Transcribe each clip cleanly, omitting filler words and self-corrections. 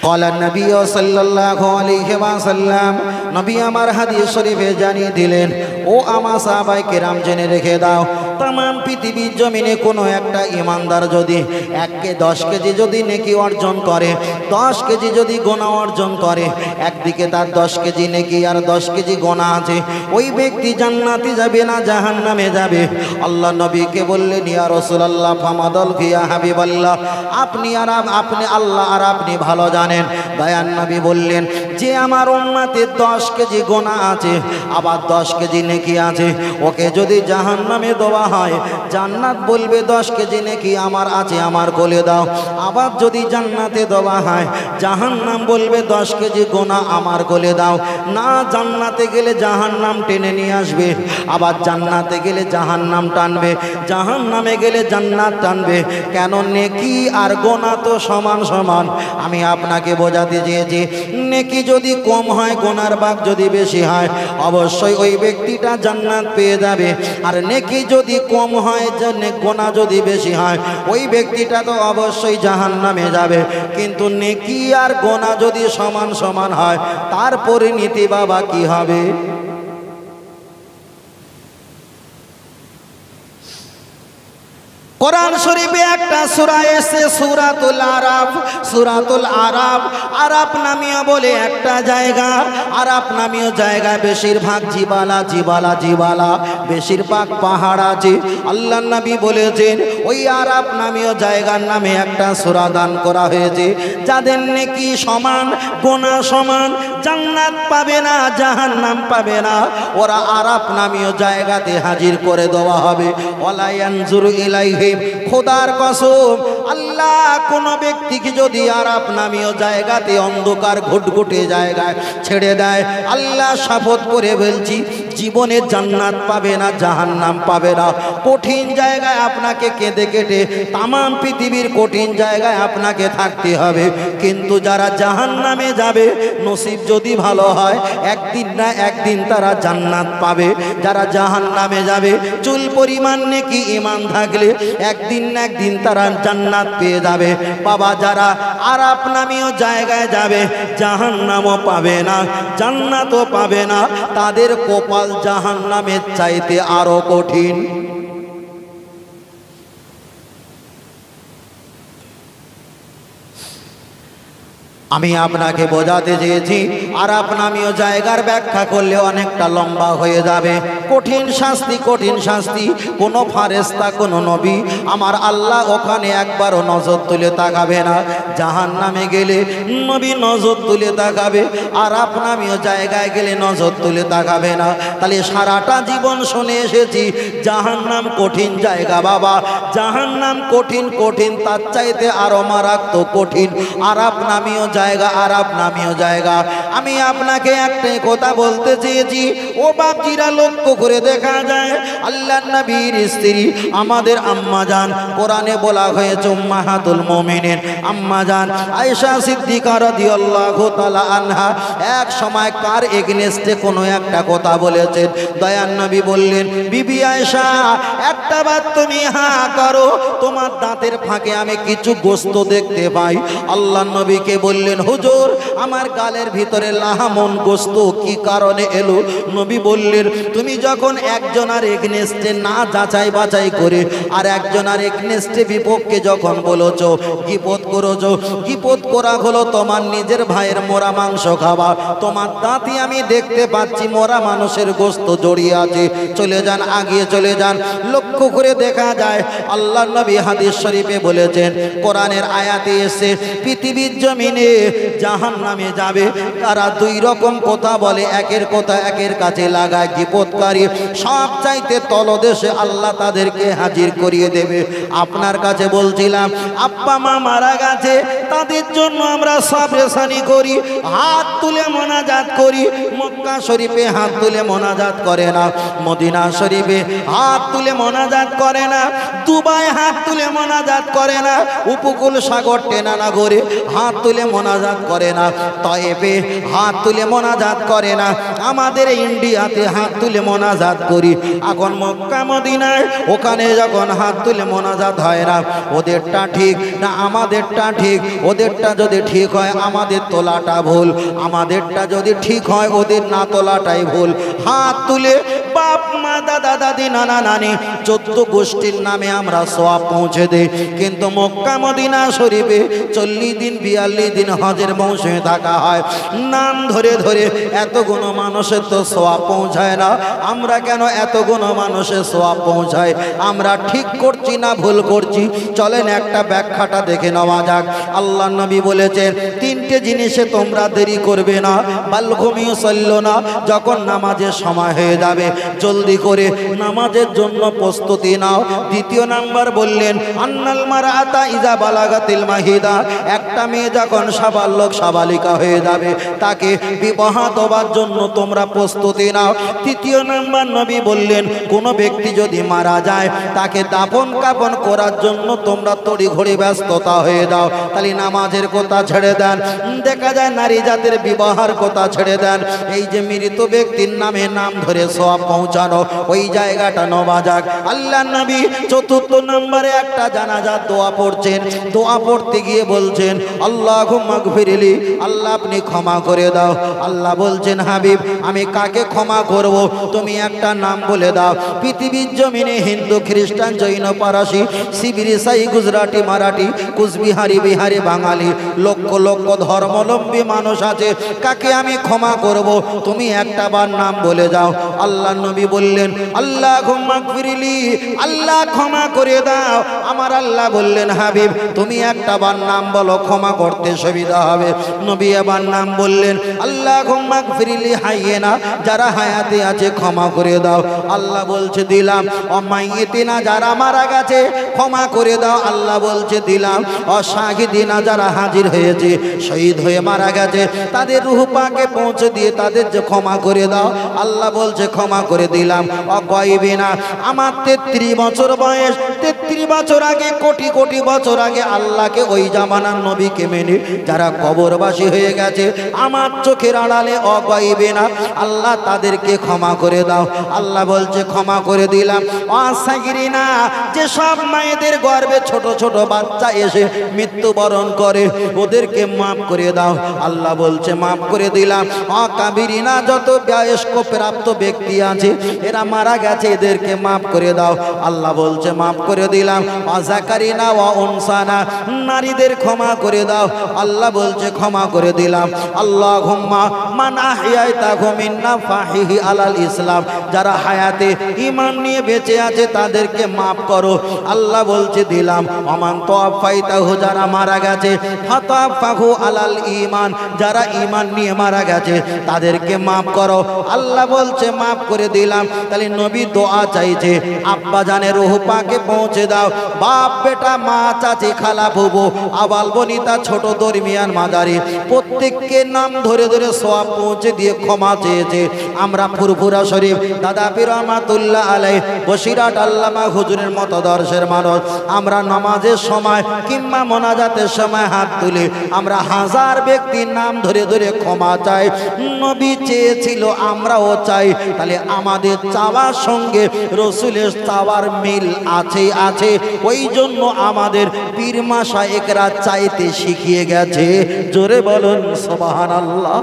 قال النبي صلى الله عليه وسلم নবী আমার হাদিস শরীফে জানিয়ে দিলেন, ও আমার সাহাবায়ে কেরাম জেনে রেখে দাও, তাম পৃথিবীর জমিনে কোনো একটা ইমানদার যদি 10 কেজি যদি নেকি অর্জন করে, 10 কেজি যদি গোনা অর্জন করে, একদিকে তার 10 কেজি নেকি আর 10 কেজি গোনা আছে, ওই ব্যক্তি জান্নাতে যাবে না জাহান্নামে যাবে। আল্লাহ নবীকে বললেন, ইয়া রাসূলুল্লাহ ফামাদাল ইয়া হাবিবাল্লাহ, আপনি আল্লাহ আর আপনি ভালো জানেন। দয়ার নবী বললেন, যে আমার উম্মতের 10 কেজি গোনা আছে আবার 10 কেজি নেকি আছে, ওকে যদি জাহান্নামে দেওয়া হয়, জান্নাত বলবে 10 কেজি নেকি আমার আছে, আমার কোলে দাও। আবার যদি জান্নাতে দেওয়া হয়, জাহান্নাম বলবে 10 কেজি গোনা আমার কোলে দাও। না জান্নাতে গেলে জাহান্নাম টেনে নিয়ে আসবে, আবার জান্নাতে গেলে জাহান্নাম টানবে, জাহান্নামে গেলে জান্নাত টানবে। কেন? নেকি আর গোনা তো সমান সমান। আমি আপনাকে বোঝাতে চেয়েছি, নেকি যদি কম হয়, গোনার ভাগ যদি বেশি হয়, অবশ্যই ওই ব্যক্তিটা জান্নাত পেয়ে যাবে। আর নেকি যদি কম হয়, গোনা যদি বেশি হয়, ওই ব্যক্তিটা তো অবশ্যই জাহান্নামে যাবে। কিন্তু নেকি আর গোনা যদি সমান সমান হয়, তার পরিণতি বাবা কি হবে? কোরআন শরীফে একটা সূরা এসেছে, সূরাতুল আরাফ। সূরাতুল আরাফ, আরাফ নামীয় বলে একটা জায়গা। আরাফ নামীয় জায়গায় বেশিরভাগ জিবালা, বেশিরভাগ পাহাড় আছে। আল্লাহর নবী বলেছেন, ওই আরাফ নামীয় জায়গার নামে একটা সূরা দান করা হয়েছে। যাদের নেকি সমান, গোনা সমান, জান্নাত পাবে না জাহান্নাম পাবে না, ওরা আরাফ নামীয় জায়গাতে হাজির করে দেওয়া হবে। ওয়ালা ইয়ানজুরু ইলাইহিম, খোদার কসম, আল্লাহ কোন ব্যক্তিকে যদি আরাফ নামীয় জায়গাতে অন্ধকার ঘুটঘুটে জায়গায় ছেড়ে দেয়, আল্লাহ শপথ করে বলছি, জীবনে জান্নাত পাবে না জাহান্নাম পাবে না। কঠিন জায়গায় আপনাকে কেঁদে কেটে তামাম পৃথিবীর কঠিন জায়গায় আপনাকে থাকতে হবে। কিন্তু যারা জাহান্নামে যাবে, নসিব যদি ভালো হয়, একদিন না একদিন তারা জান্নাত পাবে। যারা জাহান্নামে যাবে, চুল পরিমাণ নেকি ঈমান থাকলে একদিন না একদিন তারা জান্নাত পেয়ে যাবে। বাবা, যারা আরাফ নামীয় জায়গায় যাবে, জাহান্নামও পাবে না জান্নাতও পাবে না, তাদের কপাল জাহান্নামের চাইতে আরো কঠিন। আমি আপনাকে বোঝাতে চেয়েছি, আরাফ নামীয় জায়গার ব্যাখ্যা করলে অনেকটা লম্বা হয়ে যাবে। কঠিন শাস্তি, কঠিন শাস্তি। কোনো ফারেস্তা, কোনো নবী আমার আল্লাহ ওখানে একবারও নজর তুলে তাকাবে না। জাহান্নামে গেলে নবী নজর তুলে তাকাবে, আরাফ নামীয় জায়গায় গেলে নজর তুলে তাকাবে না। তাহলে সারাটা জীবন শুনে এসেছি জাহান্নাম কঠিন জায়গা। বাবা, জাহান্নাম কঠিন, কঠিন তার চাইতে আরো মারাত্মক কঠিন আরাফ নামীয় জায়গা, আরাফ নামীয় জায়গা। আমি আপনাকে একটাই কথা বলতে চেয়েছি, ও বাপজিরা, লক্ষ্য করে দেখা যায় আল্লাহর নবীর স্ত্রী আমাদের আম্মা জান, কোরআনে বলা হয়েছে উম্মাহাতুল মুমিনিন আম্মা জান আয়েশা সিদ্দিকা রাদিয়াল্লাহু তাআলা আনহা এক সময় কার এগেইনস্টে কোনো একটা কথা বলেছেন। দয়ার নবী বললেন, বিবি আয়েশা, একটা বার তুমি হা করো, তোমার দাঁতের ফাঁকে আমি কিছু গোশত দেখতে পাই। আল্লাহর নবীকে বললেন, হুজুর, আমার গালের ভিতরে লাহামন গোশত কি কারণে এলো? নবী বললেন, তুমি যখন একজনের এগেইনস্টে না যাচাই বাছাই করে আর একজনের এগেইনস্টে বিপক্ষে যখন বলেছো, গীপত করেছো, গীপত করা হলো তোমার নিজের ভাইয়ের মোরা মাংস খাওয়া। তোমার দাঁতে আমি দেখতে পাচ্ছি মোরা মানুষের গোশত জড়িয়ে আছে। চলে যান, আগিয়ে চলে যান। লক্ষ্য করে দেখা যায় আল্লাহর নবী হাদিস শরীফে বলেছেন, কোরআনের আয়াতে এসে পৃথিবীর জমিনে জাহান্নামে যাবে তারা দুই রকম কথা বলে, একের কথা একের কাছে লাগায়। গীপতকারী সব চাইতে তলদেশে আল্লাহ তাদেরকে হাজির করিয়ে দেবে। আপনার কাছে বলছিলাম, আব্বা মা মারা গেছে, তাদের জন্য আমরা সাবরেসানি করি, হাত তুলে মোনাজাত করি। মক্কা শরীফে হাত তুলে মোনাজাত করে না, মদিনা শরীফে হাত তুলে মোনাজাত করে না, দুবাই হাত তুলে মোনাজাত করে না, উপকূল সাগর টেনানাগরে হাত তুলে মোনাজাত করে না, তয়েফে হাত তুলে মোনাজাত করে না, আমাদের ইন্ডিয়াতে হাত তুলে মোনাজাত মোনাজাত করি। এখন মক্কা মদিনায় ওখানে যখন হাত তুলে মোনাজাত হয় না, ওদেরটা ঠিক না আমাদেরটা ঠিক? ওদেরটা যদি ঠিক হয় আমাদের তোলাটা ভুল, আমাদেরটা যদি ঠিক হয় ওদের না তোলাটাই ভুল। হাত তুলে বাপ মা দাদা দাদি নানা নানি 14 গোষ্ঠীর নামে আমরা সওয়াব পৌঁছে দেই। কিন্তু মক্কা মদিনা শরীফে 40 দিন 42 দিন হজের মৌসুমে থাকা হয়, নাম ধরে ধরে এত গুণ মানুষের তো সওয়াব পৌঁছায় না। আমরা কেন এত গুণ মানুষের সওয়াব পৌঁছায়? আমরা ঠিক করছি না ভুল করছি? চলেন একটা ব্যাখ্যাটা দেখে নেওয়া যাক। আল্লাহ নবী বলেছেন 3টে জিনিসে তোমরা দেরি করবে না, বালঘুমিও চলল না। যখন নামাজের সময় হয়ে যাবে জলদি করে নামাজের জন্য প্রস্তুতি নাও। দ্বিতীয় নাম্বার বললেন আন্নাল মারআতা ইজা বালাগাতিল মাহিদা, একটা মেয়ে যখন সাবালক সাবালিকা হয়ে যাবে তাকে বিবাহ দেওয়ার জন্য তোমরা প্রস্তুতি নাও। তৃতীয় নাম্বার নবী বললেন কোন ব্যক্তি যদি মারা যায় তাকে দাফন কাফন করার জন্য তোমরা তড়িঘড়ি ব্যস্ততা হয়ে দাও। তাহলে নামাজের কথা ছেড়ে দেন, দেখা যায় নারী জাতের বিবাহের কথা ছেড়ে দেন। এই যে মৃত ব্যক্তির নামে নাম ধরে সওয়াব পৌঁছানো, ওই জায়গাটা নেওয়া যাক। আল্লাহ নবী 4র্থ নম্বরে একটা জানাজার দোয়া পড়ছেন। দোয়া পড়তে গিয়ে বলছেন আল্লাহুম্মা গফিরলি, আল্লাহ আপনি ক্ষমা করে দাও। আল্লাহ বলছেন হাবিব আমি কাকে ক্ষমা করব? তুমি একটা নাম বলে দাও। পৃথিবীর জমিনে হিন্দু খ্রিস্টান জৈন পারসি শিবির ইসাই গুজরাটি মারাঠি কুচবিহারি বিহারি বাঙালি লক্ষ লক্ষ ধর্মাবলম্বী মানুষ আছে, কাকে আমি ক্ষমা করব? তুমি একটা বার নাম বলে যাও। আল্লাহ নবী বললেন আল্লাহুম্মা গফিরলি, আল্লাহ ক্ষমা করে দাও। আমার আল্লাহ বললেন হাবিব তুমি একটা বার নাম বলো, ক্ষমা করতে সুবিধা হবে। নবী এবার নাম বললেন আল্লাহুম্মা গফিরলি হাইয়িনা, যারা হায়াতে আছে ক্ষমা করে দাও। আল্লাহ বলছে দিলাম। অমাইয়িতিনা, যারা মারা গেছে ক্ষমা করে দাও। আল্লাহ বলছে দিলাম। অশাহিদিনা, যারা হাজির হয়েছে শহীদ হয়ে মারা গেছে তাদের রূহ পাকে পৌঁছে দিয়ে তাদের যে ক্ষমা করে দাও। আল্লাহ বলছে ক্ষমা করে দিলাম। অগাইবিনা, আমার 33 বছর বয়স, 33 বছর আগে কোটি কোটি বছর আগে আল্লাহকে ওই জামানার নবীকে মেনে যারা কবরবাসী হয়ে গেছে আমার চোখের আড়ালে, অগাইবিনা, আল্লাহ তাদেরকে ক্ষমা করে দাও। আল্লাহ বলছে ক্ষমা করে দিলাম। অসাগিরিনা, যে সব মায়েদের গর্ভে ছোট ছোট বাচ্চা এসে মৃত্যুবরণ করে ওদেরকে মাফ করে দাও। আল্লাহ বলছে মাফ করে দিলাম। অকাবিরিনা, যত বয়স্ক প্রাপ্ত ব্যক্তি আছে এরা মারা গেছে এদেরকে মাফ করে দাও। আল্লাহ বলছে মাফ করে দিলাম। অজাকারিনা ওয়া উনসানা, নারীদের ক্ষমা করে দাও। আল্লাহ বলছে ক্ষমা করে দিলাম। আল্লাহুম্মা মান আহইয়াতাহু মিন্না ফাহিহি আলাল ইসলাম, যারা হায়াতে ঈমান নিয়ে বেঁচে আছে তাদেরকে মাফ করো। আল্লাহ বলছে দিলাম। ওমান তাওয়াফাইতাহু, যারা মারা গেছে ফাতাফাহু আলাল ঈমান, যারা ঈমান নিয়ে মারা গেছে তাদেরকে মাফ করো। আল্লাহ বলছে মাফ করে দিলাম। তাহলে নবী দোয়া চাইছে আব্বা জানের রূহ পাকে পৌঁছে দাও। বাপ বেটা মা চাচি খালা ফুফু আবাল বনিতা ছোট দরমিয়ান মাদারি প্রত্যেককে নাম ধরে ধরে সওয়াব পৌঁছে দিয়ে ক্ষমা চেয়েছে। আমরা ফুরফুরা শরীফ দাদা পীর রহমাতুল্লাহ আলাইহি বসিরহাট আল্লামা হুজুরের মতদর্শের মানুষ, আমরা নামাজের সময় কিংবা মোনাজাতের সময় হাত তুলে আমরা হাজার ব্যক্তির নাম ধরে ধরে ক্ষমা চাই। নবী চেয়েছিল আমরাও চাই। তাহলে আমাদের চাওয়ার সঙ্গে রসুলের চাওয়ার মিল আছে আছে, ওই জন্য আমাদের পীর মাশায়েখরা চাইতে শিখিয়ে গেছে। জোরে বলুন সুবহানাল্লাহ।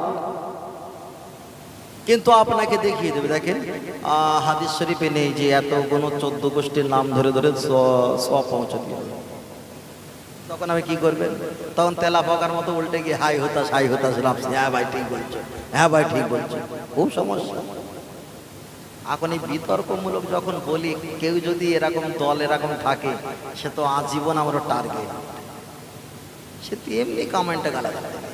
কিন্তু আপনাকে দেখিয়ে দেবে, দেখেন হাদিস শরীফে নেই যে এত কোনো 14 গোষ্ঠীর নাম ধরে ধরে সওয়াব পৌঁছে দিয়ে। তখন আমি কি করবেন? তখন তেলা পাকার মতো উল্টে গিয়ে হাই হতাশ লাফছি, হ্যাঁ ভাই ঠিক বলছো, হ্যাঁ ভাই ঠিক বলছো। খুব সমস্যা। এখন এই বিতর্কমূলক যখন বলি, কেউ যদি এরকম দল এরকম থাকে সে তো আজীবন আমার টার্গেট, সে তো এমনি কমেন্টে গালাগালি দেবে।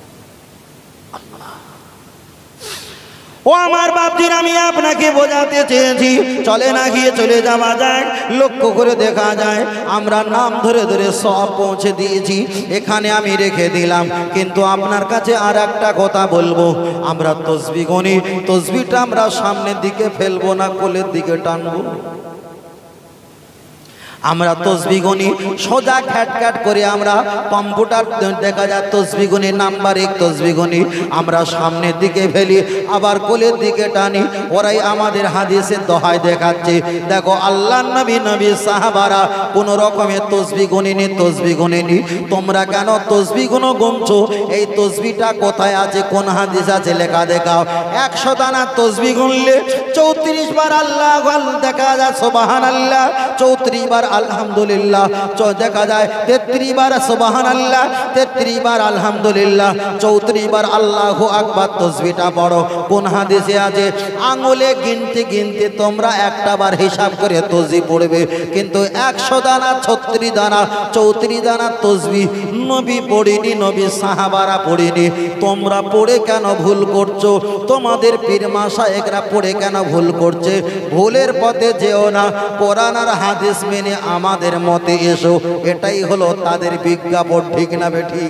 ও আমার বাপজির, আমি আপনাকে বোঝাতে চেয়েছি চলে না গিয়ে চলে যাওয়া যায়। লক্ষ্য করে দেখা যায় আমরা নাম ধরে ধরে সব পৌঁছে দিয়েছি, এখানে আমি রেখে দিলাম। কিন্তু আপনার কাছে আর একটা কথা বলবো, আমরা তসবি গনি, তসবিটা আমরা সামনের দিকে ফেলবো না কোলের দিকে টানবো। আমরা তসবিহ গুনি সোজা খ্যাট করে আমরা কম্পিউটার দেখা যায় তসবিহ গুনি নাম্বার 1 তসবিহ গুনি আমরা সামনের দিকে ফেলি আবার কোলের দিকে টানি ওরাই আমাদের হাদিসের দোহাই দেখাচ্ছে দেখো আল্লাহর নবী সাহাবারা কোন রকমের তসবিহ গুনিনি তোমরা কেন তসবিহ গুনছো এই তসবিহটা কোথায় আছে কোন হাদিস আছে লেখা দেখাও 100 দানা তসবিহ গুনলে 34 বার আল্লাহু আকবার দেখা যায় সুবহানাল্লাহ 34 বার আলহামদুলিল্লাহ দেখা যায় 33 বার সুবহানাল্লাহ 33 বার আলহামদুলিল্লাহ 34 বার আল্লাহু আকবার তাসবিহটা পড়ো কোন হাদিসে আছে আঙ্গুলে গিনতে তোমরা একটা বার হিসাব করে তাসবিহ পড়বে কিন্তু 100 দানা 36 দানা 34 দানা তাসবিহ নবী পড়েনি নবী সাহাবারা পড়েনি তোমরা পড়ে কেন ভুল করছো তোমাদের পীর মাশায়েখরা পড়ে কেন ভুল করছে ভুলের পথে যেও না কোরআন আর হাদিস মেনে আমাদের মতে এসো এটাই হলো তাদের বিজ্ঞাপন ঠিক না বে ঠিক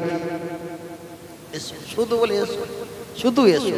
শুধু বলে এসো শুধু এসো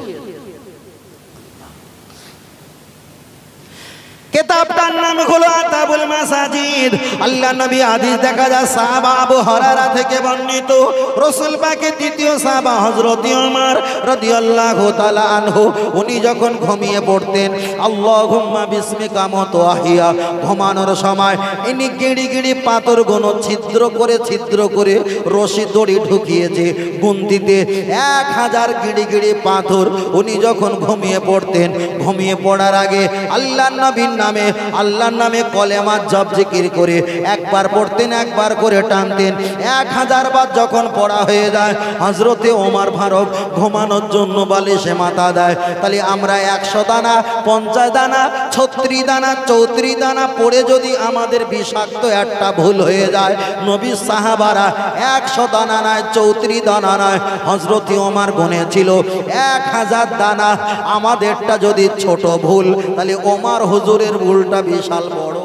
কিতাবটার নাম হলো আতাবুল মাসাজিদ আল্লাহ নবী হাদিস দেখা যায় সাহাবা আবু হুরায়রা থেকে বর্ণিত রাসূল পাকের দ্বিতীয় সাহাবা হযরত ওমর রাদিয়াল্লাহু তাআলা আনহু উনি যখন ঘুমিয়ে পড়তেন আল্লাহুম্মা বিসমিকা মুতওয়াহিয়া ঘুমানোর সময় ইনি গিড়ি পাথর গুলো ছিদ্র করে রশি দড়ি ঢুকিয়েছে গুনতিতে 1000 গিড়ি পাথর উনি যখন ঘুমিয়ে পড়তেন ঘুমিয়ে পড়ার আগে আল্লাহর নামে কলেমা জপ জিকির করে একবার পড়তেন একবার করে টানতেন 1000 বার যখন পড়া হয়ে যায় হযরতে ওমর ফারুক ঘুমানোর জন্য বালিশে মাথা দেয় তাহলে আমরা 100 দানা 50 দানা 36 দানা 34 দানা পড়ে যদি আমাদের বিষাক্ত একটা ভুল হয়ে যায় নবী সাহাবারা 100 দানা নয় 34 দানা নয় হযরতে ওমর গুনেছিল 1000 দানা আমাদেরটা যদি ছোট ভুল তাহলে ওমর হুজুরের ভুলটা বিশাল বড়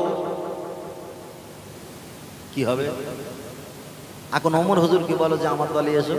কি হবে এখন ওমর হুজুর কি বলো যে আমার দলে এসো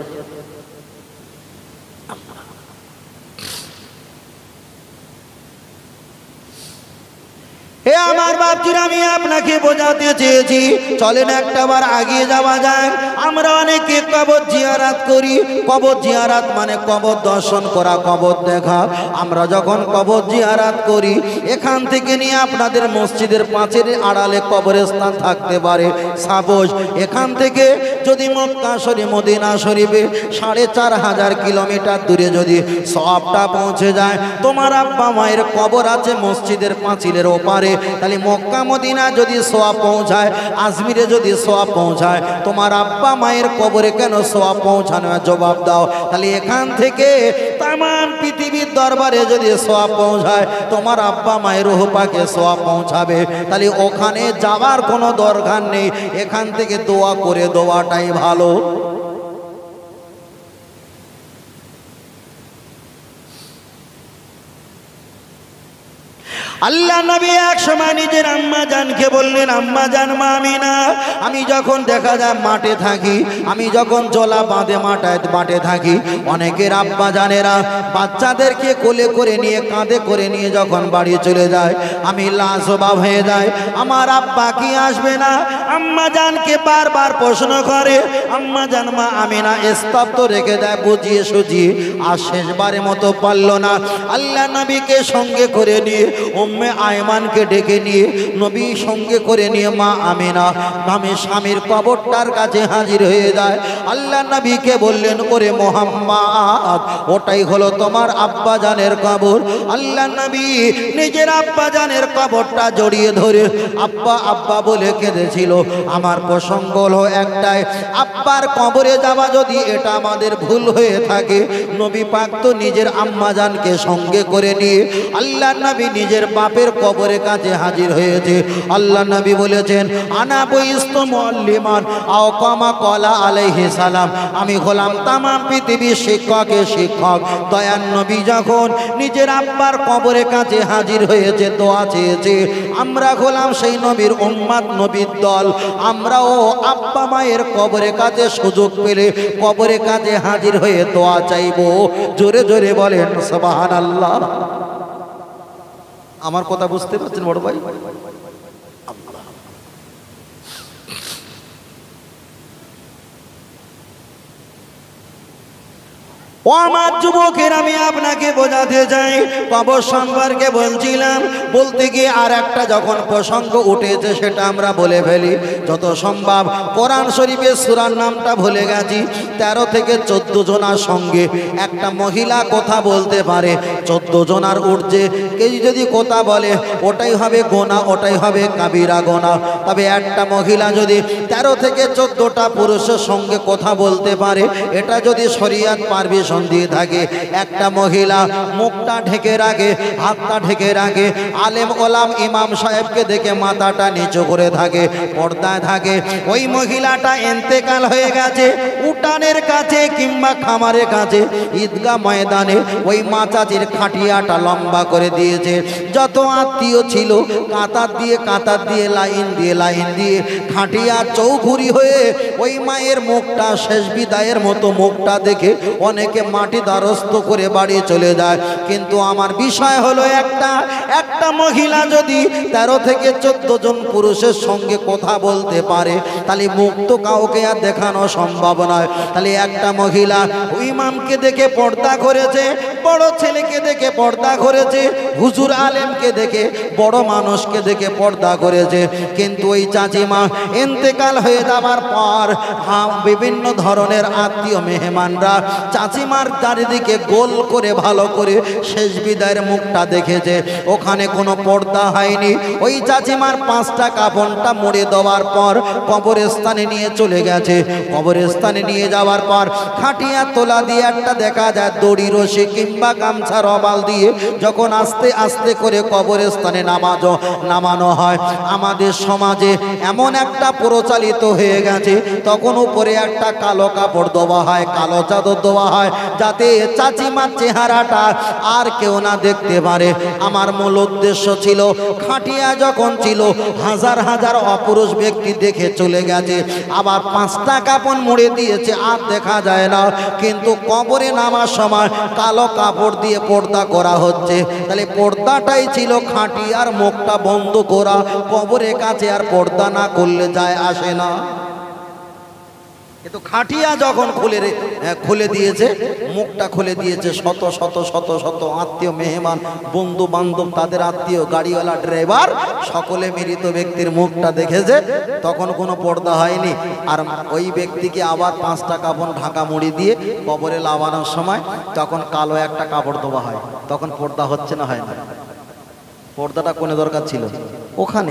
হে আমার বাপজিরা আমি আপনাকে বোঝাতে চেয়েছি চলেন একটাবার এগিয়ে যাওয়া যায় আমরা অনেকে কবর জিয়ারত করি কবর জিয়ারত মানে কবর দর্শন করা কবর দেখা আমরা যখন কবর জিয়ারত করি এখান থেকে নিয়ে আপনাদের মসজিদের পাঁচের আড়ালে কবরস্থান থাকতে পারে সাপোজ এখান থেকে যদি মক্কা শরীফ মদিনা শরীফে 4500 কিলোমিটার দূরে যদি সওয়াবটা পৌঁছে যায় তোমার আব্বা মায়ের কবর আছে মসজিদের পাঁচিলের ওপারে তাহলে মক্কা মদিনা যদি সওয়াব পৌঁছায় আজমিরে যদি সওয়াব পৌঁছায় তোমার আব্বা মায়ের কবরে কেন সওয়াব পৌঁছানো জবাব দাও তাহলে এখান থেকে तमाम পৃথিবীর দরবারে যদি সওয়াব পৌঁছায় তোমার আব্বা মায়ের রূহ পাকে সওয়াব পৌঁছাবে তাহলে ওখানে যাওয়ার কোনো দরকার নেই এখান থেকে দোয়া করে দেওয়াটাই ভালো আল্লাহ নবী এক সময় নিজের আম্মা জানকে বললেন আম্মা জান মা আমিনা আমি যখন দেখা যায় মাঠে থাকি আমি যখন জলা বাঁধে মাঠে থাকি অনেকের আব্বা জানেরা বাচ্চাদেরকে কোলে করে নিয়ে কাঁধে করে নিয়ে যখন বাড়ি চলে যায় আমি লাজবাব হয়ে যায় আমার আব্বা কি আসবে না আম্মা জানকে বারবার প্রশ্ন করে আম্মা জান মা আমিনা স্তব্ধ রেখে দেয় বুঝিয়ে সুঝিয়ে আর শেষবারের মতো পারল না আল্লাহ নবীকে সঙ্গে করে নিয়ে উম্মে আয়মানকে ডেকে নিয়ে নবী সঙ্গে করে নিয়ে মা আমিনা নামে স্বামীর কবরটার কাছে হাজির হয়ে যায় আল্লাহ নবীকে বললেন ওরে মুহাম্মদ ওটাই হলো তোমার আব্বা জানের কবর আল্লাহ নবী নিজের আব্বা জানের কবরটা জড়িয়ে ধরে আব্বা আব্বা বলে কেঁদেছিল আমার প্রসঙ্গ হলো একটাই আব্বার কবরে যাওয়া যদি এটা আমাদের ভুল হয়ে থাকে নবী পাক তো নিজের আম্মা জানকে সঙ্গে করে নিয়ে আল্লাহ নবী নিজের বাপের কবরের কাছে হাজির হয়েছে আল্লাহ নবী বলেছেন আনা বইস্তু মুআল্লিমান আও কামা ক্বালা আলাইহিস সালাম আমি হলাম तमाम পৃথিবীর শিক্ষকের শিক্ষক দয়ার নবী যখন নিজের আব্বার কবরের কাছে হাজির হয়েছে দোয়া চেয়েছে আমরা হলাম সেই নবীর উম্মত নবীর দল আমরাও আব্বা মায়ের কবরের কাছে সুযোগ পেলে কবরের কাছে হাজির হয়ে দোয়া চাইবো জোরে জোরে বলেন সুবহানাল্লাহ আমার কথা বুঝতে পারছেন বড় ভাই ও আমার যুবকের, আমি আপনাকে বোঝাতে চাই, কবর সম্পর্কে বলছিলাম, বলতে গিয়ে আর একটা যখন প্রসঙ্গ উঠেছে সেটা আমরা বলে ফেলি যত সম্ভব। কোরআন শরীফের সূরার নামটা ভুলে গেছি। 13 থেকে 14 জনার সঙ্গে একটা মহিলা কথা বলতে পারে। 14 জনার ঊর্ধ্বে কেউ যদি কথা বলে ওটাই হবে গোনা, ওটাই হবে কাবিরা গোনা। তবে একটা মহিলা যদি 13 থেকে 14টা পুরুষের সঙ্গে কথা বলতে পারে, এটা যদি শরীয়ত পারমিশন দিয়ে থাকে, একটা মহিলা মুখটা ঢেকে রাখে, হাতটা ঢেকে রাখে, আলেম ওলাম ইমাম সাহেবকে দেখে মাথাটা নিচু করে থাকে, পর্দায় থাকে, ওই মহিলাটা ইন্তেকাল হয়ে গেছে, উঠানের কাছে কিংবা খামারের কাছে ঈদগাহ ময়দানে ওই মা চাচির খাটিয়াটা লম্বা করে দিয়েছে। যত আত্মীয় ছিল কাতার দিয়ে লাইন দিয়ে খাটিয়া চৌঘুরি হয়ে ওই মায়ের মুখটা শেষ বিদায়ের মতো মুখটা দেখে অনেকে মাটি দ্বারস্থ করে বাড়ি চলে যায়। কিন্তু আমার বিষয় হলো একটা মহিলা যদি 13 থেকে 14 জন পুরুষের সঙ্গে কথা বলতে পারে, তাহলে মুখ তো কাউকে আর দেখানো সম্ভব নয়। তাহলে একটা মহিলা ইমামকে দেখে পর্দা করেছে, বড় ছেলেকে দেখে পর্দা করেছে, হুজুর আলেমকে দেখে, বড় মানুষকে দেখে পর্দা করেছে। কিন্তু ওই চাচিমা ইন্তেকাল হয়ে যাবার পর বিভিন্ন ধরনের আত্মীয় মেহমানরা চাচিমার চারিদিকে গোল করে ভালো করে শেষ বিদায়ের মুখটা দেখেছে। ওখানে কোনো পর্দা হয়নি। ওই চাচিমার 5টা কাফনটা মুড়ে দেওয়ার পর কবরস্থানে নিয়ে চলে গেছে। কবরস্থানে নিয়ে যাওয়ার পর খাটিয়া তোলা দিয়ে একটা দেখা যায় দড়ি রশি কিংবা গামছা রবাল দিয়ে যখন আস্তে আস্তে করে কবরস্থানে নামানো হয়, আমাদের সমাজে এমন একটা প্রচলিত হয়ে গেছে, তখন উপরে একটা কালো কাপড় দেওয়া হয়, কালো চাদর দেওয়া হয়, যাতে চাচিমার চেহারাটা আর কেউ না দেখতে পারে। আমার মূল উদ্দেশ্য ছিল, খাটিয়া যখন ছিল হাজার হাজার অপুরুষ ব্যক্তি দেখে চলে গেছে, আবার 5টা কাপড় মুড়ে দিয়েছে, আর দেখা যায় না। কিন্তু কবরে নামার সময় কালো কাপড় দিয়ে পর্দা করা হচ্ছে। তাহলে পর্দাটাই ছিল খাটিয়ার মুখটা বন্ধ করা। কবরের কাছে আর পর্দা না করলে যায় আসে না। কিন্তু খাটিয়া যখন খুলে দিয়েছে, মুখটা খুলে দিয়েছে, শত শত শত শত আত্মীয় মেহমান বন্ধু বান্ধব, তাদের আত্মীয়, গাড়িওয়ালা, ড্রাইভার সকলে মৃত ব্যক্তির মুখটা দেখেছে। তখন কোনো পর্দা হয়নি। আর ওই ব্যক্তিকে আবার 5টা কাপড় ঢাকা মুড়ি দিয়ে কবরে লাগানোর সময় তখন কালো একটা কাপড় দেওয়া হয়। তখন পর্দা হচ্ছে না, হয় না? পর্দাটা কোনে দরকার ছিল? ওখানে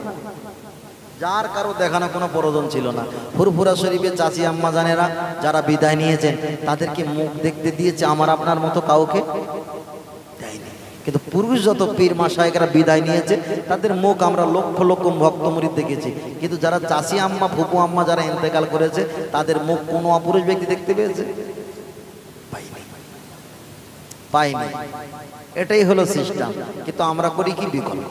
যার কারো দেখানো কোনো প্রয়োজন ছিল না। ফুরফুরা শরীফের চাচি আম্মা জানেরা যারা বিদায় নিয়েছেন তাদেরকে মুখ দেখতে দিয়েছে, আমার আপনার মতো কাউকে দেয়নি। কিন্তু পুরুষ যত পীর মাশায়েখরা বিদায় নিয়েছে তাদের মুখ আমরা লক্ষ লক্ষ ভক্ত মুরিদ দেখেছি। কিন্তু যারা চাচি আম্মা ফুপু আম্মা যারা ইন্তেকাল করেছে তাদের মুখ কোনো অপুরুষ ব্যক্তি দেখতে পেয়েছে? পাইনি। এটাই হলো সিস্টেম। কিন্তু আমরা করি কি বিকল্প।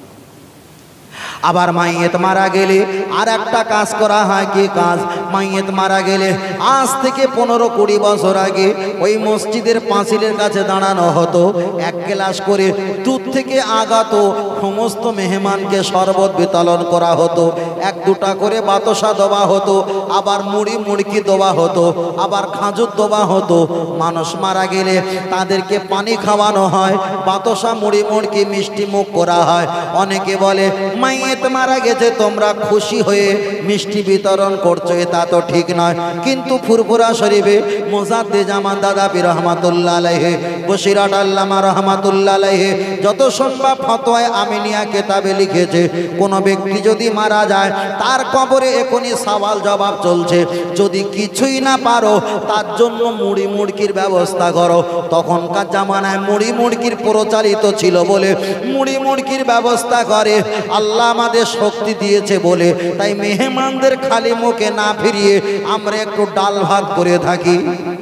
আবার মাইয়েত মারা গেলে আর একটা কাজ করা হয়। কি কাজ? মাইয়েত মারা গেলে আজ থেকে 15-20 বছর আগে ওই মসজিদের পাঁচিলের কাছে দাঁড়ানো হতো, 1 গ্লাস করে দুধ থেকে আগত সমস্ত মেহমানকে শরবত বিতরণ করা হতো, 1-2টা করে বাতাসা দেওয়া হতো, আবার মুড়ি মুড়কি দেওয়া হতো, আবার খাজুর দেওয়া হতো। মানুষ মারা গেলে তাদেরকে পানি খাওয়ানো হয়, বাতাসা মুড়ি মুড়কি মিষ্টি মুখ করা হয়। অনেকে বলে মাইয়েত মারা গেছে তোমরা খুশি হয়ে মিষ্টি বিতরণ করছো, এটা তো ঠিক নয়। কিন্তু ফুরফুরা শরীফে মুজাদ্দিদ জামান দাদা পীর রহমাতুল্লাহ আলাইহি, বসিরাট আল্লামা রহমাতুল্লাহ আলাইহি যত সম্ভব ফতোয়া আমিনিয়া কিতাবে লিখেছে, কোন ব্যক্তি যদি মারা যায় তার কবরে এখনই সওয়াল জবাব চলছে। যদি কিছুই না পারো তার জন্য মুড়ি মুড়কির ব্যবস্থা করো। তখনকার জামানায় মুড়ি মুড়কির প্রচলিত ছিল বলে মুড়ি মুড়কির ব্যবস্থা করে। আল্লাহ আমাদের শক্তি দিয়েছে বলে তাই মেহমানদের খালি মুখে না ফিরিয়ে আমরা একটু ডাল ভাত করে থাকি।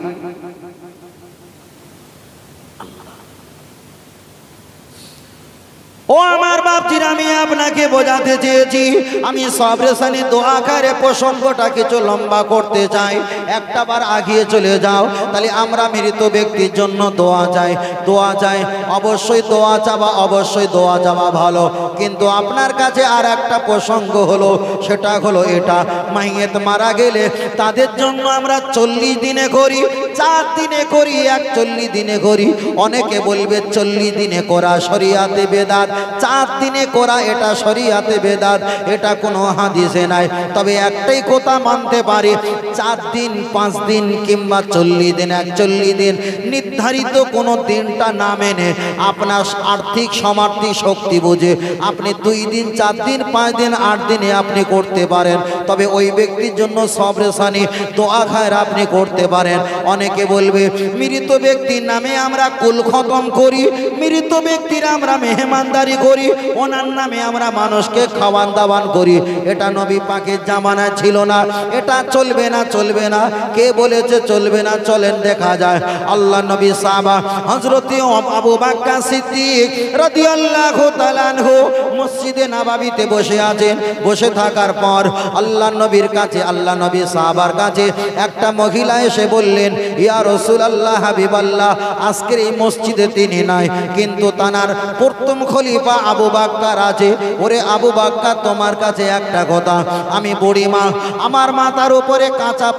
ও আমার বাপজির, আমি আপনাকে বোঝাতে চেয়েছি, আমি সবরেসানি দোয়া করে প্রসঙ্গটা কিছু লম্বা করতে চাই। একটা বার আগিয়ে চলে যাও, তাহলে আমরা মৃত ব্যক্তির জন্য দোয়া চাই। অবশ্যই দোয়া চাওয়া, অবশ্যই দোয়া চাওয়া ভালো। কিন্তু আপনার কাছে আর একটা প্রসঙ্গ হলো, সেটা হলো এটা, মাইয়েত মারা গেলে তাদের জন্য আমরা 40 দিনে করি 4 দিনে করি 41 দিনে করি। অনেকে বলবে 40 দিনে করা শরিয়াতে বেদাত, 4 দিনে করা এটা শরিয়াতে বেদাত, এটা কোনো হাদিসে নাই। তবে একটাই কথা মানতে পারি, 4 দিন 5 দিন কিংবা 40 দিন 41 দিন নির্ধারিত কোনো দিনটা না মেনে আপনার আর্থিক সামর্থ্য শক্তি বুঝে আপনি 2 দিন 4 দিন 5 দিন 8 দিনে আপনি করতে পারেন। তবে ওই ব্যক্তির জন্য সবরেসানি দোয়া খায়ের আপনি করতে পারেন। অনেকে বলবে মৃত ব্যক্তির নামে আমরা কুল খতম করি, মৃত ব্যক্তির আমরা মেহমানদারি করি, ওনার নামে আমরা মানুষকে খাওয়ান দাওয়ান করি। এটা নবী পাকের জামানায় ছিল না, এটা চলবে না, চলবে না। কে বলেছে চলবে না? চলেন দেখা যায়। আল্লাহ নবী সাহাবা হযরত আবু বকর সিদ্দিক রাদিয়াল্লাহু তাআলা আনহু মসজিদে নববীতে বসে আছেন। বসে থাকার পর আল্লাহ নবীর কাছে, আল্লাহ নবী সাহাবার কাছে একটা মহিলা এসে বললেন, ইয়া রাসূলুল্লাহ হাবিবাল্লাহ, আজকের এই মসজিদে তিনি নাই, কিন্তু তানার প্রথম খলিফা আবু বকর আছে। ওরে আবু বকর, তোমার কাছে একটা কথা, আমি বুড়িমা, আমার মাথার উপরে কাঁচা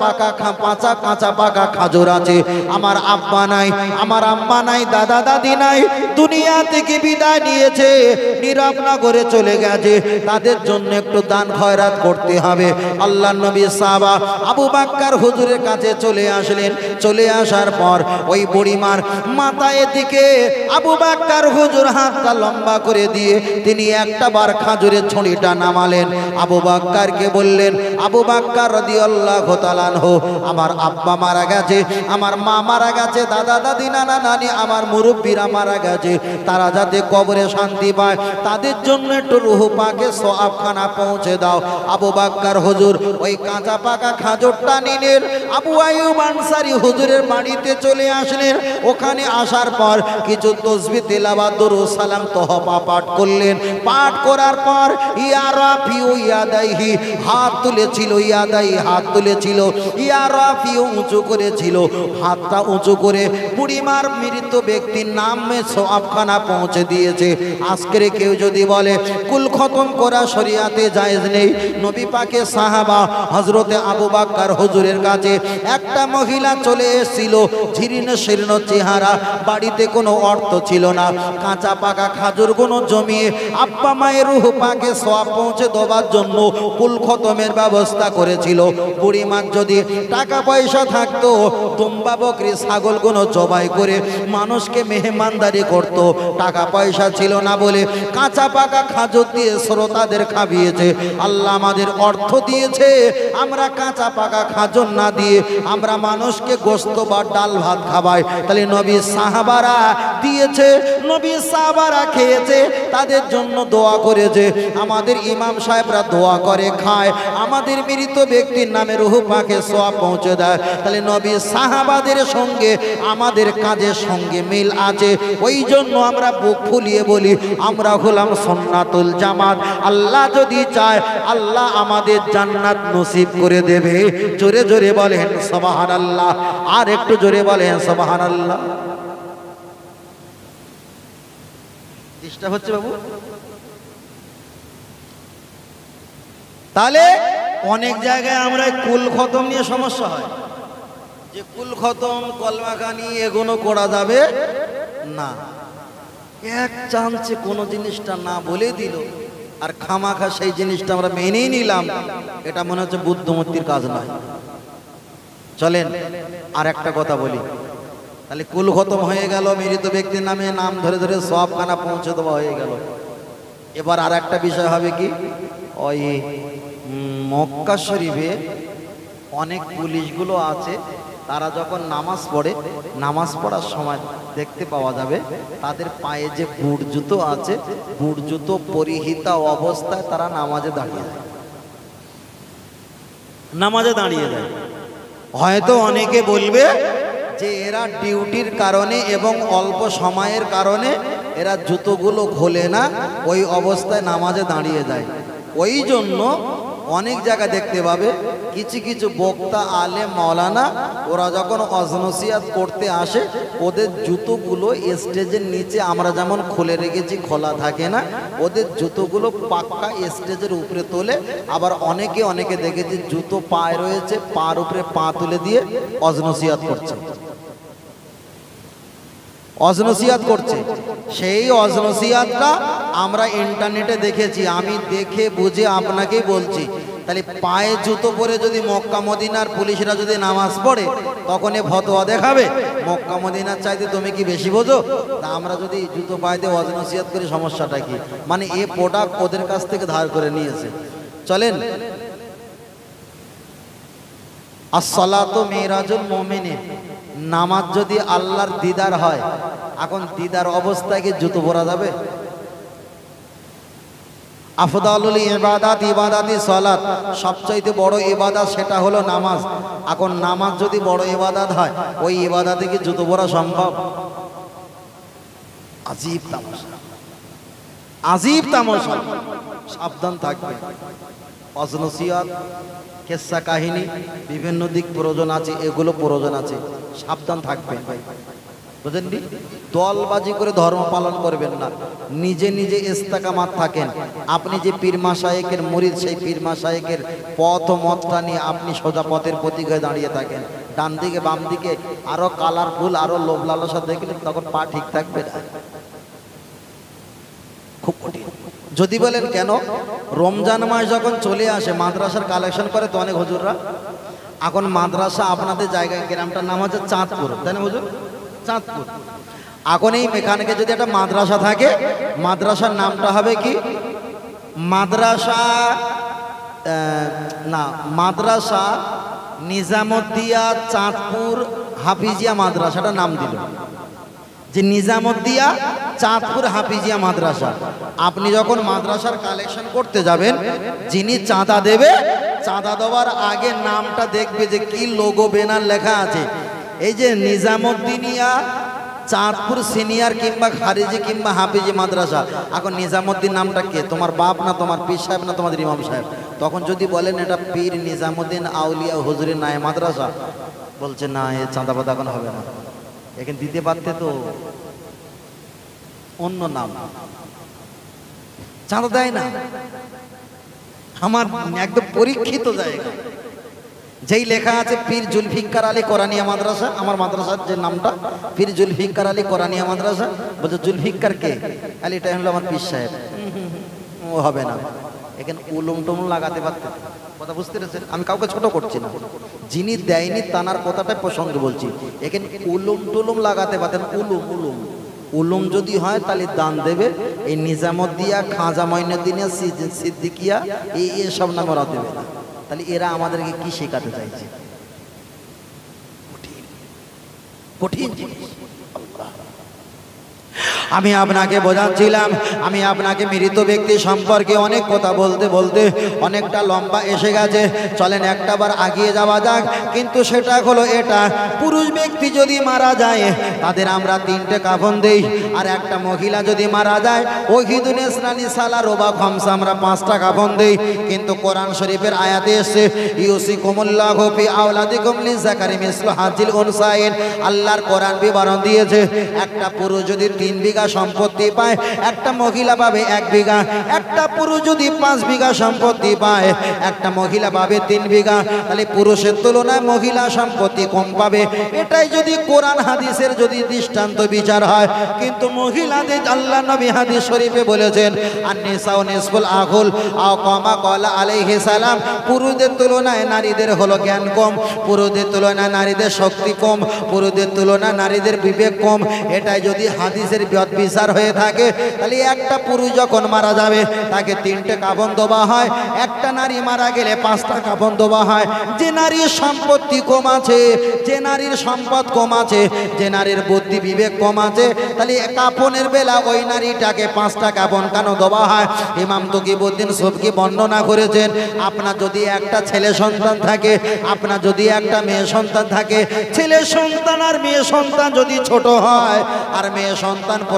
পাকা খাজুর আছে। আমার আব্বা নাই, আমার আম্মা নাই, দাদা দাদি নাই, দুনিয়া থেকে বিদায় নিয়েছে, নীরব নগরে চলে গেছে। তাদের জন্য একটু দান খয়রাত করতে হবে। আল্লাহ নবী সাহাবা আবু বকর হুজুরের কাছে চলে আসলেন। চলে আসার পর ওই বুড়িমার মাথায় দিকে আবু বকর হুজুর হাতটা লম্বা করে দিয়ে তিনি একটা বার খাজুরের ছড়িটা নামালেন। আবু বকরকে বললেন, আবু বকর রাদিয়াল্লাহু তাআলা আনহু, আমার আব্বা মারা গেছে, আমার মা মারা গেছে, দাদা দাদি নানা নানি আমার মুরব্বীরা মারা গেছে, তারা যাতে কবরে শান্তি পায় তাদের জন্য একটু রূহ পাকে সওয়াবখানা পৌঁছে দাও। আবু বকর হুজুর ওই কাঁচা পাকা খাজুরটা নিলেন, আবু আইয়ুব আনসারী হুজুরের বাড়িতে চলে আসলেন। ওখানে আসার পর কিছু তাসবিহ তেলাওয়াত দরুদ সালাম তহবা পাঠ করলেন। পাঠ করার পর ইয়া রাফিউ ইয়াদাইহি, হাত তুলেছিল, ইয়াদাই হাত তুলেছিল, ইয়া রাফিউ উঁচু করেছিল, হাতটা উঁচু করে বুড়িমার মৃত ব্যক্তির নামে সওয়াবখানা পৌঁছে দিয়েছে। আজকের কেউ যদি বলে কুল খতম করা শরিয়াতে জায়েজ নেই, নবী পাকের সাহাবা হযরতে আবু বকর হুজুরের কাছে একটা মহিলা চলে এসেছিল, জীর্ণ শীর্ণ চেহারা, বাড়িতে কোনো অর্থ ছিল না, কাঁচা পাকা খাজুরগুলো জমিয়ে আব্বা মায়ের রূহ পাকে সওয়াব পৌঁছে দেওয়ার জন্য কুল খতমের ব্যবস্থা করেছিল। বুড়িমার যদি টাকা পয়সা থাকতো, দুম্বা বকরি ছাগলগুলো জবাই করে মানুষকে মেহমানদারি করত। টাকা পয়সা ছিল না বলে কাঁচা পাকা খাজুর দিয়ে শ্রোতাদের খাবিয়েছে। আল্লাহ আমাদের অর্থ দিয়েছে, আমরা কাঁচা পাকা খাজুর না দিয়ে আমরা মানুষকে গোশত বা ডাল ভাত খাওয়াই। তাহলে নবী সাহাবারা দিয়েছে, নবী সাহাবারা খেয়েছে, তাদের জন্য দোয়া করেছে। আমাদের ইমাম সাহেবরা দোয়া করে খায়, আমাদের মৃত ব্যক্তির নামে রূহ পাকে সওয়াব পৌঁছে দেয়। তাহলে নবী সাহাবাদের সঙ্গে আমাদের কাজের সঙ্গে মিল আছে। ওই জন্য আমরা বুক ফুলিয়ে বলি আমরা হলাম সুন্নাতুল জামাত। আল্লাহ যদি চায় আল্লাহ আমাদের জান্নাত নসিব করে দেবে। জোরে জোরে বলেন সুবহানাল্লাহ, আর একটু জোরে বলেন সুবহানাল্লাহ। ডিস্টার্ব হচ্ছে বাবু? তাহলে অনেক জায়গায় আমরা কুল খতম নিয়ে সমস্যা হয়, যে কুল খতম কলমাখানি এগুলো করা যাবে না। এক চান্সে কোনো জিনিসটা না বলে দিল আর খামাখা সেই জিনিসটা আমরা মেনেই নিলাম, এটা মনে হচ্ছে বুদ্ধমূর্তির কাজ নয়। চলেন আর একটা কথা বলি, তাহলে কুল খতম হয়ে গেল, মৃত ব্যক্তির নামে নাম ধরে ধরে সওয়াবখানা পৌঁছে দেওয়া হয়ে গেল। এবার আর একটা বিষয় হবে কি, ওই মক্কা শরীফে অনেক পুলিশগুলো আছে, তারা যখন নামাজ পড়ে, নামাজ পড়ার সময় দেখতে পাওয়া যাবে তাদের পায়ে যে বুট জুতো আছে, বুট জুতো পরিহিতা অবস্থায় তারা নামাজে দাঁড়িয়ে যায়, নামাজে দাঁড়িয়ে যায়। হয়তো অনেকে বলবে যে এরা ডিউটির কারণে এবং অল্প সময়ের কারণে এরা জুতোগুলো খোলে না, ওই অবস্থায় নামাজে দাঁড়িয়ে যায়। ওই জন্য অনেক জায়গা দেখতে পাবে কিছু কিছু বক্তা আলেম মাওলানা ওরা যখন অজনসিয়াত করতে আসে, ওদের জুতোগুলো স্টেজের নিচে আমরা যেমন খুলে রেখেছি খোলা থাকে না, ওদের জুতোগুলো পাক্কা স্টেজের উপরে তোলে। আবার অনেকে দেখেছি জুতো পায়ে রয়েছে, পার উপরে পা তুলে দিয়ে অজনসিয়াত করছে। অজনসিয়াত করছে। সেই অজনসিয়াতটা আমরা ইন্টারনেটে দেখেছি, আমি দেখে বুঝে আপনাকেই বলছি। তাহলে পায়ে জুতো পরে যদি মক্কা মদিনার পুলিশরা যদি নামাজ পড়ে তখন এ ফতোয়া দেখাবে মক্কা মদিনার চাইতে তুমি কি বেশি বোঝো? তা আমরা যদি জুতো পায়ে দিয়ে অজনসিয়াত করি সমস্যাটা কি? মানে এ প্রোডাক্ট ওদের কাছ থেকে ধার করে নিয়েছে। চলেন, আসসালাতু মিরাজুল মুমিনিন, নামাজ যদি আল্লাহর দিদার হয়, এখন দিদার অবস্থায় কি জুতো পরা যাবে? আফদালুল ইবাদাত ইবাদাতি সালাত, সবচাইতে বড় ইবাদত সেটা হলো নামাজ। এখন নামাজ যদি বড় ইবাদত হয়, ওই ইবাদতে কি জুতো পরা সম্ভব? আজীব তামাশা, আজীব তামাশা। সাবধান থাকবে। অজনসিয়াত, কেসা কাহিনী, বিভিন্ন দিক প্রয়োজন আছে, এগুলো প্রয়োজন আছে, সাবধান থাকবেন ভাই, বুঝেননি? দলবাজি করে ধর্ম পালন করবেন না, নিজে নিজে ইস্তেকামাত থাকেন। আপনি যে পীর মাশায়েখের মুরিদ, সেই পীর মাশায়েখের পথ ও মতটা নিয়ে আপনি সোজা পথের প্রতীক হয়ে দাঁড়িয়ে থাকেন। ডান দিকে বাম দিকে আরো কালারফুল, আরো লোভ লালসা দেখলে তখন পা ঠিক থাকবে না, খুব কঠিন। যদি বলেন কেন, রমজান মাস যখন চলে আসে মাদ্রাসার কালেকশন করে তো অনেক হুজুররা। এখন মাদ্রাসা আপনাদের জায়গায়, গ্রামটার নাম হচ্ছে চাঁদপুর, তাই না হুজুর? চাঁদপুর। এখন এই এখানে যদি একটা মাদ্রাসা থাকে, মাদ্রাসার নামটা হবে কি? মাদ্রাসা না, মাদ্রাসা নিজামুদ্দিয়া চাঁদপুর হাফিজিয়া মাদ্রাসাটা নাম দিল যে নিজামুদ্দিয়া চাঁদপুর হাফিজিয়া মাদ্রাসা। আপনি যখন মাদ্রাসার কালেকশন করতে যাবেন, যিনি চাঁদা দেবে, চাঁদা দেওয়ার আগে নামটা দেখবে যে কি লোগো ব্যানার লেখা আছে। এই যে নিজামুদ্দিনিয়া চাঁদপুর সিনিয়র কিংবা খারিজি কিংবা হাফিজি মাদ্রাসা, এখন নিজামুদ্দিন নামটা কে? তোমার বাপ না তোমার পীর সাহেব না তোমাদের ইমাম সাহেব? তখন যদি বলেন এটা পীর নিজামুদ্দিন আউলিয়া হুজুরের নাই মাদ্রাসা, বলছে না, এ চাঁদা পাতা এখন হবে না, এখানে দিতে পারতে তো অন্য নাম, চাঁদা দেয় না। আমার একদম পরীক্ষিত জায়গা, যেই লেখা আছে পীর জুলফিকার আলী কোরআনিয়া মাদ্রাসা, আমার মাদ্রাসার যে নামটা পীর জুলফিকার আলী কোরআনিয়া মাদ্রাসা, বলছে জুলফিকার কে? আলীটা হলো আমার পীর সাহেব। ও হবে না, এখানে উলুম টুলুম লাগাতে পারতে। কথা বুঝতে পেরেছেন? আমি কাউকে ছোট করছি না, যিনি দেয়নি তানার কথাটাই প্রসঙ্গে বলছি। এখানে উলুম টুলুম লাগাতে পারতেন। উলুম উলুম উলুম যদি হয় তাহলে দান দেবে। এই নিজামুদ্দিয়া, খাজা মঈনুদ্দিনিয়া, সিদ্দিকিয়া, এই সব নাম ওরা দেবে না। তাহলে এরা আমাদেরকে কি শেখাতে চাইছে? কঠিন কঠিন জিনিস। আমি আপনাকে বোঝাচ্ছিলাম, আমি আপনাকে মৃত ব্যক্তি সম্পর্কে অনেক কথা বলতে বলতে অনেকটা লম্বা এসে গেছে। চলেন একটা বার আগিয়ে যাওয়া যাক। কিন্তু সেটা হলো এটা, পুরুষ ব্যক্তি যদি মারা যায় তাদের আমরা 3টে কাফন দেই, আর একটা মহিলা যদি মারা যায় ওহিদুন ইসরানি সালা রোবা খমসা আমরা 5টা কাফন দেই। কিন্তু কোরআন শরীফের আয়াতে এসেছে ইউসিকুমুল্লাহু ফি আওলাদিকুম লিযাকারি মিসলু হাজ্জিল উনসাইন। আল্লাহর কোরআন বিবরণ দিয়েছে, একটা পুরুষ যদি 3 বিঘা সম্পত্তি পায়, একটা মহিলা পাবে 1 বিঘা। একটা পুরুষ যদি 5 বিঘা সম্পত্তি পায়, একটা মহিলা পাবে 3 বিঘা। তাহলে পুরুষের তুলনায় মহিলা সম্পত্তি কম পাবে। এটাই যদি কোরআন হাদিসের যদি দৃষ্টান্ত বিচার হয়। কিন্তু মহিলাদের আল্লাহ নবী হাদিস শরীফে বলেছেন আন-নিসাউ নিসফুল আকুল আও কামা ক্বালা আলাইহিস সালাম, পুরুষদের তুলনায় নারীদের হলো জ্ঞান কম, পুরুষদের তুলনায় নারীদের শক্তি কম, পুরুষদের তুলনায় নারীদের বিবেক কম। এটাই যদি হাদিসের বিচার হয়ে থাকে, তাহলে একটা পুরুষ যখন মারা যাবে তাকে 3টে কাফন দেওয়া হয়। একটা নারী মারা গেলে 5টা কাফন দেওয়া হয়। যে নারীর সম্পত্তি কম আছে, যে নারীর সম্পদ কম আছে, যে নারীর বুদ্ধি বিবেক কম আছে, তাহলে কাফনের বেলা ওই নারীটাকে 5টা কাফন কেন দেওয়া হয়? ইমাম তকিবউদ্দিন সুবকি বর্ণনা করেছেন, আপনার যদি একটা ছেলে সন্তান থাকে, আপনার যদি একটা মেয়ে সন্তান থাকে, ছেলে সন্তান আর মেয়ে সন্তান যদি ছোট হয় আর মেয়ে সন্তান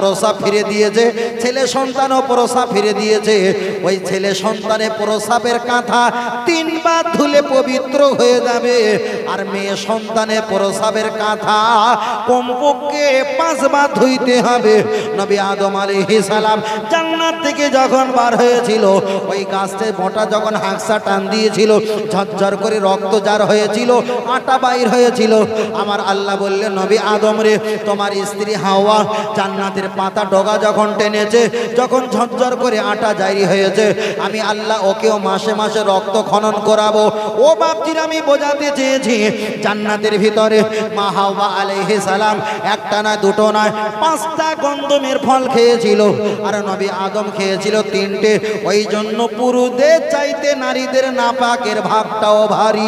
প্রস্রাব ফিরে দিয়েছে, ছেলে সন্তানও প্রস্রাব ফিরে দিয়েছে। ওই ছেলে সন্তানের প্রস্রাবের কাঁথা 3 বার ধুলে পবিত্র হয়ে যাবে, আর মেয়ে সন্তানের প্রস্রাবের কাঁথা কমপক্ষে 5 বার ধুইতে হবে। নবী আদম আলাইহিস সালাম জান্নাত থেকে যখন বার হয়েছিল, ওই গাছতে মোটা যখন হাঁকসা টান দিয়েছিল, ঝরঝর করে রক্ত জার হয়েছিল, আটা বাইর হয়েছিল। আমার আল্লাহ বললেন, নবী আদম রে, তোমার স্ত্রী হাওয়া জান্নাতের পাতা ডগা যখন টেনেছে, যখন ঝরঝর করে আটা জারি হয়েছে, আমি আল্লাহ ওকেও মাসে মাসে রক্ত খনন করাবো। ও বাপজির, আমি বোঝাতে চেয়েছি জান্নাতের ভিতরে মা হাওয়া আলাইহিস সালাম একটা না দুটো নয় 5টা গন্ধমের ফল খেয়েছিল, আর নবী আদম খেয়েছিল 3টে। ওই জন্য পুরুষদের চাইতে নারীদের নাপাকের ভাগটাও ভারী,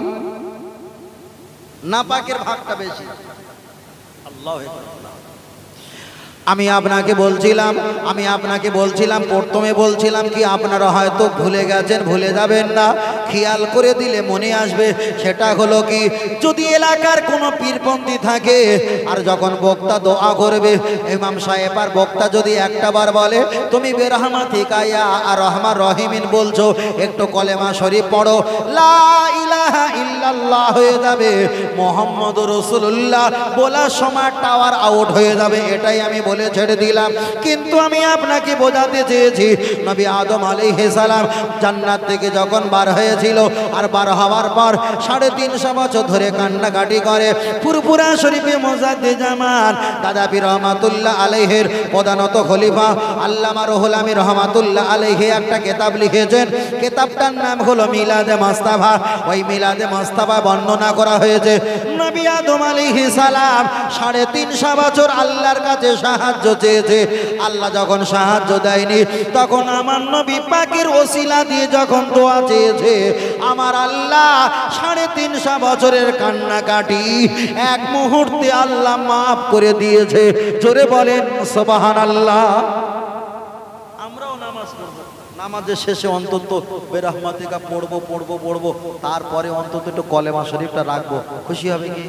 নাপাকের ভাগটা বেশি। আল্লাহু আকবার। আমি আপনাকে বলছিলাম প্রথমে বলছিলাম কি, আপনারা হয়তো ভুলে গেছেন, ভুলে যাবেন না, খেয়াল করে দিলে মনে আসবে। সেটা হলো কি, যদি এলাকার কোনো পীরপন্থী থাকে আর যখন বক্তা দোয়া করবে, ইমাম সাহেব আর বক্তা যদি একটা বার বলে তুমি বেরহমাতিকা ইয়া আর রহমান রহিমিন বলছো, একটু কলেমা শরীফ পড়ো, লা ইলাহা ইল্লাল্লাহ হয়ে যাবে, মুহাম্মদুর রাসূলুল্লাহ বলার সময় টাওয়ার আউট হয়ে যাবে। এটাই আমি বলে ছেড়ে দিলাম। কিন্তু আমি আপনাকে বোঝাতে চেয়েছি, নবী আদম আলাইহিস সালাম জান্নাত থেকে যখন বার হয়েছিল, আর বার হওয়ার পর 350 বছর ধরে কান্নাকাটি করে, ফুরফুরা শরীফে মুজাদ্দিদ জামান দাদা পীর রহমাতুল্লাহ আলাইহির প্রধানত খলিফা আল্লামা রুহুল আমিন রহমাতুল্লাহ আলাইহি একটা কিতাব লিখেছেন। কিতাবটার নাম হলো মিলাদে মুস্তাফা। ওই মিলাদে মুস্তাফা বর্ণনা করা হয়েছে, নবী আদম আলাইহিস সালাম 350 বছর আল্লাহর কাছে সাহায্য চেয়েছে। আল্লাহ যখন সাহায্য দেয়নি, তখন আমার নবী পাকের ওসিলা দিয়ে যখন দোয়া চেয়েছে, আমার আল্লাহ 350 বছরের কান্নাকাটি এক মুহূর্তে আল্লাহ মাফ করে দিয়েছে। জোরে বলেন সুবহানাল্লাহ। আমরাও নামাজ পড়ব, নামাজের শেষে অন্তত বেরহমাতিকা পড়বো, তারপরে অন্তত একটু কলেমা শরীফটা রাখবো, খুশি হবে কি?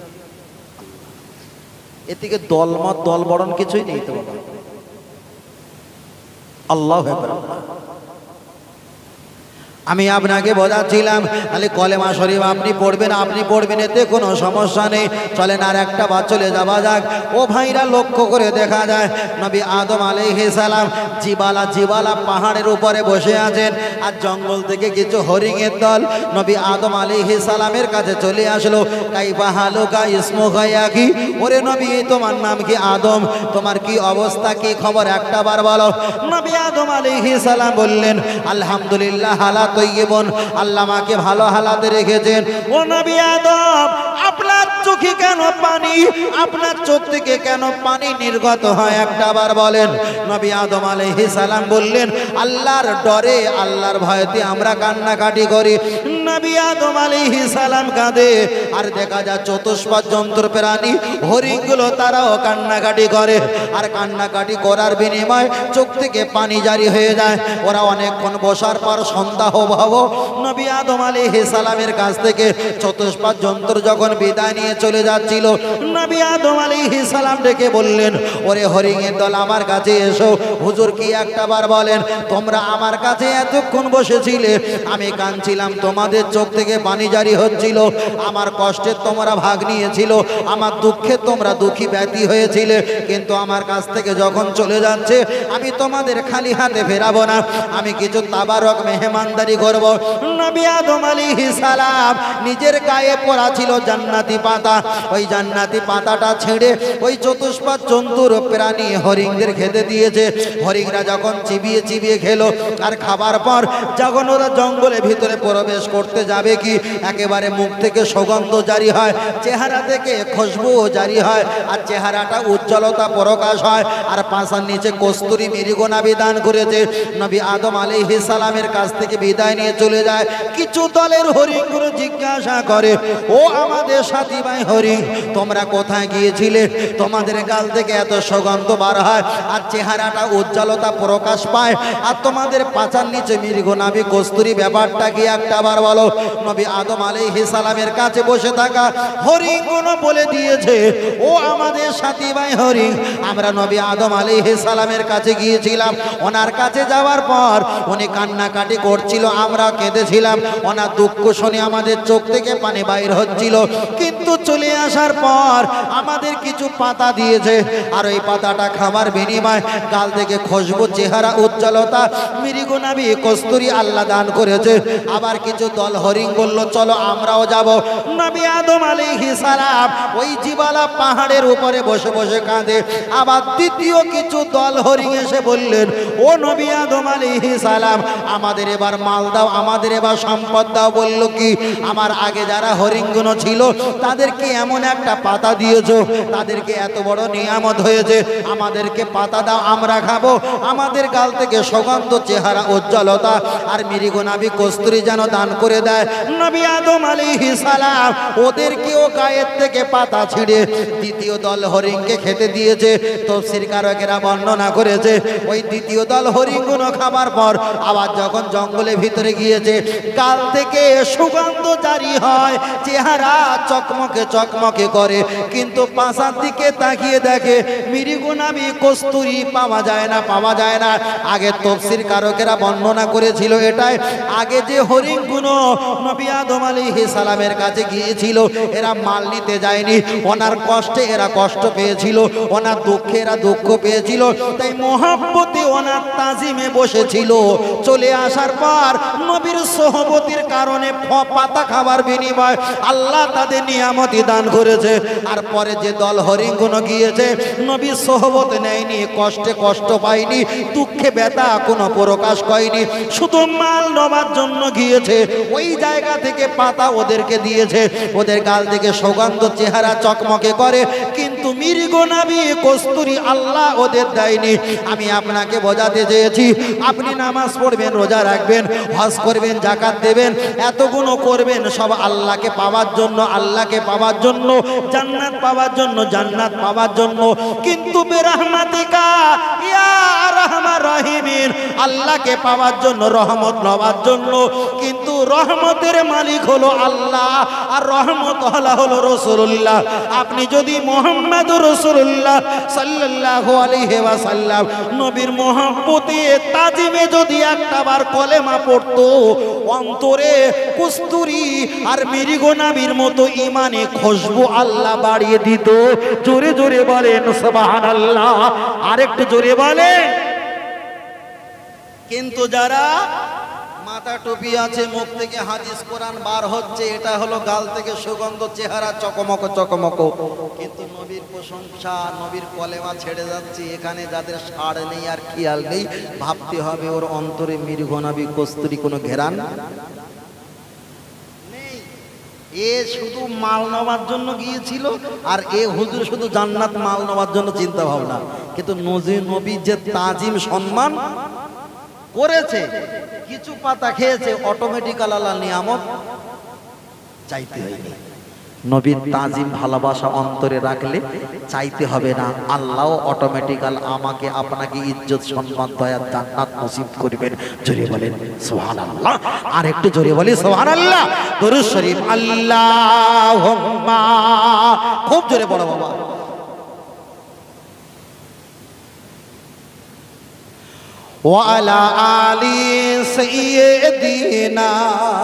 এদিকে দলমত দলবরণ কিছুই নেই তো বাবা। আল্লাহু আকবার। আমি আপনাকে বোঝাচ্ছিলাম, তাহলে কলেমা শরীফ আপনি পড়বেন, এতে কোনো সমস্যা নেই। চলেন আর একটা বার চলে যাওয়া যাক। ও ভাইরা, লক্ষ্য করে দেখা যায় নবী আদম আলাইহিস সালাম জিবালা পাহাড়ের উপরে বসে আছেন, আর জঙ্গল থেকে কিছু হরিণের দল নবী আদম আলাইহিস সালামের কাছে চলে আসলো। কাইফা হালুকা ইসমুকা ইয়া কি, ওরে নবী তোমার নাম কি? আদম। তোমার কি অবস্থা, কি খবর একটা বার বলো। নবী আদম আলাইহিস সালাম বললেন, আলহামদুলিল্লাহ হালাত তৈয়বন, আল্লাহ আমাকে ভালো হালাতে রেখেছেন। ও নবী আদম, আপনার চোখে কেন পানি, আপনার চোখ থেকে কেন পানি নির্গত হয় একটা বার বলেন। নবী আদম আলাইহিস সালাম বললেন, আল্লাহর ডরে, আল্লাহর ভয়তে আমরা কান্নাকাটি করি। নবী আদম আলাইহিস সালাম কাঁদে, আর দেখা যায় চতুষ্পদ জন্তুর প্রাণী হরিণগুলো তারাও কান্নাকাটি করে, আর কান্নাকাটি করার বিনিময়ে চোখ থেকে পানি জারি হয়ে যায়। ওরা অনেকক্ষণ বসার পর সন্ধ্যা হব নবী আদম আলাইহিস সালামের কাছ থেকে চতুষ্পদ জন্তুর যখন বিদায় নিয়ে চলে যাচ্ছিল, নবী আদম আলাইহিস সালাম ডেকে বললেন, ওরে হরিণের দল আমার কাছে এসো। হুজুর কি একটা বার বলেন, তোমরা আমার কাছে এতক্ষণ বসেছিলে, আমি কাঁদছিলাম, তোমাদের চোখ থেকে পানি জারি হচ্ছিল, আমার কষ্টের তোমরা ভাগ নিয়েছিল, আমার দুঃখে তোমরা দুঃখী ব্যতি হয়েছিলে, কিন্তু আমার কাছ থেকে যখন চলে যাচ্ছে, আমি তোমাদের খালি হাতে ফেরাবো না, আমি কিছু তাবারক মেহমানদারি করব। নবী আদম আলাইহিস সালাম নিজের গায়ে পরা ছিল জান্নাতি পাতা, ওই জান্নাতি পাতাটা ছেড়ে ওই চতুষ্পদ জন্তুর প্রাণী হরিণদের খেতে দিয়েছে। হরিণরা যখন চিবিয়ে চিবিয়ে খেলো, আর খাবার পর যখন ওরা জঙ্গলের ভিতরে প্রবেশ করতে যাবে, কি একেবারে মুখ থেকে সুগন্ধ জারি হয়, চেহারা থেকে খুশবু জারি হয়, আর চেহারাটা উজ্জ্বলতা প্রকাশ হয়, আর পাশার নিচে কস্তুরী মৃগনা বিধান করেছে। নবী আদম আলাইহিস সালামের কাছ থেকে বিদায় নিয়ে চলে যায়। কিছু দলের হরিণগুলো জিজ্ঞাসা করে, ও আমার আমাদের সাথী ভাই হরিণ তোমরা কোথায় গিয়েছিলে? তোমাদের গাল থেকে এত সুগন্ধ বার হয় আর চেহারাটা উজ্জ্বলতা প্রকাশ পায়, আর তোমাদের পাচার নিচে মৃগ নাভি কস্তুরী, ব্যাপারটা কি একটাবার বলো? নবী আদম আলাইহিস সালামের কাছে বসে থাকা হরিণগুলো বলে দিয়েছে, ও আমাদের সাথী ভাই হরিণ, আমরা নবী আদম আলাইহিস সালামের কাছে গিয়েছিলাম। ওনার কাছে যাওয়ার পর উনি কান্নাকাটি করছিল, আমরা কেঁদেছিলাম। ওনার দুঃখ শুনে আমাদের চোখ থেকে পানি বাইর হচ্ছিল। কিন্তু চলে আসার পর আমাদের কিছু পাতা দিয়েছে, আর ওই পাতাটা খাবার বিনিময় গাল থেকে খুশবু, চেহারা, উজ্জ্বলতা, মৃগনাভি কস্তুরী আল্লাহ দান করেছে। আবার কিছু দল হরিণ বলল, চলো আমরাও যাব। নবী আদম আলাইহিস সালাম ওই জিবালা পাহাড়ের উপরে বসে বসে কাঁদে। আবার দ্বিতীয় কিছু দল হরিণ এসে বললেন, ও নবী আদম আলাইহিস সালাম, আমাদের এবার মাল দাও, আমাদের এবার সম্পদ দাও। বলল কি, আমার আগে যারা হরিণগুলো ছিল তাদেরকে এমন একটা পাতা দিয়েছো, তাদেরকে এত বড় নিয়ামত হয়েছে, আমাদেরকে পাতা দাও, আমরা খাবো। আমাদের গাল থেকে সুগন্ধ, চেহারা, উজ্জ্বলতা আর মৃগনাভি কস্তুরী যেন দান করে দেয়। নবী আদম আলাইহিস সালাম ওদেরকেও গায়ের থেকে পাতা ছিঁড়ে দ্বিতীয় দল হরিণকে খেতে দিয়েছে। তাফসীর কারকেরা বর্ণনা করেছে, ওই দ্বিতীয় দল হরিণগুলো খাবার পর আবার যখন জঙ্গলের ভিতরে গিয়েছে, গাল থেকে সুগন্ধ জারি হয়, চেহারা চকমকে চকমকে করে, কিন্তু পাশার দিকে তাকিয়ে দেখে মৃগনাভি কস্তুরী পাওয়া যায় না, পাওয়া যায় না। আগে তাফসীর কারকেরা বর্ণনা করেছিল এটাই, আগে যে হরিণগুলো নবী আদম আলাইহিস সালামের কাছে গিয়েছিল এরা মাল নিতে যায়নি, ওনার কষ্টে এরা কষ্ট পেয়েছিল, ওনার দুঃখে এরা দুঃখ পেয়েছিল, তাই মহব্বতে ওনার তাজিমে বসেছিল। চলে আসার পর নবীর সোহবতের কারণে পাতা খাবার বিনিময় আল্লাহ তাদের নিয়ামতি দান করেছে। আর পরে যে দল হরিণগুলো গিয়েছে নবীর সোহবত নেয়নি, কষ্টে কষ্ট পায়নি, দুঃখে ব্যথা কোনো প্রকাশ করেনি, শুধু মাল নেওয়ার জন্য গিয়েছে। ওই জায়গা থেকে পাতা ওদেরকে দিয়েছে, ওদের গাল থেকে সুগন্ধ, চেহারা চকমকে করে, কিন্তু মৃগনাভি কস্তুরী আল্লাহ ওদের দেয়নি। আমি আপনাকে বোঝাতে চেয়েছি, আপনি নামাজ পড়বেন, রোজা রাখবেন, হজ করবেন, যাকাত দেবেন, এতগুলো করবেন সব আল্লাহকে পাওয়ার জন্য, আল্লাহকে পাওয়ার জন্য, জান্নাত পাওয়ার জন্য, জান্নাত পাওয়ার জন্য। কিন্তু বিরহমাতিকা ইয়া আরহামার রাহিমিন, আল্লাহকে পাওয়ার জন্য, রহমত নেওয়ার জন্য। কিন্তু রহমতের মালিক হলো আল্লাহ, আর রহমত হলো রাসূলুল্লাহ। আপনি যদি মুহাম্মদুর রাসূলুল্লাহ সাল্লাল্লাহু আলাইহি ওয়াসাল্লাম নবীর মহব্বতে তাজিমে যদি একটাবার কলেমা পড়তো, অন্তরে কস্তুরী আর মৃগনাভির মতো ইমানে খুশবু আল্লাহ বাড়িয়ে দিত। জোরে জোরে বলেন সুবহানাল্লাহ, আরেকটু জোরে বলেন। কিন্তু যারা মাথা টুপি আছে, মুখ থেকে হাদিস কোরআন বার হচ্ছে, এটা হলো গাল থেকে সুগন্ধ, চেহারা চকমক চকমক, কিন্তু নবীর প্রশংসা, নবীর কলেমা ছেড়ে যাচ্ছে, এখানে যাদের সাড় নেই আর খেয়াল নেই, ভাবতে হবে ওর অন্তরে মৃগনাভি কস্তুরী কোনো ঘেরান নেই। এ শুধু মাল নেওয়ার জন্য গিয়েছিল, আর এ হুজুর শুধু জান্নাত মাল নেওয়ার জন্য চিন্তা ভাবনা। কিন্তু নবীর যে তাজিম সম্মান করেছে, কিছু পাতা খেয়েছে, অটোমেটিক্যাল আল্লাহ নিয়ামত চাইতে হয়নি। নবীর তাজিম ভালোবাসা অন্তরে রাখলে চাইতে হবে না, আল্লাহ অটোমেটিক্যাল আমাকে আপনাকে ইজ্জত, সম্মান, দয়া, জান্নাত নসিব করবেন। জোরে বলেন সুবহানাল্লাহ, আর একটু জোরে বলি সুবহানাল্লাহ। দরুদ শরীফ আল্লাহুম্মা, খুব জোরে বলো বাবা। ওয়ালা আলি সাইয়্যিদিনা,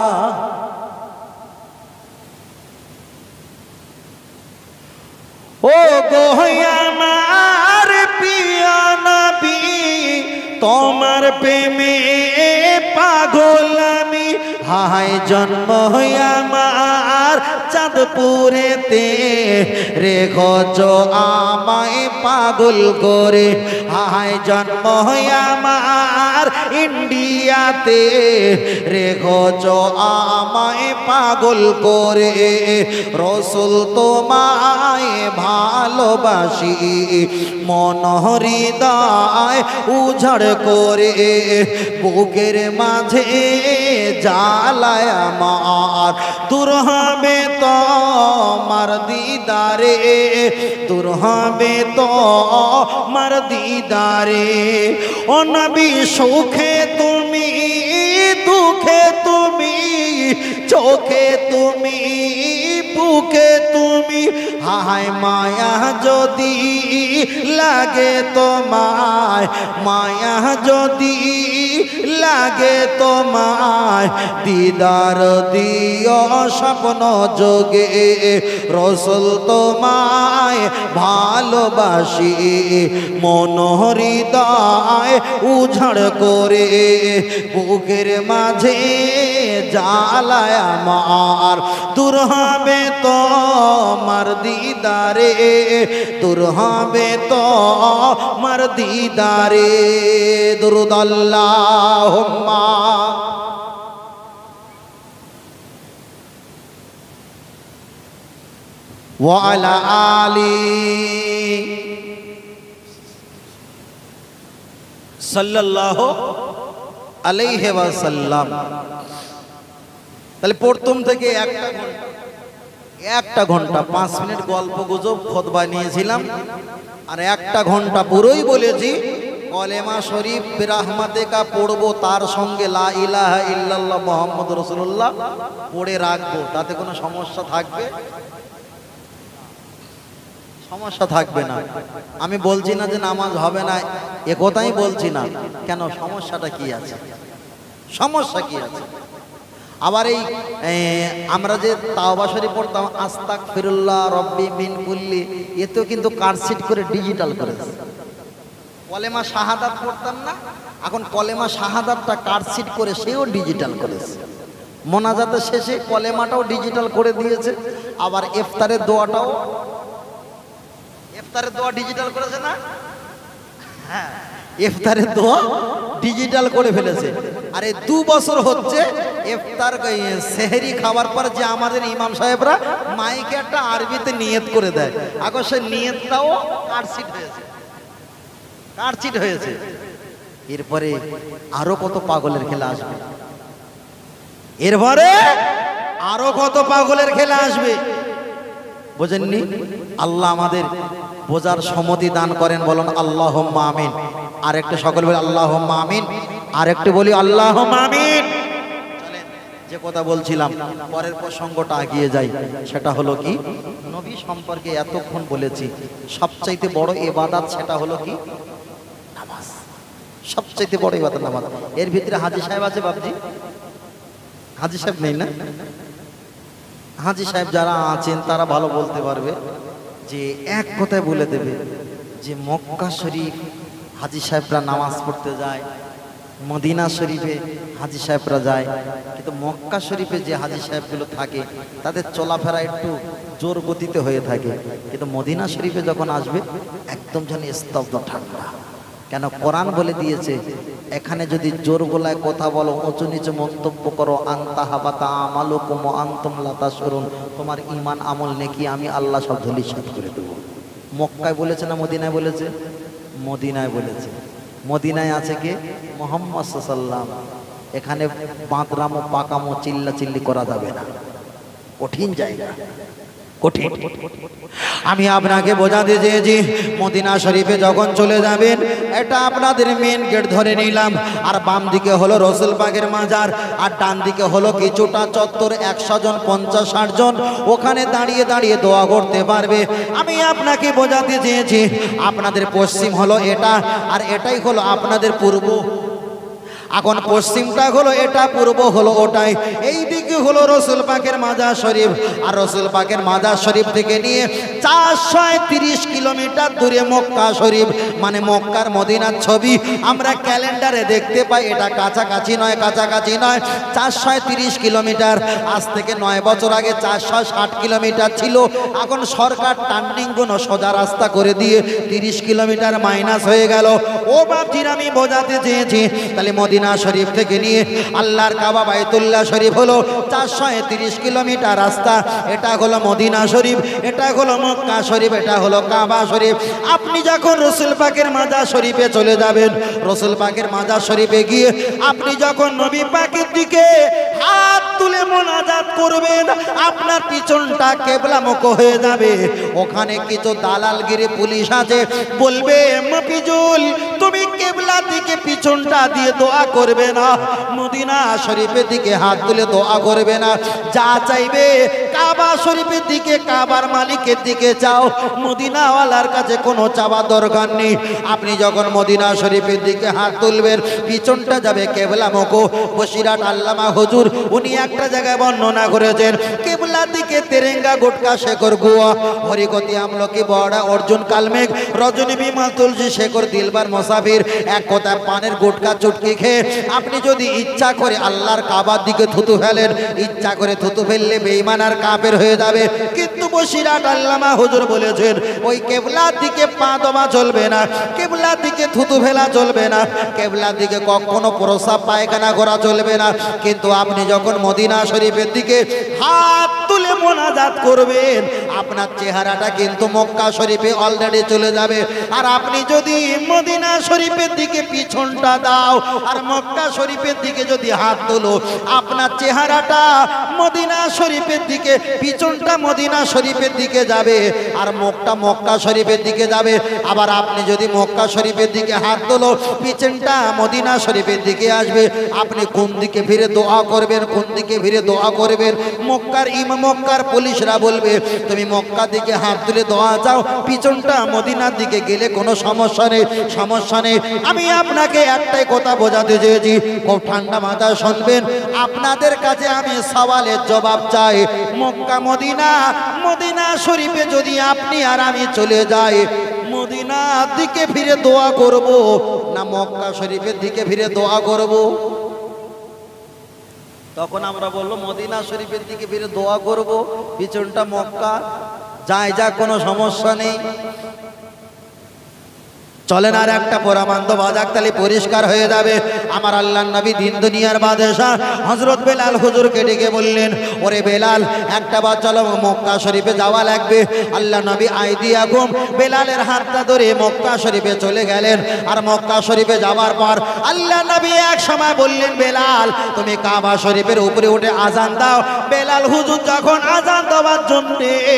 ও গো আমার প্রিয় নবী, তোমার প্রেমে পাগল আমি। হায় জন্ম আমার চাঁদপুরেতে, রেখেছ আমায় পাগল করে। হায় জন্ম আমার ইন্ডিয়াতে, রেখেছ আমায় পাগল করে। রসুল তোমায় ভালোবাসি, মন হৃদয় উজাড় করে, বুকের মাঝে জ্বালায় আমার, দূর হবে তো তোমার দিদারে, দূর হবে তোমার দিদারে। ও নবী সুখে তুমি, দুঃখে তুমি, চোখে তুমি, বুকে তুমি, হায় মায়া যদি লাগে তোমায়, মায়া যদি লাগে তোমায়, দিদার দিও স্বপ্ন যোগে, রসুল তোমায় ভালোবাসি, মন হৃদয় উঝাড় করে, বুকের মাঝে জ্বালায় আমার, দূর হবে তোমার দিদারে, দূর হবে তোমার দিদারে। দুরূদ আল্লাহুম্মা ওয়া আলা আলি সাল্লাল্লাহু আলাইহি ওয়াসাল্লাম। তাহলে প্রথম থেকে একটা ঘন্টা 5 মিনিট গল্প গুজব খুতবা নিয়েছিলাম, আর একটা ঘন্টা পুরোই বলেছি কলেমা শরীফ বিরহমাতিকা পড়বো, তার সঙ্গে লা ইলাহা ইল্লাল্লাহ মুহাম্মাদুর রাসূলুল্লাহ পড়ে রাখবো। তাতে কোনো সমস্যা থাকবে? সমস্যা থাকবে না। আমি বলছি না যে নামাজ হবে না, এ কথাই বলছি না। কেন, সমস্যাটা কি আছে? সমস্যা কি আছে? আবার এই আমরা যে তাওবা শরীফ পড়তাম, আস্তাগফিরুল্লাহ রব্বি মিন কুল্লি, এতেও কিন্তু কার্ডশিট করে ডিজিটাল করেছে। কলেমা শাহাদাত পড়তাম না, এখন কলেমা শাহাদাতটা কার্ডশিট করে সেও ডিজিটাল করেছে। মোনাজাতের শেষে কলেমাটাও ডিজিটাল করে দিয়েছে। আবার ইফতারের দোয়া ডিজিটাল করেছে না? হ্যাঁ, ইফতারের দোয়া ডিজিটাল করে ফেলেছে। আর এই 2 বছর হচ্ছে ইফতার সেহরি খাবার পর যে আমাদের ইমাম সাহেবরা মাইকে একটা আরবিতে নিয়ত করে দেয়, এখন সেই নিয়তটাও কারচিট হয়েছে। এরপরে আরো কত পাগলের খেলা আসবে, এরপরে আরো কত পাগলের খেলা আসবে, বোঝেননি? আল্লাহ আমাদের বোঝার সমতি দান করেন, বলুন আল্লাহুম্মা আমিন। আর একটা সকল বলি আল্লাহুম্মা আমিন, আর একটু বলি আল্লাহুম্মা আমিন। চলেন, যে কথা বলছিলাম পরের প্রসঙ্গটা এগিয়ে যাই। সেটা হলো কি, নবী সম্পর্কে এতক্ষণ বলেছি, সবচাইতে বড় ইবাদত সেটা হলো কি? নামাজ। সবচাইতে বড় ইবাদত নামাজ। এর ভিতরে হাজী সাহেব আছে বাবজি? হাজী সাহেব নেই না? হাজী সাহেব যারা আছেন তারা ভালো বলতে পারবে, যে এক কথায় বলে দেবে যে মক্কা শরীফ হাজী সাহেবরা নামাজ পড়তে যায়, মদিনা শরীফে হাজী সাহেবরা যায়, কিন্তু মক্কা শরীফে যে হাজী সাহেবগুলো থাকে তাদের চলাফেরা একটু জোর গতিতে হয়ে থাকে, কিন্তু মদিনা শরীফে যখন আসবে একদম যেন স্তব্ধ ঠান্ডা। কেন, কোরআন বলে দিয়েছে এখানে যদি জোর গলায় কথা বলো, উঁচু নিচু মন্তব্য করো, আনতা হাবাতা আমালুকুম আনতুম লা তাশউরুন, তোমার ঈমান আমল নেকি আমি আল্লাহ সব ধূলিসাৎ করে দেব। মক্কায় বলেছে না মদিনায় বলেছে? মদিনায় বলেছে। মদিনায় আছে কে? মুহাম্মদ সাল্লাল্লাহু আলাইহি ওয়াসাল্লাম। এখানে বাঁদরামো পাকামো চিল্লাচিল্লি করা যাবে না, কঠিন জায়গা, কঠিন। আমি আপনাকে বোঝাতে চেয়েছি মদিনা শরীফে যখন চলে যাবেন, এটা আপনাদের মেন গেট ধরে নিলাম, আর বাম দিকে হলো রসুল পাকের মাজার, আর ডান দিকে হলো কিছুটা চত্বর, 100 জন 50-60 জন ওখানে দাঁড়িয়ে দাঁড়িয়ে দোয়া করতে পারবে। আমি আপনাকে বোঝাতে চেয়েছি আপনাদের পশ্চিম হলো এটা, আর এটাই হলো আপনাদের পূর্ব। এখন পশ্চিমটা হলো এটা, পূর্ব হলো ওটাই। এই দিকে হলো রসুল পাকের মাজার শরীফ, আর রসুল পাকের মাজার শরীফ থেকে নিয়ে 430 কিলোমিটার দূরে মক্কা শরীফ, মানে মক্কার মদিনার ছবি আমরা ক্যালেন্ডারে দেখতে পাই। এটা কাছাকাছি নয়, কাছাকাছি নয়, 430 কিলোমিটার। আজ থেকে 9 বছর আগে 460 কিলোমিটার ছিল। এখন সরকার টার্নিং গুলো সোজা রাস্তা করে দিয়ে 30 কিলোমিটার মাইনাস হয়ে গেল। ও বাপজির, আমি বোঝাতে চেয়েছি তাহলে মদিনা শরীফ থেকে নিয়ে আল্লাহর কাবা বাইতুল্লাহ শরীফ হলো 430 কিলোমিটার রাস্তা। এটা হলো মদিনা শরীফ, এটা হলো মক্কা শরীফ, এটা হলো কাবা শরীফ। আপনি যখন রসুল পাকের মাজার শরীফে চলে যাবেন, রসুল পাকের মাজার শরীফে গিয়ে আপনি যখন নবী পাকের দিকে হাত তুলে মোনাজাত করবেন, আপনার পিছনটা কেবলামুখ হয়ে যাবে। ওখানে কিছু দালালগিরি পুলিশ আছে, বলবে মফিজুল তুমি কেবলা দিকে পিছনটা দিয়ে দোয়া করবে না, মদিনা শরীফের দিকে হাত তুলে দোয়া করবে না, যা চাইবে কাবা শরীফের দিকে, কাবার মালিকের দিকে চাও, মদিনাওয়ালার কাছে কোনো চাওয়া দরকার নেই। আপনি যখন মদিনা শরীফের দিকে হাত তুলবেন, পিছনটা যাবে কেবলামুখ। বসিরহাট আল্লামা হুজুর উনি একটা জায়গায় বর্ণনা করেছেন, কেবলার দিকে তেরেঙ্গা গুটকা শেখর গুয়া হরিকতি আমলকি বড়া অর্জুন কালমেঘ রজনী বিমাল তুলসী শেখর দিলবার মুসাফির, এক কথা পানের গুটকা চুটকি খেয়ে আপনি যদি ইচ্ছা করে আল্লাহর কাবার দিকে থুতু ফেলেন, ইচ্ছা করে থুতু ফেললে বেঈমান আর কাফের হয়ে যাবে। কিন্তু বসিরহাট আল্লামা হুজুর বলেছেন ওই কেবলার দিকে পা দেওয়া চলবে না, কেবলার দিকে থুতু ফেলা চলবে না, কেবলার দিকে কখনো প্রসাব পায়খানা করা চলবে না। কিন্তু আপনি যখন মদিনা শরীফের দিকে হাত তুলে মোনাজাত করবেন, আপনার চেহারাটা কিন্তু মক্কা শরীফে অলরেডি চলে যাবে। আর আপনি যদি মদিনা শরীফের দিকে পিছনটা দাও আর মক্কা শরীফের দিকে যদি হাত তোলো, আপনার চেহারাটা মদিনা শরীফের দিকে, পিছনটা মদিনা শরীফের দিকে যাবে আর মুখটা মক্কা শরীফের দিকে যাবে। আবার আপনি যদি মক্কা শরীফের দিকে হাত তোলো, পিছনটা মদিনা শরীফের দিকে আসবে। আপনি কোন দিকে ফিরে দোয়া করবেন, কোন দিকে ফিরে দোয়া করবেন? মক্কার পুলিশরা বলবে তুমি মক্কা দিকে হাত তুলে দোয়া চাও, পিছনটা মদিনার দিকে গেলে কোনো সমস্যা নেই, সমস্যা নেই। আমি আপনাকে একটাই কথা বোঝাতে চেয়েছি, খুব ঠান্ডা মাথায় শুনবেন। আপনাদের কাছে আমি সওয়ালের জবাব চাই, মক্কা মদিনা শরীফে যদি আপনি আর আমি চলে যাই, মদিনার দিকে ফিরে দোয়া করব না মক্কা শরীফের দিকে ফিরে দোয়া করব? তখন আমরা বললো মদিনা শরীফের দিকে ফিরে দোয়া করব, পিছনটা মক্কা, যায় যা কোনো সমস্যা নেই। চলেন আর একটা পরামান্ত বাজাক তালি পরিষ্কার হয়ে যাবে। আমার আল্লাহর নবী দিন দুনিয়ার বাদশাহ হযরত বেলাল হুজুরকে ডেকে বললেন, ওরে বেলাল একটা বার চলো মক্কা শরীফে যাওয়া লাগবে। আল্লাহ নবী আইদিয়াকুম বেলালের হাতটা ধরে মক্কা শরীফে চলে গেলেন। আর মক্কা শরীফে যাওয়ার পর আল্লাহ নবী এক সময় বললেন, বেলাল তুমি কাবা শরীফের উপরে উঠে আজান দাও। বেলাল হুজুর যখন আজান দেওয়ার জন্য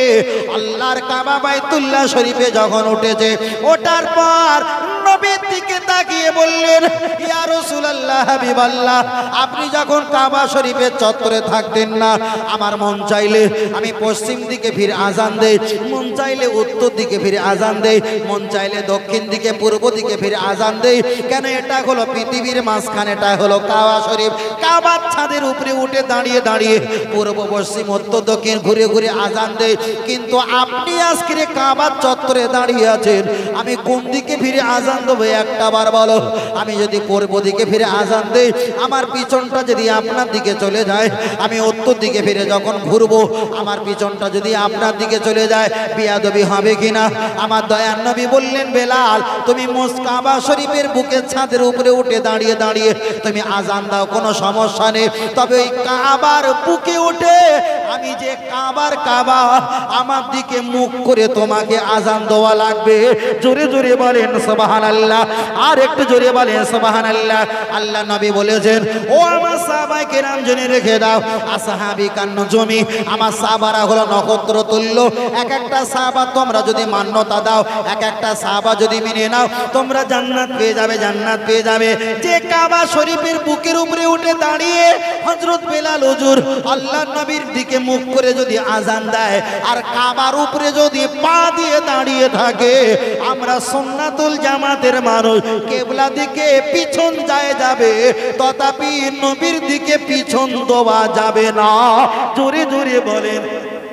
আল্লাহর কাবা বাইতুল্লাহ শরীফে যখন উঠেছে, ওঠার পর নবীর দিকে তাকিয়ে বললেন, ইয়া রাসূলুল্লাহ হাবিবাল্লাহ, আপনি যখন কাবা শরীফের চত্বরে থাকতেন না, আমার মন চাইলে আমি পশ্চিম দিকে ফিরে আজান দেই, মন চাইলে উত্তর দিকে ফিরে আজান দেই, মন চাইলে দক্ষিণ দিকে পূর্ব দিকে ফিরে আজান দেই। কেন? এটা হলো পৃথিবীর মাঝখানে, এটা হলো কাবা শরীফ। কাবার ছাদের উপরে উঠে দাঁড়িয়ে দাঁড়িয়ে পূর্ব পশ্চিম উত্তর দক্ষিণ ঘুরে ঘুরে আজান দেই। কিন্তু আপনি আজকে কাবার চত্বরে দাঁড়িয়ে আছেন, আমি কোন দিকে ফিরে আজান দেবো একটা বার বলো? আমি যদি পূর্ব দিকে ফিরে আজান দেই, আমার পিছনটা যদি আপনার দিকে চলে যায়, আমি উত্তর দিকে ফিরে যখন ঘুরবো, আমার পিছনটা যদি আপনার দিকে চলে যায়, বিয়াদবি হবে কিনা? আমার দয়ার নবী বললেন, বেলাল তুমি কাবা শরীফের বুকের ছাদের উপরে উঠে দাঁড়িয়ে দাঁড়িয়ে তুমি আজান দাও, কোনো সমস্যা নেই। তবে ওই কাবার বুকে উঠে আমি যে কাবা আমার দিকে মুখ করে তোমাকে আজান দেওয়া লাগবে। জোরে জোরে বলেন সুবহানাল্লাহ, আর একটু জোরে বলেন সুবহানাল্লাহ। আল্লাহ নবী বলেছেন, ও আমার সাহাবায়ে কেরাম জেনে রেখে দাও, আসহাবী কান্নজমি, আমার সাহাবারা হলো নক্ষত্র তুল্য। এক একটা সাহাবা তোমরা যদি মান্যতা দাও, এক একটা সাহাবা যদি মেনে নাও, তোমরা জান্নাত পেয়ে যাবে, জান্নাত পেয়ে যাবে। যে কাবা শরীফের বুকের উপরে উঠে দাঁড়িয়ে হযরত বেলাল হুজুর আল্লাহর নবীর দিকে মুখ করে যদি আজান দেয় আর কাবার উপরে যদি পা দিয়ে দাঁড়িয়ে থাকে, আমরা সুন্নাতুল জামাতের মানুষ, কিবলা দিকে পিছন যায় যাবে, তথাপি নবীর দিকে পিছন দেওয়া যাবে না। জোরে জোরে বলেন।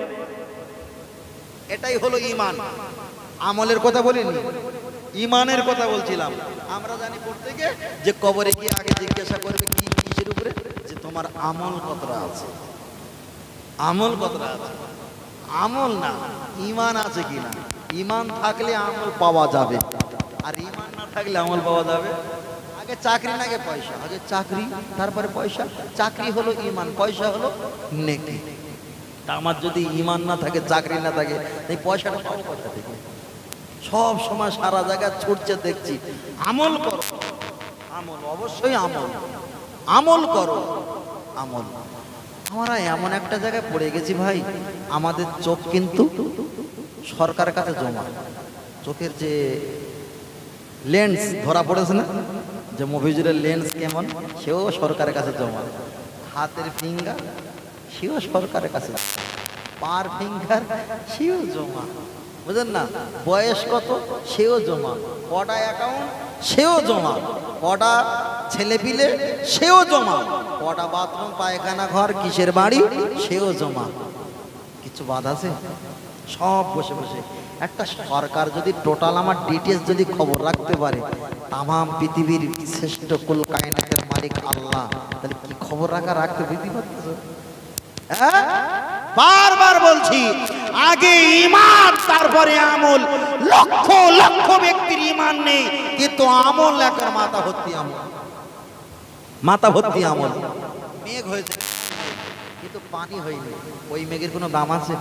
এটাই হলো ঈমান। আমলের কথা বলিনি, ঈমানের কথা বলছিলাম। আমরা জানি প্রত্যেকে যে কবরে গিয়ে আগে জিজ্ঞাসা করবে কি কিসের উপরে, যে তোমার আমল কতটা আছে, আমল কতটা আছে। আমল না, ঈমান আছে কিনা। ঈমান থাকলে আমল পাওয়া যাবে, আর ঈমান না থাকলে আমল পাওয়া যাবে। আগে চাকরি না, আগে পয়সা। আগে চাকরি, তারপরে পয়সা। চাকরি হলো ঈমান, পয়সা হলো নেকি। তা আমার যদি ঈমান না থাকে, চাকরি না থাকে, এই পয়সাটা পাবো কোথা থেকে? সব সময় সারা জায়গায় ছুটছে দেখছি। আমল করো, আমল, অবশ্যই আমল, আমল করো, আমল। আমরা এমন একটা জায়গায় পড়ে গেছি ভাই, আমাদের চোখ কিন্তু সরকারের কাছে জমা। চোখের যে লেন্স ধরা পড়েছে না, যে মফিজুরের লেন্স কেমন, সেও সরকারের কাছে জমা। হাতের ফিঙ্গার সেও সরকারের কাছে, পার ফিঙ্গার সেও জমা, বুঝলেন না? বয়স কত সেও জমা, কটা অ্যাকাউন্ট সেও জমা, কটা ছেলে পিলে সেও জমা, কটা বাথরুম পায়খানা ঘর কিসের বাড়ি সেও জমা। কিছু বাদ আছে? সব বসে বসে। একটা সরকার যদি টোটাল আমার ডিটেলস যদি খবর রাখতে পারে, তামাম পৃথিবীর শ্রেষ্ঠ কুল কায়নাতের মালিক আল্লাহ, তাহলে কি খবর রাখতে বুঝতে পারতেছো? হ্যাঁ, বারবার বলছি, আগে ঈমান তারপরে আমল। লক্ষ লক্ষ ব্যক্তির ঈমান নেই, কিন্তু আমল একার মাথা ভর্তি আমল, মাথা ভর্তি আমল। মেঘ হয়েছে কিন্তু পানি হয়নি, ওই মেঘের কোনো দাম আছে?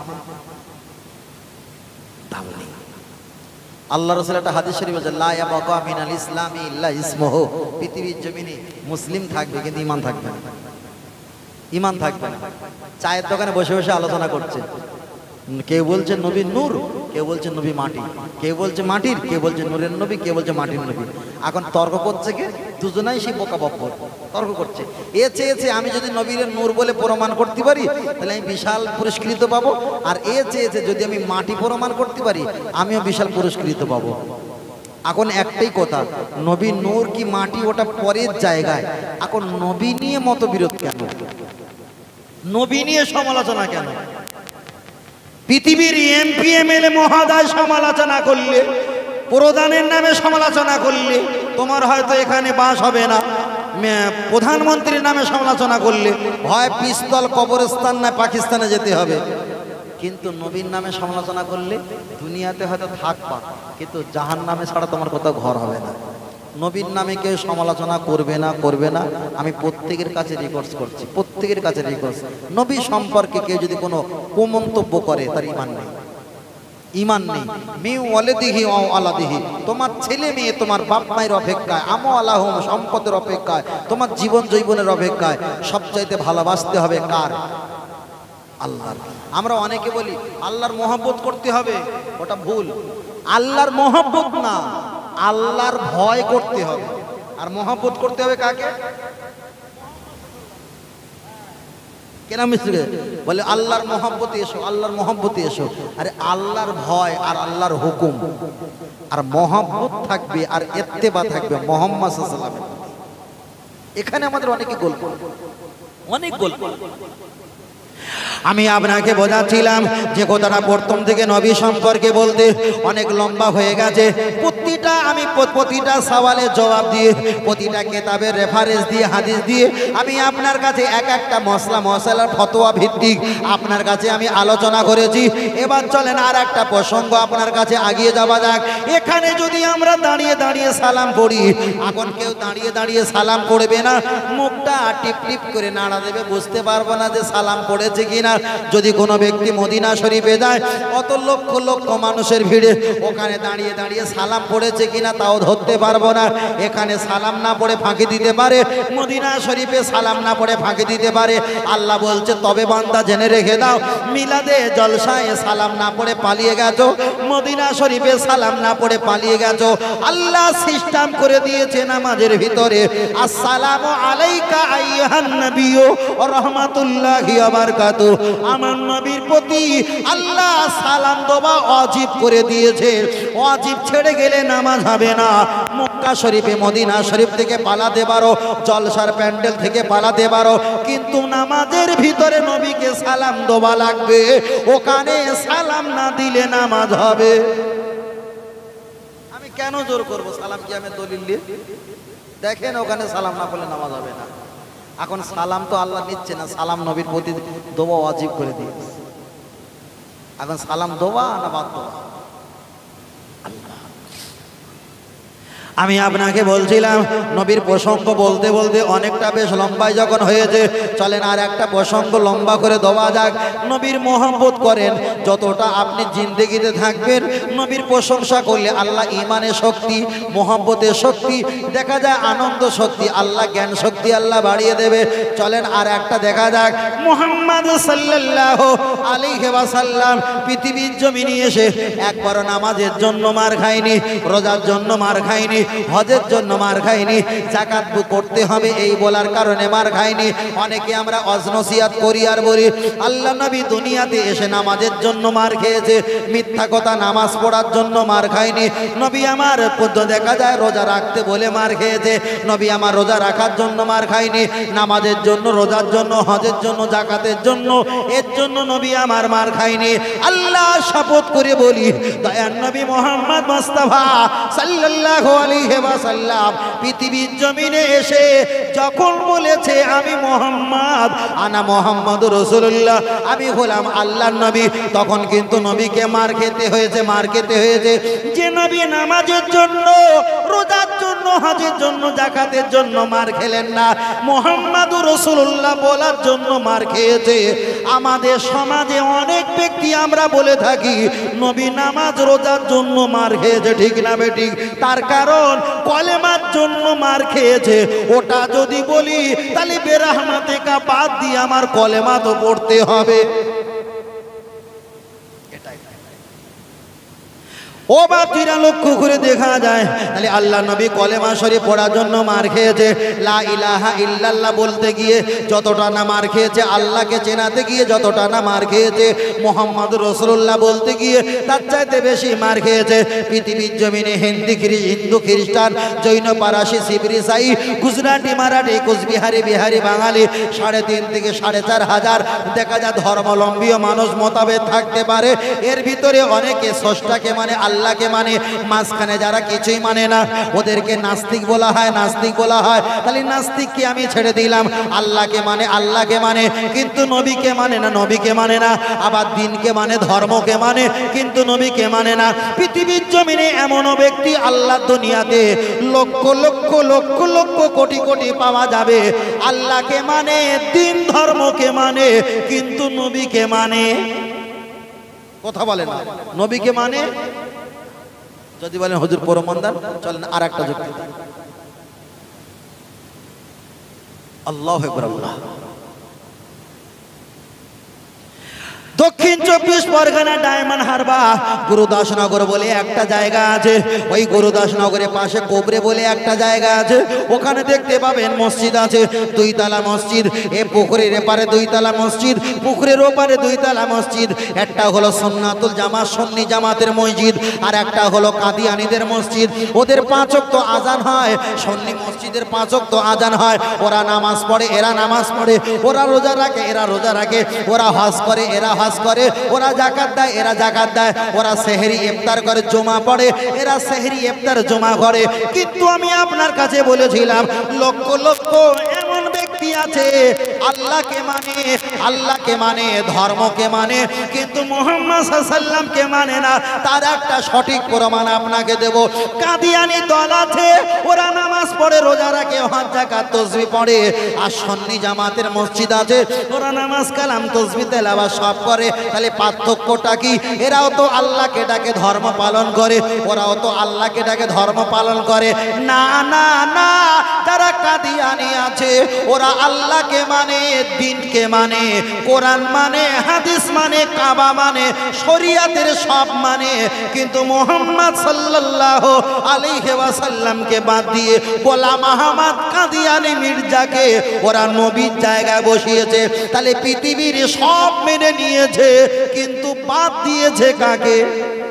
দাম নেই। আল্লাহ রাসূল একটা হাদিস শরীফ বলেছেন, লা ইয়াবকা মিনাল ইসলামি ইল্লা ইসমুহু। পৃথিবীর জমিনে মুসলিম থাকবে কিন্তু ঈমান থাকবে না, ঈমান থাকবে না। চায়ের দোকানে বসে বসে আলোচনা করছে, কেউ বলছে নবী নূর, কেউ বলছে নবী মাটি, কেউ বলছে মাটির, কেউ বলছে নূরের নবী, কেউ বলছে মাটির নবী। এখন তর্ক করছে কে? দুজনাই সেই বোকা বব্বর তর্ক করছে। এ চেয়েছে আমি যদি নবীর নূর বলে প্রমাণ করতে পারি তাহলে আমি বিশাল পুরস্কৃত পাবো, আর এ চেয়েছে যদি আমি মাটি প্রমাণ করতে পারি আমিও বিশাল পুরস্কৃত পাবো। এখন একটাই কথা, নবী নূর কি মাটি ওটা পরের জায়গায়। এখন নবী নিয়ে মতবিরোধ কেন? নবী নিয়ে সমালোচনা কেন? পৃথিবীর এমপি এমএলএ মহোদয় সমালোচনা করলে, প্রধানের নামে সমালোচনা করলে তোমার হয়তো এখানে বাস হবে না। প্রধানমন্ত্রীর নামে সমালোচনা করলে হয় পিস্তল কবরস্থান না পাকিস্তানে যেতে হবে। কিন্তু নবীর নামে সমালোচনা করলে দুনিয়াতে হয়তো থাকবা, কিন্তু জাহান্নামে ছাড়া তোমার কোথাও ঘর হবে না। নবীর নামে কেউ সমালোচনা করবে না। আমি প্রত্যেকের কাছে রিকোয়েস্ট করছি, প্রত্যেকের কাছে রিকোয়েস্ট, নবী সম্পর্কে কেউ যদি কোনো কুমন্তব্য করে তার ঈমান নেই, ঈমান নেই। মিউ ওয়ালিদিহি ওয়া আলাদিহি, তোমার ছেলে মেয়ে তোমার বাপ মায়ের অপেক্ষায়, আমো আলাহুম সম্পদের অপেক্ষায়, তোমার জীবন জৈবনের অপেক্ষায় সবচাইতে ভালোবাসতে হবে কার? আল্লাহর। আমরা অনেকে বলি আল্লাহর মহব্বত করতে হবে, ওটা ভুল। আল্লাহর মহব্বত না, আল্লাহর ভয় করতে হবে। আর মহব্বত করতে হবে কাকে? কেন মিস্ত্রি বলে আল্লাহর মহব্বতে এসো, আল্লাহর মহব্বতে এসো। আরে আল্লাহর ভয় আর আল্লাহর হুকুম আর মহব্বত থাকবে, আর ইত্তেবা থাকবে মুহাম্মদ সাল্লাল্লাহু আলাইহি ওয়াসাল্লাম। এখানে আমাদের অনেকে গল্প, অনেক গল্প। আমি আপনাকে বোঝাচ্ছিলাম যে কথাটা প্রথম থেকে নবী সম্পর্কে বলতে অনেক লম্বা হয়ে গেছে। প্রতিটা সওয়ালের জবাব দিয়ে, প্রতিটা কিতাবের রেফারেন্স দিয়ে, হাদিস দিয়ে আমি আপনার কাছে এক একটা মশলার ফতোয়া ভিত্তিক আপনার কাছে আমি আলোচনা করেছি। এবার চলেন আর একটা প্রসঙ্গ আপনার কাছে আগিয়ে যাওয়া যাক। এখানে যদি আমরা দাঁড়িয়ে দাঁড়িয়ে সালাম পড়ি, এখন কেউ দাঁড়িয়ে দাঁড়িয়ে সালাম পড়বে না, মুখটা টিপ টিপ করে নাড়া দেবে, বুঝতে পারবো না যে সালাম পড়েছে কিনা। যদি কোনো ব্যক্তি মদিনা শরীফে যায়, অত লক্ষ লক্ষ মানুষের ভিড়ে ওখানে দাঁড়িয়ে দাঁড়িয়ে সালাম পড়েছে কিনা তাও ধরতে পারবো না। এখানে সালাম না পড়ে ফাঁকি দিতে পারে, মদিনা শরীফে সালাম না পড়ে ফাঁকি দিতে পারে। আল্লাহ বলছে তবে বান্দা জেনে রেখে দাও, মিলাদে জলসায় সালাম না পড়ে পালিয়ে গেছো, মদিনা শরীফে সালাম না পড়ে পালিয়ে গেছো। আল্লাহ সিস্টেম করে দিয়েছে নামাজের ভিতরে, আসসালামু আলাইকা আইয়ুহান নবিয়্যু ওয়া রাহমাতুল্লাহি ওয়া বারাকাতুহু। আমার নবীর প্রতি আল্লাহ সালাম দেওয়া ওয়াজিব করে দিয়েছে। ওয়াজিব ছেড়ে গেলে নামাজ হবে না। মক্কা শরীফে মদিনা শরীফ থেকে পালাতে পারো, জলসার প্যান্ডেল থেকে পালাতে পারো, কিন্তু নামাজের ভিতরে নবীকে সালাম দেওয়া লাগবে। ওখানে সালাম না দিলে নামাজ হবে। আমি কেন জোর করবো? সালাম কি আমি দলিল দিয়ে? দেখেন ওখানে সালাম না করলে নামাজ হবে না। এখন সালাম তো আল্লাহ নিচ্ছে না, সালাম নবীর প্রতি দোয়া ওয়াজিব করে দিয়েছে। এখন সালাম দোয়া না বাদ দোয়া? আমি আপনাকে বলছিলাম নবীর প্রসঙ্গ বলতে বলতে অনেকটা বেশ লম্বাই যখন হয়েছে, চলেন আর একটা প্রসঙ্গ লম্বা করে দেওয়া যাক। নবীর মহব্বত করেন, যতটা আপনি জিন্দেগিতে থাকবেন নবীর প্রশংসা করলে আল্লাহ ইমানের শক্তি, মহব্বতের শক্তি, দেখা যায় আনন্দ শক্তি, আল্লাহ জ্ঞান শক্তি আল্লাহ বাড়িয়ে দেবে। চলেন আর একটা দেখা যাক। মুহাম্মদ সাল্লাল্লাহু আলাইহি ওয়াসাল্লাম পৃথিবীর জমিনে এসে একবারও নামাজের জন্য মার খায়নি, রোজার জন্য মার খায়নি, হজের জন্য মার খায়নি, যাকাত করতে হবে এই বলার কারণে মার খায়নি। অনেকে আমরা অজনসিয়াত করি আর বলি আল্লাহ নবী দুনিয়াতে এসে নামাজের জন্য মার খেয়েছে, মিথ্যা কথা, নামাজ পড়ার জন্য মার খায়নি। নবী আমার দেখা যায় রোজা রাখতে বলে মার খেয়েছে, নবী আমার রোজা রাখার জন্য মার খায়নি, নামাজের জন্য, রোজার জন্য, হজের জন্য, যাকাতের জন্য, এর জন্য নবী আমার মার খায়নি। আল্লাহ শপথ করে বলি দয়ার নবী মুহাম্মদ মুস্তাফা সাল্লাল্লাহু আলাইহি ওয়াসাল্লাম পৃথিবীর জমিনে এসে যখন বলেছে আমি মুহাম্মদ, আনা মুহাম্মদুর রাসূলুল্লাহ, আমি হলাম আল্লাহর নবী, তখন কিন্তু নবীকে মার খেতে হয়েছে, মার খেতে হয়েছে। যে নবী নামাজের জন্য, রোজার জন্য, হজের জন্য, যাকাতের জন্য মার খেলেন না, মুহাম্মদুর রাসূলুল্লাহ বলার জন্য মার খেয়েছে। আমাদের সমাজে অনেক ব্যক্তি আমরা বলে থাকি নবী নামাজ রোজার জন্য মার খেয়েছে, ঠিক না বেঠিক? তার কারণ কলেমার জন্য মার খেয়েছে। ওটা যদি বলি তাহলে বেরাহমাতে কা বাদ দিয়ে আমার কলেমা তো পড়তে হবে। ও বাতিরা লক্ষ্য করে দেখা যায় তাহলে আল্লাহ নবী কলেমা শরীফ পড়ার জন্য মার খেয়েছে। লা ইলাহা ইল্লাল্লাহ বলতে গিয়ে যতটা না মার খেয়েছে, আল্লাহকে চেনাতে গিয়ে যতটা না মার খেয়েছে, মুহাম্মদুর রাসূলুল্লাহ বলতে গিয়ে তার চাইতে বেশি মার খেয়েছে। পৃথিবীর জমিনে হিন্দু খ্রিস্টান, জৈন, পারাসি, শিব, ইসাই, গুজরাটি, মারাঠি, কোচবিহারি, বিহারি, বাঙালি 3.5 থেকে 4.5 হাজার দেখা যায় ধর্মাবলম্বী মানুষ মোতাবেক থাকতে পারে। এর ভিতরে অনেকে স্রষ্টাকে মানে, আল্লাহকে মানে, মাঝখানে যারা কিছুই মানে না ওদেরকে নাস্তিক বলা হয়, নাস্তিক বলা হয়। তাহলে নাস্তিককে আমি ছেড়ে দিলাম, আল্লাহকে মানে, আল্লাহকে মানে কিন্তু নবীকে মানে না, নবীকে মানে না। আবার দিনকে মানে, ধর্মকে মানে কিন্তু নবীকে মানে না। পৃথিবীর জমিনে এমনও ব্যক্তি আল্লাহ দুনিয়াতে লক্ষ লক্ষ লক্ষ লক্ষ কোটি কোটি পাওয়া যাবে, আল্লাহকে মানে, দিন ধর্মকে মানে কিন্তু নবীকে মানে। কথা বলে না, নবীকে মানে। যদি বলেন হুজুর পরমান্দার, চলেন আর একটা যুক্তি। আল্লাহু আকবার। আল্লাহ দক্ষিণ 24 পরগনা ডায়মন্ড হারবার গুরুদাসনগর বলে একটা জায়গা আছে। ওই গুরুদাসনগরের পাশে কোবরে বলে একটা জায়গা আছে। ওখানে দেখতে পাবেন মসজিদ আছে, 2 তলা মসজিদ। এ পুকুরের এপারে 2 তলা মসজিদ, পুকুরের ওপারে 2 তলা মসজিদ। একটা হলো সুন্নাতুল জামাত, সুন্নি জামাতের মসজিদ, আর একটা হলো কাদিয়ানীদের মসজিদ। ওদের 5 ওয়াক্ত আজান হয়, সুন্নি মসজিদের 5 ওয়াক্ত আজান হয়। ওরা নামাজ পড়ে, এরা নামাজ পড়ে। ওরা রোজা রাখে, এরা রোজা রাখে। ওরা হজ করে, এরা হজ করে। ওরা যাকাত দেয়, এরা যাকাত দেয়। ওরা সেহরি ইফতার করে, জুমা পড়ে, এরা সেহরি ইফতার জুমা করে। কিন্তু আমি আপনার কাছে বলেছিলাম লক্ষ লক্ষ এমন ব্যক্তি আছে আল্লাহকে মানে, আল্লাহকে মানে, ধর্মকে মানে কিন্তু মুহাম্মদ সাল্লাল্লাহু আলাইহি ওয়াসাল্লামকে মানে না। তার একটা সঠিক প্রমাণ আপনাকে দেব। কাদিয়ানী দল আছে, ওরা নামাজ পড়ে, রোজা রাখে, হজ যাকাত তাসবিহ পড়ে। আর সুন্নি জামাতের মসজিদ আছে, ওরা নামাজ, কালাম, তাসবিহ, তেলাওয়াত সব করে। তাহলে পার্থক্যটা কি? এরাও তো আল্লাহকে ডাকে, ধর্ম পালন করে, ওরাও তো আল্লাহকে ডাকে, ধর্ম পালন করে। না না না, যারা কাদিয়ানী আছে ওরা আল্লাহকে মানে, দিনকে মানে, কোরআন মানে, হাদিস মানে, কাবা মানে, শরিয়াতের সব মানে কিন্তু মুহাম্মদ সাল্লাল্লাহু আলাইহি ওয়াসাল্লামকে বাদ দিয়ে গোলাম আহমদ কাদিয়ানী মির্জাকে ওরা নবীর জায়গায় বসিয়েছে। তাহলে পৃথিবীর সব মেনে নিয়েছে কিন্তু বাদ দিয়েছে কাকে?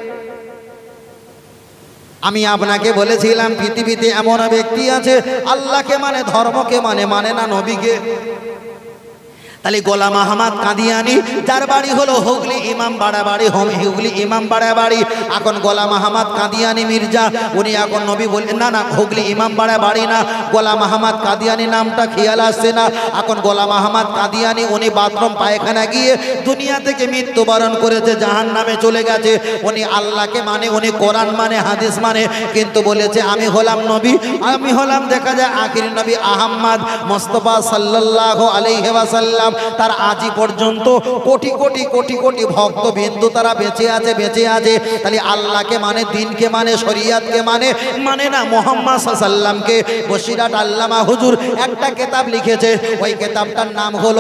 আমি আপনাকে বলেছিলাম পৃথিবীতে এমন ব্যক্তি আছে আল্লাহকে মানে, ধর্মকে মানে, মানে না নবীকে। তাহলে গোলাম আহমদ কাদিয়ানি যার বাড়ি হলো হুগলি ইমামবাড়া বাড়ি, হুগলি ইমামবাড়া বাড়ি। এখন গোলাম আহমদ কাদিয়ানি মির্জা উনি এখন নবী বললেন না, হুগলি ইমামবাড়া বাড়ি না, গোলাম আহমদ কাদিয়ানি নামটা খেয়াল আসছে না। এখন গোলাম আহমদ কাদিয়ানি উনি বাথরুম পায়খানা গিয়ে দুনিয়া থেকে মৃত্যুবরণ করেছে, জাহান্নামে চলে গেছে। উনি আল্লাহকে মানে, উনি কোরআন মানে, হাদিস মানে, কিন্তু বলেছে আমি হলাম নবী, আমি হলাম দেখা যায় আখির নবী আহমদ মুস্তাফা সাল্লাল্লাহু আলাইহি ওয়াসাল্লাম। তার আজই পর্যন্ত কোটি কোটি কোটি কোটি ভক্তবিন্দু তারা বেঁচে আছে, বেঁচে আছে। তাহলে আল্লাহকে মানে, দিনকে মানে, শরিয়াতকে মানে, মানে না মুহাম্মদ সাল্লাল্লাহকে। বসিরাট আল্লামা হুজুর একটা কিতাব লিখেছে, ওই কিতাবটার নাম হলো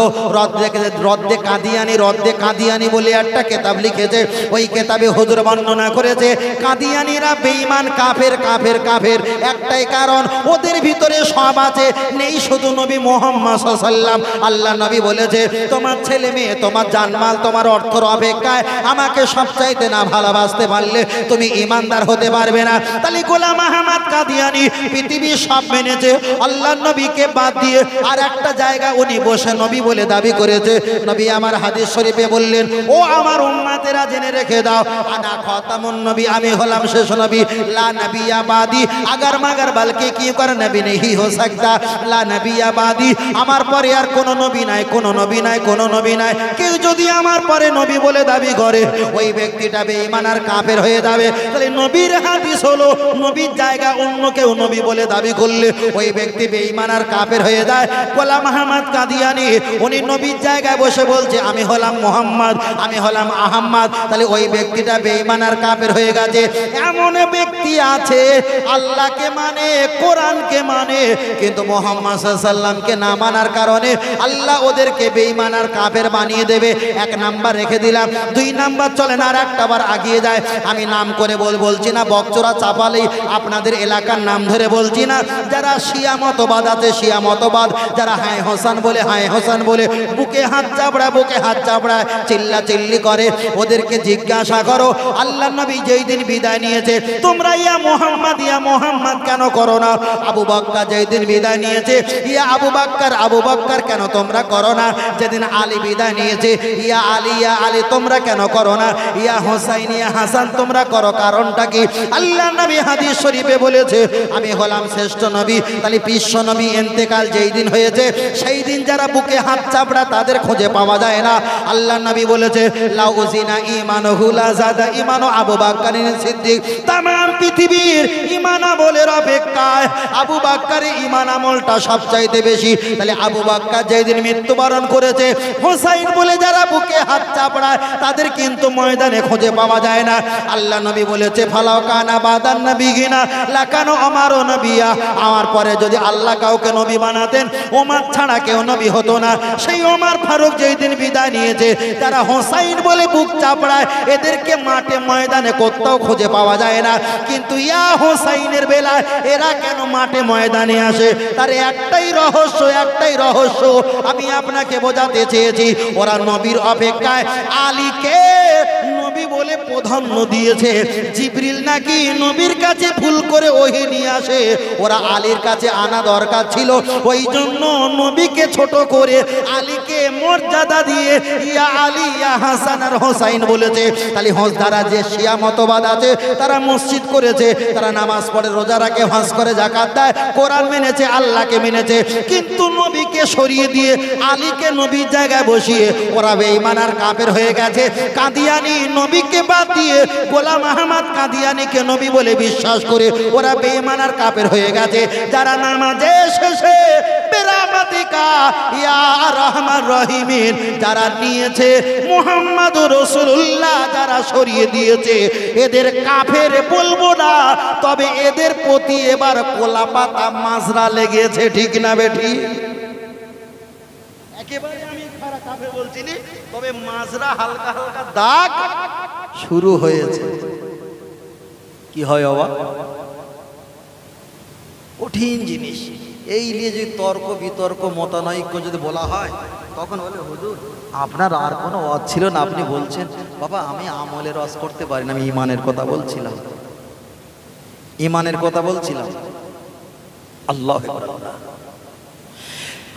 রদ্দে কাদিয়ানি, রদ্দে কাদিয়ানি বলে একটা কিতাব লিখেছে। ওই কিতাবে হুজুর বর্ণনা করেছে কাদিয়ানিরা বেঈমান, কাফের কাফের কাফের। একটাই কারণ, ওদের ভিতরে সব আছে, নেই শুধু নবী মুহাম্মদ সাল্লাল্লাহু। আল্লাহ নবী বলেছে তোমার ছেলে মেয়ে, তোমার জানমাল, তোমার অর্থের অপেক্ষায় আমাকে সবচাইতে না ভালোবাসতে পারলে তুমি ঈমানদার হতে পারবে না। তাহলে গোলাম আহমদ কাদিয়ানি পৃথিবীর সব মেনেছে, আল্লাহ নবীকে বাদ দিয়ে আর একটা জায়গা উনি বসে নবী বলে দাবি করেছে। নবী আমার হাদিস শরীফে বললেন, ও আমার উম্মতেরা জেনে রেখে দাও, আনা খাতামুন নবী, আমি হলাম শেষ নবী, লা নবিয়া বাদি, আগার মাগার বালকে কি করে নবী নেই হো सकता, লা নবিয়া বাদি, আমার পরে আর কোন নবী নাই, কোন নবী নাই, কোন নবী নাই। কেউ যদি আমার পরে নবী বলে দাবি করে ওই ব্যক্তিটা বেঈমান আর কাফের হয়ে যাবে। তাহলে নবীর হাদিস হলো নবীর জায়গা অন্য কেউ নবী বলে দাবি করলে ওই ব্যক্তি বেঈমান আর কাফের হয়ে যায়। গোলাম আহমদ কাদিয়ানি উনি নবীর জায়গায় বসে বলছে আমি হলাম মুহাম্মদ, আমি হলাম আহমদ। তাহলে ওই ব্যক্তিটা বেঈমান আর কাফের হয়ে গেছে। এমন ব্যক্তি আছে আল্লাহকে মানে, কোরআনকে মানে, কিন্তু মুহাম্মদ সাল্লাল্লাহু আলাইহি ওয়াসাল্লামকে না মানার কারণে আল্লাহ ওদেরকে বেঈমান আর কাফের বানিয়ে দেবে। এক নাম্বার রেখে দিলাম। দুই নাম্বার চলেন আর একটা বার আগিয়ে যায়। আমি নাম করে বলছি না, বকচোরা চাপালেই আপনাদের এলাকার নাম ধরে বলছি না। যারা শিয়া মতবাদ আছে, শিয়া মতবাদ, যারা হায় হোসেন বলে, হায় হোসেন বলে বুকে হাত চাপড়ায়, বুকে হাত চাপড়ায়, চিল্লা চিল্লি করে, ওদেরকে জিজ্ঞাসা করো আল্লাহ নবী যেই দিন বিদায় নিয়েছে তোমরা ইয়া মোহাম্মদ কেন করো না? আবু বকর যেই দিন বিদায় নিয়েছে ইয়া আবু বকর কেন তোমরা করো না? যেদিন আলী বিদায় নিয়েছে ইয়া আলী তোমরা কেন করো না? ইয়া হোসাইন, ইয়া হাসান তোমরা করো, কারণটা কি? আল্লাহ নবী হাদিস শরীফে বলেছে আমি হলাম শ্রেষ্ঠ নবী। তাহলে বিশ্ব নবী ইন্তেকাল যেই দিন হয়েছে সেই দিন যারা বুকে হাত চাপড়া তাদের খুঁজে পাওয়া যায় না। আল্লাহ নবী বলেছে লাউজিনা ঈমানুহু লা যাদা ঈমানু আবু বকরিন সিদ্দিক। तमाम পৃথিবীর ঈমান আমলের অপেক্ষায় আবু বকরের ঈমান আমলটা সবচাইতে বেশি। তাহলে আবু বকর যেই দিন মৃত্যুবরণ করেছে, হোসাইন বলে যারা বুকে হাত চাপড়ায় তাদের কিন্তু ময়দানে খুঁজে পাওয়া যায় না। আল্লাহ নবী বলেছে ফালাও কানা বাদান নবিয়িনা লাকানু ওমরু নবিয়্যা, আমার পরে যদি আল্লাহ কাউকে নবী বানাতেন ওমর ছাড়া কেউ নবী হতো না। সেই ওমর ফারুক যেই দিন বিদায় নিয়েছে, যারা হোসাইন বলে বুক চাপড়ায় এদেরকে মাঠে ময়দানে কোথাও খুঁজে পাওয়া যায় না। কিন্তু ইয়া হোসাইনের বেলায় এরা কেন মাঠে ময়দানে আসে? তার একটাই রহস্য, একটাই রহস্য আমি আপনাকে বোঝাতে চেয়েছি। ওরা নবীর অপেক্ষায় আলীকে নবী বলে প্রাধান্য দিয়েছে। জিবরিল নাকি নবীর কাছে ভুল করে ওহী নিয়ে আসে, ওরা আলীর কাছে আনা দরকার ছিল। ওই জন্য নবীকে ছোট করে আলীকে মর্যাদা দিয়ে ইয়া আলী, ইয়া হাসান আর হোসাইন বলেছে। তাহলে যারা যে শিয়া মতবাদ আছে তারা মসজিদ করেছে, তারা নামাজ পড়ে, রোজা রাখে, হজ করে, যাকাত দেয়, কোরআন মেনেছে, আল্লাহকে মেনেছে, কিন্তু নবীকে সরিয়ে দিয়ে আলীকে নবীর জায়গায় বসিয়ে ওরা বেঈমান আর কাফের হয়ে গেছে। কাদিয়ানি নবীকে বাদ দিয়ে গোলাম আহমদ কাদিয়ানিকে নবী বলে বিশ্বাস করে ওরা বেঈমান আর কাফের হয়ে গেছে। যারা নামাজে শেষে বিরামাতিকা ইয়া রহমান রহিমিন যারা নিয়েছে মুহাম্মাদুর রাসূলুল্লাহ যারা সরিয়ে দিয়েছে, এদের কাফের বলবো না, তবে এদের প্রতি এবার কোলাপাতা মাজরা লেগেছে। ঠিক না বেঠি? একেবারে আমি খারাপ কাফের বলছি না, তবে মাজরা হালকা হালকা দাগ শুরু হয়েছে। কি হয় বাবা? কঠিন জিনিস। এই নিয়ে যদি তর্ক বিতর্ক মতানৈক্য যদি বলা হয় তখন বলে হুজুর আপনার আর কোনো ওয়াজ ছিল না, আপনি বলছেন। বাবা আমি আমলের ওয়াজ করতে পারি না, আমি ইমানের কথা বলছিলাম, ইমানের কথা বলছিলাম। আল্লাহু আকবার।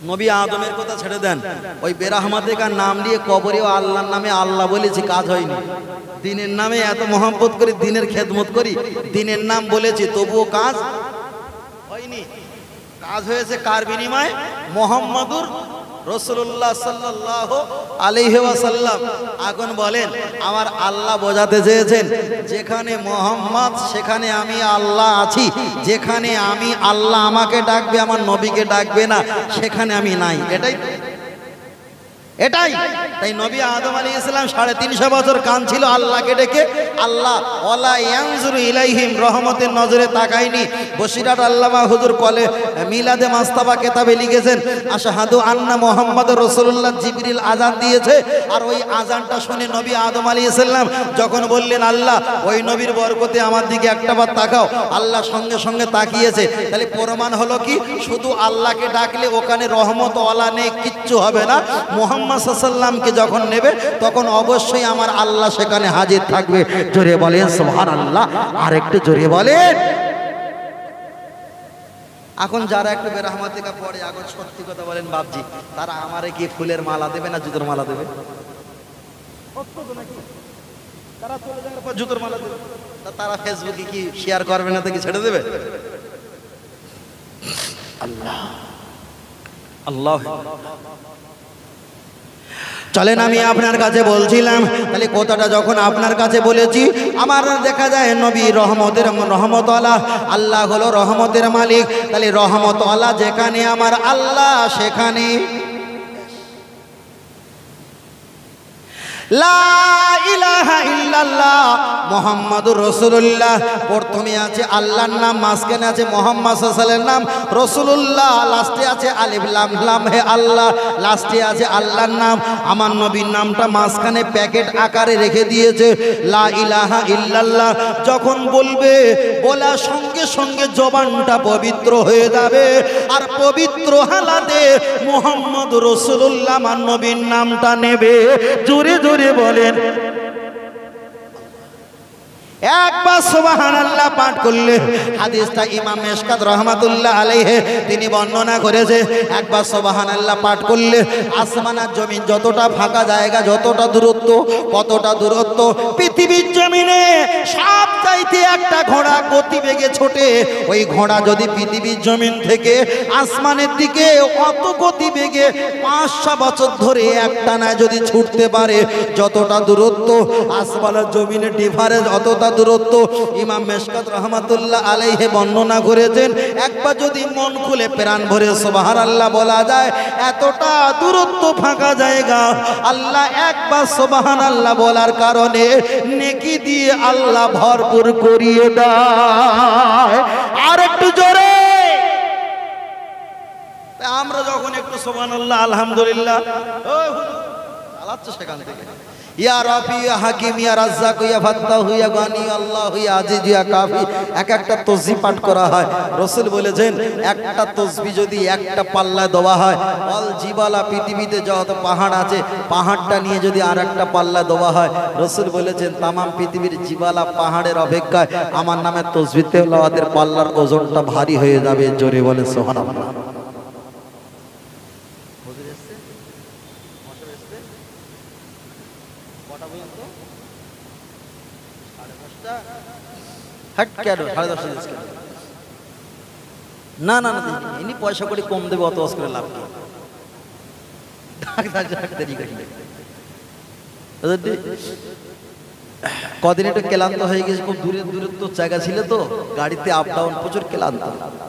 নবী আদমের কথা ছেড়ে দেন, ওই বেরাহমাতেকার নাম নিয়ে কবরেও আল্লাহর নামে আল্লাহ বলেছি, কাজ হয়নি। দিনের নামে এত মহব্বত করি, দিনের খেদমত করি, দিনের নাম বলেছি, তবুও কাজ হয়নি। কাজ হয়েছে কার বিনিময়ে? মুহাম্মাদুর রাসূলুল্লাহ সাল্লাল্লাহু আলাইহি ওয়াসাল্লাম। এখন বলেন, আমার আল্লাহ বোঝাতে চেয়েছেন যেখানে মুহাম্মদ সেখানে আমি আল্লাহ আছি, যেখানে আমি আল্লাহ আমাকে ডাকবে, আমার নবীকে ডাকবে না, সেখানে আমি নাই। এটাই তাই নবী আদম আলাইহিস সালাম 350 বছর কান ছিল আল্লাহকে ডেকে। আল্লাহ ওয়ালা ইয়ানজুরু ইলাইহিম, রহমতের নজরে তাকায়নি। বসিরাট আল্লামা হুজুর কলে মিলাদে মাস্তাবা কিতাবে লিখেছেন, আশহাদু আন্না মুহাম্মাদুর রাসূলুল্লাহ। জিবরিল আযান দিয়েছে, আর ওই আযানটা শুনে নবী আদম আলাইহিস সালাম যখন বললেন, আল্লাহ ওই নবীর বরকতে আমার দিকে একটাবার তাকাও, আল্লাহ সঙ্গে সঙ্গে তাকিয়েছে। তাহলে প্রমাণ হলো কি, শুধু আল্লাহকে ডাকলে ওখানে রহমত ওয়ালা নেই, কিচ্ছু হবে না। মুহাম্মদ সাল্লামকে যখন নেবে তখন অবশ্যই আমার আল্লাহ সেখানে হাজির থাকবে। জোরে বলেন সুবহানাল্লাহ, আর একটু জোরে বলেন। এখন যারা একটু বেরহমাতিকা পড়ে, এখন সত্যি কথা বলেন বাপজি, তারা আমারে কি ফুলের মালা দেবে না জুতোর মালা দেবে? তারা চলে যাওয়ার পর জুতোর মালা দেবে, তারা ফেসবুকে কি শেয়ার করবে না, তো কি ছেড়ে দেবে? আল্লাহ আল্লাহ। চলেন আমি আপনার কাছে বলছিলাম, তাহলে কথাটা যখন আপনার কাছে বলেছি, আমার দেখা যায় নবী রহমতের রহমতওয়ালা, আল্লাহ হলো রহমতের মালিক। তাহলে রহমতওয়ালা যেখানে আমার আল্লাহ সেখানে লা ইলাহা ইল্লাল্লাহ মুহাম্মাদুর রাসূলুল্লাহ। প্রথমে আছে আল্লাহর নাম, মাঝখানে আছে মুহাম্মদ সাল্লাল্লাহু আলাইহি নাম, রাসূলুল্লাহ, লাস্টে আছে আলিফ লাম লাম হে আল্লাহ, লাস্টে আছে আল্লাহর নাম। আমার নবীর নামটা মাঝখানে প্যাকেট আকারে রেখে দিয়েছে, লা ইলাহা ইল্লাল্লাহ। যখন বলবে, বলার সঙ্গে সঙ্গে জবানটা পবিত্র হয়ে যাবে, আর পবিত্র হালাতে মুহাম্মদুর রাসূলুল্লাহ আমার নবীর নামটা নেবে। জোরে জোরে বলেন, একবার সুবহানাল্লাহ পাঠ করলে, হাদিসটা ইমাম মিশকাত রাহমাতুল্লাহ আলাইহি তিনি বর্ণনা করেছে, একবার সুবহানাল্লাহ পাঠ করলে আসমান আর জমিন যতটা ফাঁকা জায়গা, যতটা দূরত্ব, কতটা দূরত্ব, পৃথিবীর জমিনে সব চাইতে একটা ঘোড়া গতিবেগে ছোটে। ওই ঘোড়া যদি পৃথিবীর জমিন থেকে আসমানের দিকে অত গতিবেগে 500 বছর ধরে একটানা যদি ছুটতে পারে, যতটা দূরত্ব আসমান আর জমিনে ডিফারেন্স অতটা দূরত্ব ইমাম মিশকাত রাহমাতুল্লাহ আলাইহি বর্ণনা করেছেন। একবার যদি মন খুলে প্রাণ ভরে সুবহানাল্লাহ বলা যায়, এতটা দূরত্ব ফাঁকা জায়গা, আল্লাহ একবার সুবহানাল্লাহ বলার কারণে নেকি দিয়ে আল্লাহ ভরপুর করিয়ে দেয়। আর একটু জোরে আমরা যখন একটু সুবহানাল্লাহ আলহামদুলিল্লাহ চালাচ্ছে সেখান থেকে, ইয়া রাফি ইয়া হাকিম ইয়া রাজ্জাক ইয়া ফাত্তাহু ইয়া গানি আল্লাহু ইয়া আজিজ ইয়া কাফি, এক একটা তাসবিহ পাঠ করা হয়। রাসূল বলেছেন, একটা তাসবিহ যদি একটা পাল্লায় দেওয়া হয়, অল জিবালা, পৃথিবীতে যত পাহাড় আছে পাহাড়টা নিয়ে যদি আর একটা পাল্লায় দেওয়া হয়, রাসূল বলেছেন তামাম পৃথিবীর জিবালা পাহাড়ের অপেক্ষায় আমার নামে তাসবিহ তেলাওয়াতের পাল্লার ওজনটা ভারী হয়ে যাবে। জোরে বলে সুবহানাল্লাহ। না না না, ইনি পয়সা করে কম দেবে, অত করে লাভ কি? কদিন একটু ক্লান্ত হয়ে গেছে, খুব দূরের দূরত্ব জায়গা ছিল তো, গাড়িতে আপ ডাউন, প্রচুর ক্লান্ত।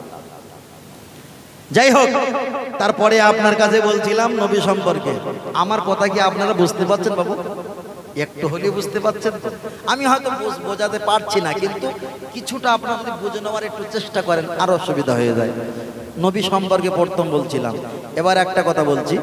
যাই হোক, তারপরে আপনার কাছে বলছিলাম নবী সম্পর্কে। আমার কথা কি আপনারা বুঝতে পারছেন বাবু? একটু হলে বুঝতে পারছেন তো? আমি হয়তো বোঝাতে পারছি না, কিন্তু কিছুটা আপনারা যদি বুঝে নেওয়ার একটু চেষ্টা করেন আরো সুবিধা হয়ে যায়। নবী সম্পর্কে প্রথম বলছিলাম, এবার একটা কথা বলছি।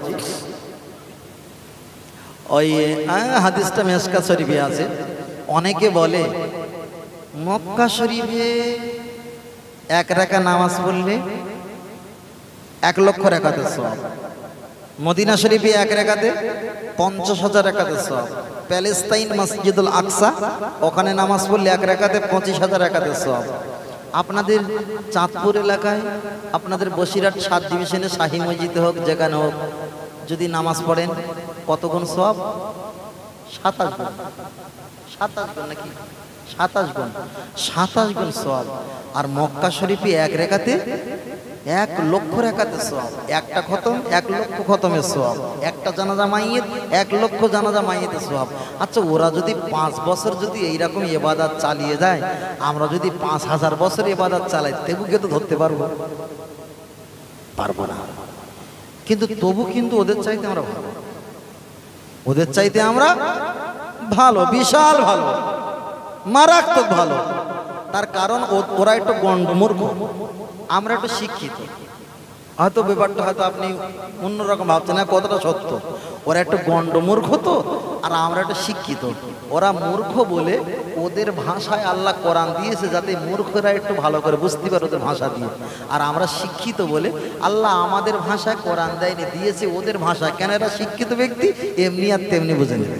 ওই হাদিসটা মিশকাত শরীফে আছে, অনেকে বলে মক্কা শরীফে 1 রাকাত নামাজ পড়লে 1 লক্ষ রাকাতের সওয়াব, মদিনা শরীফে 1 রাকাতে 50,000 রাকাতের সওয়াব, প্যালেস্তাইন মসজিদুল আকসা ওখানে নামাজ পড়লে 1 রাকাতে 25,000 রাকাতের সওয়াব, আপনাদের চাঁদপুর এলাকায়, আপনাদের বসিরহাট 7 ডিভিশনে শাহী মসজিদে হোক, যেখানে হোক, যদি নামাজ পড়েন কত গুণ সওয়াব? 27 গুণ। 27 গুণ নাকি? 27 গুণ। 27 গুণ সওয়াব। আর মক্কা শরীফে এক রাকাতে 1 লক্ষ রাকাতে সওয়াব। একটা খতম 1 লক্ষ খতমের সওয়াব। একটা জানাজা মাইয়িত 1 লক্ষ জানাজা মাইয়িতের সওয়াব। আচ্ছা, ওরা যদি 5 বছর যদি এইরকম ইবাদত চালিয়ে যায়, আমরা যদি 5000 বছর ইবাদত চালাই, তবুকে তো ধরতে পারবো? পারবো না। কিন্তু তবু কিন্তু ওদের চাইতে আমরা ভালো, ওদের চাইতে আমরা ভালো, বিশাল ভালো, মারাত্মক ভালো। তার কারণ ওরা একটু গণ্ডমূর্খ, আমরা একটু শিক্ষিত। হয়তো ব্যাপারটা হয়তো আপনি অন্যরকম ভাবছেন, না কতটা সত্য। ওরা একটু গণ্ডমূর্খ তো, আর আমরা একটু শিক্ষিত। ওরা মূর্খ বলে ওদের ভাষায় আল্লাহ কোরআন দিয়েছে, যাতে মূর্খরা একটু ভালো করে বুঝতে পারে ওদের ভাষা দিয়ে। আর আমরা শিক্ষিত বলে আল্লাহ আমাদের ভাষায় কোরআন দেয়নি, দিয়েছে ওদের ভাষায়। কেন? এরা শিক্ষিত ব্যক্তি, এমনি আর তেমনি বুঝে নেবে।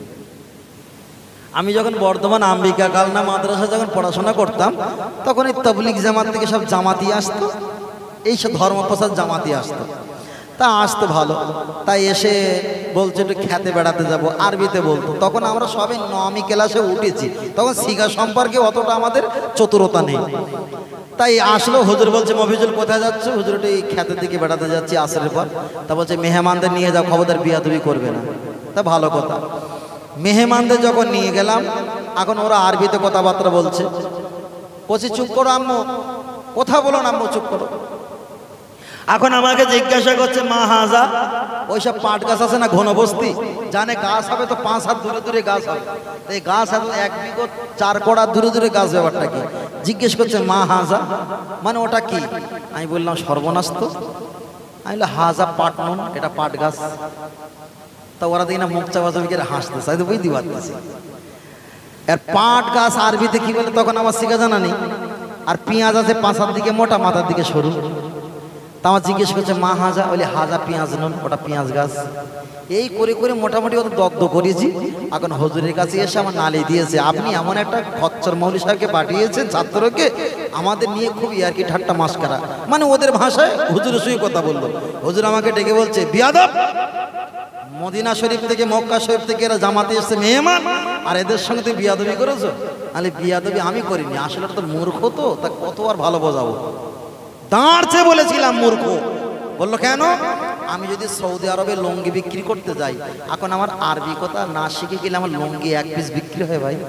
আমি যখন বর্ধমান আম্বিকা কালনা মাদ্রাসা যখন পড়াশোনা করতাম, তখন এই তাবলীগ জামাত থেকে সব জামাতি আসতো, এইসব ধর্মপ্রচার জামাতি আসতো। তা আসতো ভালো, তাই এসে বলছে একটু খেতে বেড়াতে যাব, আরবিতে বলতো। তখন আমরা সবাই 9মি ক্লাসে উঠেছি, তখন শিখা সম্পর্কে অতটা আমাদের চতুরতা নেই। তাই আসলো, হুজুর বলছে মফিজুল কোথায় যাচ্ছে? হুজুর এই খেতের দিকে বেড়াতে যাচ্ছি আসরের পর। তা বলছে মেহমানদের নিয়ে যাও, খবরদার বিয়াদবি করবে না। তা ভালো কথা। মেহমানদের যখন নিয়ে গেলাম, এখন ওরা আরবিতে কথাবার্তা বলছে। বলছি চুপ করো আম্মু, কথা বলো না আম্মু, চুপ করো। এখন আমাকে জিজ্ঞাসা করছে মা হাজা, ওইসব পাট গাছ আছে না ঘনবস্তি, জানে গাছ হবে তো 5 হাত দূরে দূরে গাছ হবে, এই গাছ হবে 1 বিঘত 4 কোড়া দূরে দূরে গাছ, ব্যাপারটা কি? জিজ্ঞেস করছে মা হাজা মানে ওটা কি? আমি বললাম সর্বনাশ তো। আমি বললাম হাজা পাট নুন, এটা পাট গাছ। তা ওরা দেখি না মুখ চাপাচাপি করে হাসতেছে, আমি তো বুঝতে পারতেছি। আর পাট গাছ আরবিতে কি বলে তখন আমার শিখা জানা নেই। আর পেঁয়াজ আছে পাঁচার দিকে মোটা, মাথার দিকে সরু। তা আমার জিজ্ঞেস করছে মা হাজা, বলে হাজা পেঁয়াজ নুন, ওটা পেঁয়াজ গাছ। এই করে করে মোটামুটি ওদের দগ্ধ করেছি। এখন হুজুরের কাছে এসে আমার নালি দিয়েছে, আপনি এমন একটা খচ্চর মৌলী সাহেবকে পাঠিয়েছেন ছাত্রকে, আমাদের নিয়ে খুব ইয়ার্কি ঠাট্টা মাস্কারা, মানে ওদের ভাষায় হুজুরের সঙ্গে কথা বললো। হুজুর আমাকে ডেকে বলছে বিয়াদব, মদিনা শরীফ থেকে মক্কা শরীফ থেকে এরা জামাতে এসছে মেহমান, আর এদের সঙ্গে তুমি বিয়াদবি করেছো? আরে বিয়াদবি আমি করিনি, আসলে তো মূর্খ তো, তা কত আর ভালো বোঝাবো। দাঁড়ছে বলেছিলাম মূর্খ। বললো কেন? আমি যদি সৌদি আরবে লুঙ্গি বিক্রি করতে যাই, এখন আমার আরবি কথা না শিখে গেলে আমার লুঙ্গি 1 পিস বিক্রি হয় ভাই।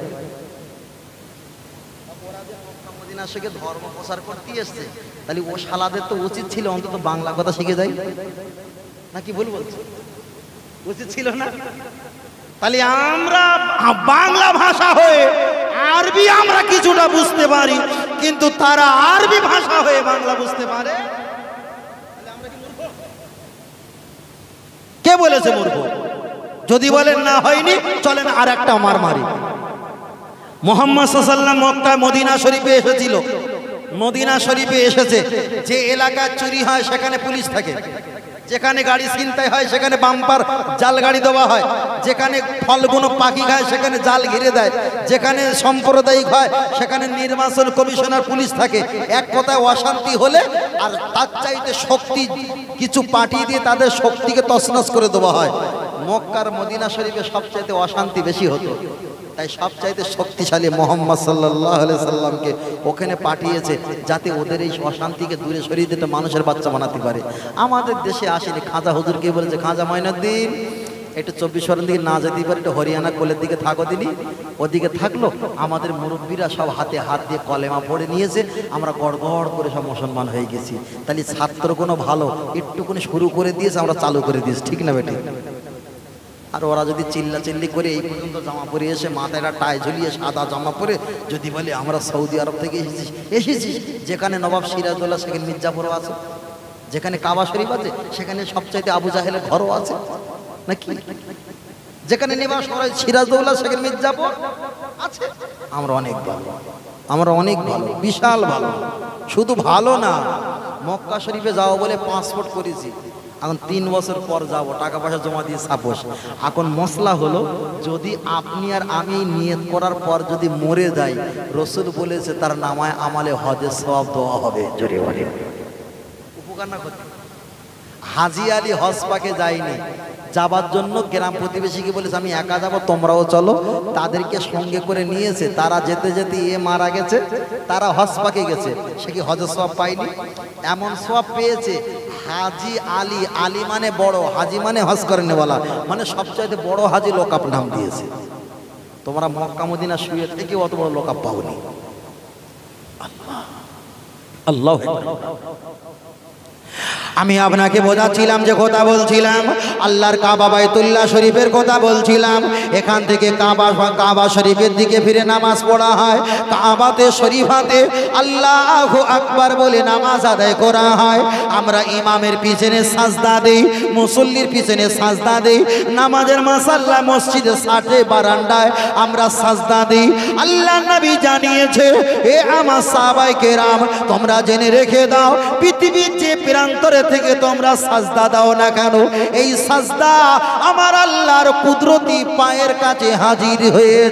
মদিনা শিখে ধর্ম প্রচার করতে এসছে, তাহলে ও শালাদের তো উচিত ছিল অন্তত বাংলা কথা শিখে যাই, নাকি ভুল বলছি? উচিত ছিল না? তাহলে আমরা বাংলা ভাষা হয়ে আরবি আমরা কিছুটা বুঝতে পারি, কিন্তু তারা আরবি ভাষা হয়ে বাংলা বুঝতে পারে। কে বলেছে মূর্খ? যদি বলেন না হয়নি, চলেন আর একটা মার মারি। মুহাম্মদ সাল্লাল্লাহু আলাইহি ওয়াসাল্লাম মক্কা মদিনা শরীফে এসেছিল। মদিনা শরীফে এসেছে, যে এলাকায় চুরি হয় সেখানে পুলিশ থাকে, যেখানে গাড়ি ছিনতাই হয় সেখানে বাম্পার জাল গাড়ি দেওয়া হয়, যেখানে ফলগুলো পাখি খায় সেখানে জাল ঘিরে দেয়, যেখানে সাম্প্রদায়িক হয় সেখানে নির্বাচন কমিশনার পুলিশ থাকে। এক কথায় অশান্তি হলে আর তার চাইতে শক্তি কিছু পাঠিয়ে দিয়ে তাদের শক্তিকে তছনছ করে দেওয়া হয়। মক্কার মদিনা শরীফে সবচাইতে অশান্তি বেশি হতো, তাই সবচাইতে শক্তিশালী মুহাম্মদ সাল্লাল্লাহু আলাইহি সাল্লামকে ওখানে পাঠিয়েছে, যাতে ওদের এই অশান্তিকে দূরে সরিয়ে দিতে মানুষের বাচ্চা বানাতে পারে। আমাদের দেশে আসেনি। খাজা হুজুরকে বলেছে, খাজা মঈনুদ্দিন একটু 24 দিকে না যেতে পারে, একটু হরিয়ানা কোলের দিকে থাকো দিনই। ওদিকে থাকলো, আমাদের মুরব্বীরা সব হাতে হাত দিয়ে কলেমা পড়ে নিয়েছে, আমরা গড়গড় করে সব মুসলমান হয়ে গেছি। তাহলে ছাত্র কোনো ভালো একটুকুনি শুরু করে দিয়েছে, আমরা চালু করে দিয়েছি, ঠিক না বেটি? আর ওরা যদি চিল্লাচিল্লি করে এই পর্যন্ত জামা পরে এসে মাথায় একটা টাই ঝুলিয়ে সাদা জামা পরে যদি বলে আমরা সৌদি আরব থেকে এসেছি, যেখানে নবাব সিরাজউদ্দৌলা সেখানে মির্জাপুরও আছে, যেখানে কাবা শরীফ আছে সেখানে সবচাইতে আবু জাহেলের ঘরও আছে নাকি, যেখানে নিবাস করা সিরাজউদ্দৌলা সেখানে মির্জাপুর আছে। আমরা অনেক ভালো, আমরা অনেক ভালো, বিশাল ভালো। শুধু ভালো না, মক্কা শরীফে যাও বলে পাসপোর্ট করেছি, এখন 3 বছর পর যাব, টাকা পয়সা জমা দিয়ে সাপোজ। এখন মশলা হলো, যদি আপনি আর আমি নিয়ত করার পর যদি মরে যাই, রসুল বলেছে তার নামায় আমালে হজের সওয়াব দেওয়া হবে। জোরে বলে উপকার না করতে। হাজি আলী হজ পাকে যায়নি, যাবার জন্য গ্রাম প্রতিবেশীকে বলেছে আমি একা যাবো, তোমরাও চলো। তাদেরকে সঙ্গে করে নিয়েছে, তারা যেতে যেতে মারা গেছে, তারা হজ পাকে গেছে। সে কি হজের সওয়াব পায়নি? এমন সওয়াব পেয়েছে। হাজি আলী, আলী মানে বড়, হাজি মানে হজ করেনি বলা, মানে সবচাইতে বড় হাজি লোকাপ নাম দিয়েছে। তোমরা মক্কা মদিনা শুয়ে থেকে অত বড় লোকাপ পাওনি। আল্লাহ আমি আপনাকে বোঝাচ্ছিলাম যে কথা বলছিলাম আল্লাহর কাবা বাইতুল্লাহ শরীফের কথা বলছিলাম। এখান থেকে কাবা শরীফের দিকে ফিরে নামাজ পড়া হয়। কাবাতে শরীফাতে আল্লাহু আকবার বলে নামাজ আদায় করা হয়। আমরা ইমামের পিছনে সাজদা দেই, মুসল্লির পিছনে সাজদা দেই। নামাজের মাসাল্লাহ মসজিদে সাথে বারান্দায় আমরা সাজদা দিই। আল্লাহ নবী জানিয়েছে, এ আমার সাহাবায়ে কেরাম তোমরা জেনে রেখে দাও, পৃথিবীর যে প্রান্তরে থেকে তোমরা সাজদা দাও না কেন, এই সাজদা আমার আল্লাহর কুদরতি পায়ের কাছে হাজির হয়ে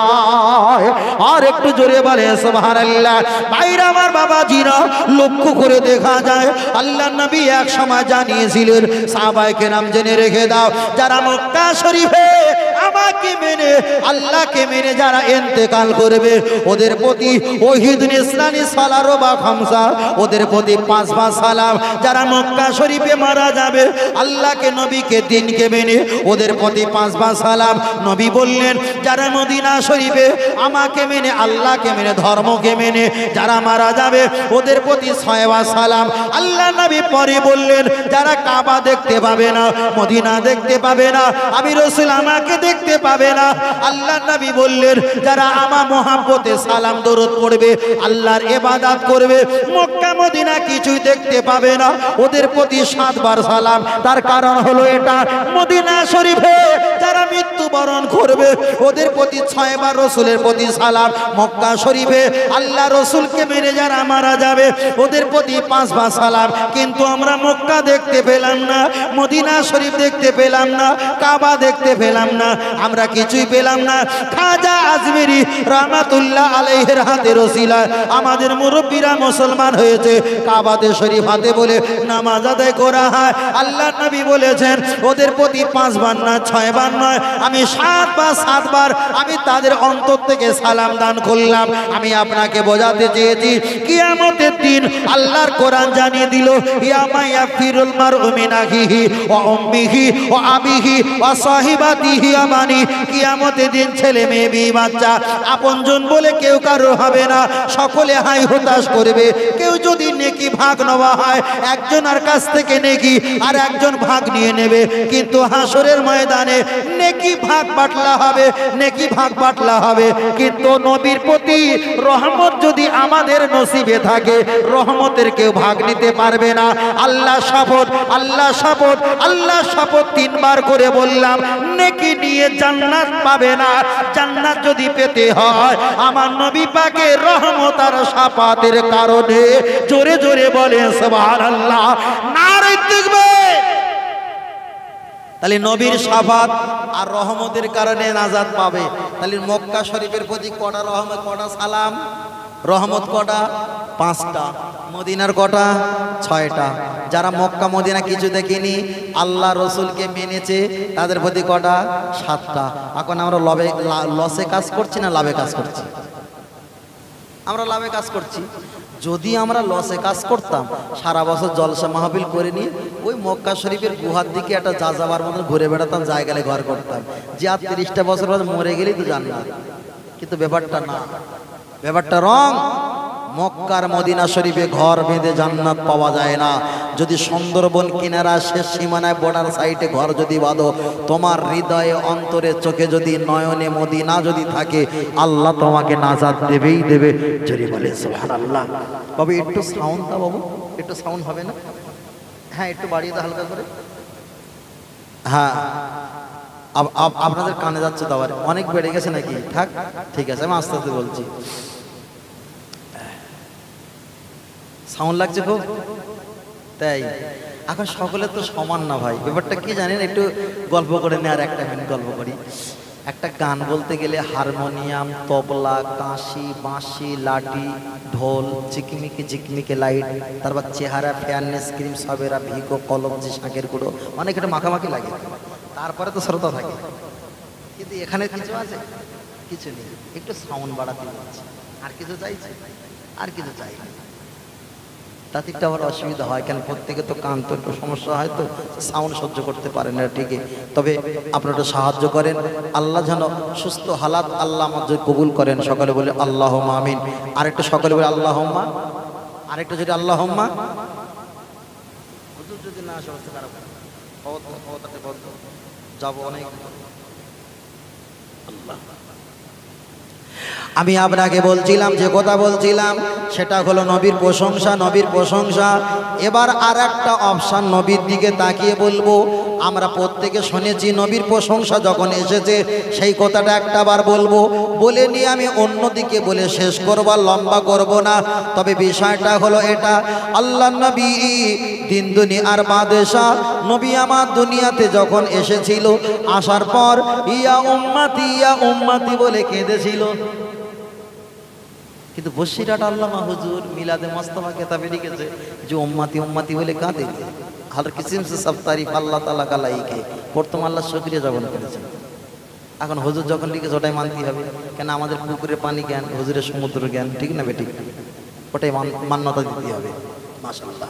যায়। আর একটু জোরে বলে সুবহানাল্লাহ। ভাইরা আমার, বাবাজিরা, লক্ষ্য করে দেখা যায় আল্লাহ নবী এক সময় জানিয়েছিলেন, সাহাবায়ে কেরাম জেনে রেখে দাও, যারা মক্কা শরীফে আমাকে মেনে আল্লাহকে মেনে যারা ইন্তেকাল করবে, ওদের প্রতি ওহিদ নিসলানি সালারো বা খামসা, ওদের প্রতি 5 সালাম। যারা মক্কা শরীফে মারা যাবে আল্লাহকে নবীকে দিনকে মেনে, ওদের প্রতি 5 সালাম। নবী বললেন, যারা মদিনা শরীফে আমাকে মেনে আল্লাহকে মেনে ধর্মকে মেনে যারা মারা যাবে, ওদের প্রতি 6 সালাম। আল্লাহ নবী পরে বললেন, যারা কাবা দেখতে পাবে না, মদিনা দেখতে পাবে না, আমি রাসূল আমাকে দেখতে পাবে না, আল্লাহ নবী বললেন, যারা আমার মহব্বতে সালাম দরুদ পড়বে, আল্লাহর ইবাদত করবে, মক্কা মদিনা কিছুই দেখতে পাবে না, ওদের প্রতি 7 সালাম। তার কারণ হলো এটা, মদিনা শরীফে যারা মৃত্যুবরণ করবে ওদের প্রতি 6 রসুলের প্রতি সালাম। মক্কা শরীফে আল্লাহ রসুলকে মেনে যারা মারা যাবে ওদের প্রতি 5 সালাম। কিন্তু আমরা মক্কা দেখতে পেলাম না, মদিনা শরীফ দেখতে পেলাম না, কাবা দেখতে পেলাম না, আমরা কিছুই পেলাম না। খাজা আজমিরি রাহমাতুল্লাহ আলাইহির হাতে রসিলা আমাদের মুরব্বীরা মুসলমান হয়েছে। কাবাতে শরীফ হাতে বলে নামাজ আদায় করা হয়। আল্লাহ নবী বলেছেন, ওদের প্রতি 5 না 6 নয়, আমি 7 বার আমি তাদের অন্তর থেকে সালাম দান করলাম। আমি আপনাকে বোঝাতে চেয়েছি, কিয়ামতের দিন আল্লাহর কোরআন জানিয়ে দিল, ইয়ামা ইয়াফিরুল মারউ মিন আখিহি ওয়া উম্মিহি ওয়া আবিহি ওয়া সাহিবাতিহি আমানি। কিয়ামতের দিন ছেলে মেয়ে বিবি বাচ্চা আপনজন বলে কেউ কারো হবে না, সকলে হাই হতাশ করবে। কেউ যদি নেকি ভাগ নেওয়া হয়, একজনের কাছ থেকে নেকি আর একজন ভাগ নিয়ে নেবে, কিন্তু হাসরের ময়দানে নেকি ভাগ বাটলা হবে, নেকি ভাগ বাটলা হবে। কিন্তু নবীর প্রতি রহমত যদি আমাদের নসিবে থাকে, রহমতের কেউ ভাগ নিতে পারবে না। আল্লাহ শপথ, আল্লাহ শপথ, আল্লাহ শপথ 3 বার করে বললাম, নেকি নিয়ে জান্নাত পাবে না। জান্নাত যদি পেতে হয় আমার নবী পাকের রহমত আর শাফাতের কারণে। জোরে জোরে বলে সুবহানাল্লাহ, নারে তাকবীর। তাহলে নবীর শাফাত আর রহমতের কারণে নাজাত পাবে। তাহলে মক্কা শরীফের প্রতি কটা রহমত, কটা সালাম? রহমত কটা? 5টা। মদিনার কটা? 6টা। যারা মক্কা মদিনা কিছু দেখেনি, আল্লাহ রসুলকে মেনেছে, তাদের প্রতি কটা? 7টা। এখন আমরা লসে কাজ করছি না লাভে কাজ করছি? আমরা লাভে কাজ করছি। যদি আমরা লসে কাজ করতাম, সারা বছর জলসা মাহফিল করে নিয়ে ওই মক্কা শরীফের গুহার দিকে একটা যাযাবার মতো ঘুরে বেড়াতাম, জায়গায় ঘর করতাম, যে আর 30টা বছর পর মরে গেলেই তো জান্নাত। কিন্তু ব্যাপারটা না, ব্যাপারটা রং। মক্কার মদিনা শরীফে ঘর বেঁধে জান্নাত পাওয়া যায় না। যদি সুন্দরবন কিনারা শেষ সীমানায় বর্ডার সাইডে ঘর যদি বাঁধো, তোমার হৃদয়ে অন্তরে চোখে যদি নয়নে মদিনা যদি থাকে, আল্লাহ তোমাকে নাজাত দেবেই দেবে। যদি বলে সুবহানাল্লাহ। বাবু একটু সাউন্ড দাও, বাবু একটু সাউন্ড হবে না? হ্যাঁ একটু বাড়িয়ে দাও হালকা করে। হ্যাঁ আপনাদের কানে যাচ্ছে তো, আবার অনেক বেড়ে গেছে নাকি? থাক, ঠিক আছে, আমি আস্তে আস্তে বলছি। সাউন্ড লাগছে খুব, তাই এখন সকলে তো সমান না ভাই, ব্যাপারটা কি জানেন, একটু গল্প করে নেওয়ার একটা মিনিট গল্প করি। একটা গান বলতে গেলে হারমোনিয়াম, তবলা, কাঁসি, বাঁশি, লাঠি, ঢোল, চিকমিকি ঝিকমিকে লাইট, তারপর চেহারা, ফেয়ারনেস ক্রিম, সবেরা, ভিগো, কলমজি, শাঁখের গুঁড়ো, অনেক একটা মাখামাখি লাগে, তারপরে তো শ্রোতা থাকে। কিন্তু এখানে কিছু আছে? কিছু নেই, একটু সাউন্ড বাড়াতে হচ্ছে। আর কিছু চাইছে? আর কিছু চাই না। তাতে একটা আবার অসুবিধা হয়, কেন প্রত্যেকে তো কান তো একটু সমস্যা হয়, তো সাউন্ড সহ্য করতে পারে না ঠিকই। তবে আপনারা একটু সাহায্য করেন, আল্লাহ যেন সুস্থ হালাত আল্লাহ আমাদের কবুল করেন। সকালে বলে আল্লাহুম্মা আমিন। আরেকটু সকালে বলে আল্লাহুম্মা, আরেকটু যদি আল্লাহুম্মা। হুজুর যদি না আসে অবস্থা খারাপ যাবো অনেক। আল্লাহ, আমি আপনাকে বলছিলাম, যে কথা বলছিলাম সেটা হলো নবীর প্রশংসা, নবীর প্রশংসা। এবার আর একটা অপশান নবীর দিকে তাকিয়ে বলবো। আমরা প্রত্যেকে শুনেছি নবীর প্রশংসা যখন এসেছে সেই কথাটা একটাবার বলবো, বলে নিয়ে আমি অন্যদিকে বলে শেষ করব, লম্বা করব না। তবে বিষয়টা হলো এটা, আল্লাহ নবী দিন দুনিয়ার বাদশা, নবী আমার দুনিয়াতে যখন এসেছিল, আসার পর ইয়া উম্মতি বলে কেঁদেছিল। কিন্তু বসিরাট আল্লামা হুজুর মিলাদে মুস্তাফা কিতাবে লিখেছে যে উম্মতি উম্মতি বলে কাঁদে, হর কিসিম সে সব তারিফ আল্লাহ তাআলা কালাইকে, প্রথম আল্লাহ শুকরিয়া যাপন করেছেন। এখন হুজুর যখন লিখেছে ওটাই মানতে হবে, কেন আমাদের পুকুরের পানি জ্ঞান, হুজুরের সমুদ্র জ্ঞান, ঠিক না বেঠিক? ওটাই মান্যতা দিতে হবে। মাশাআল্লাহ।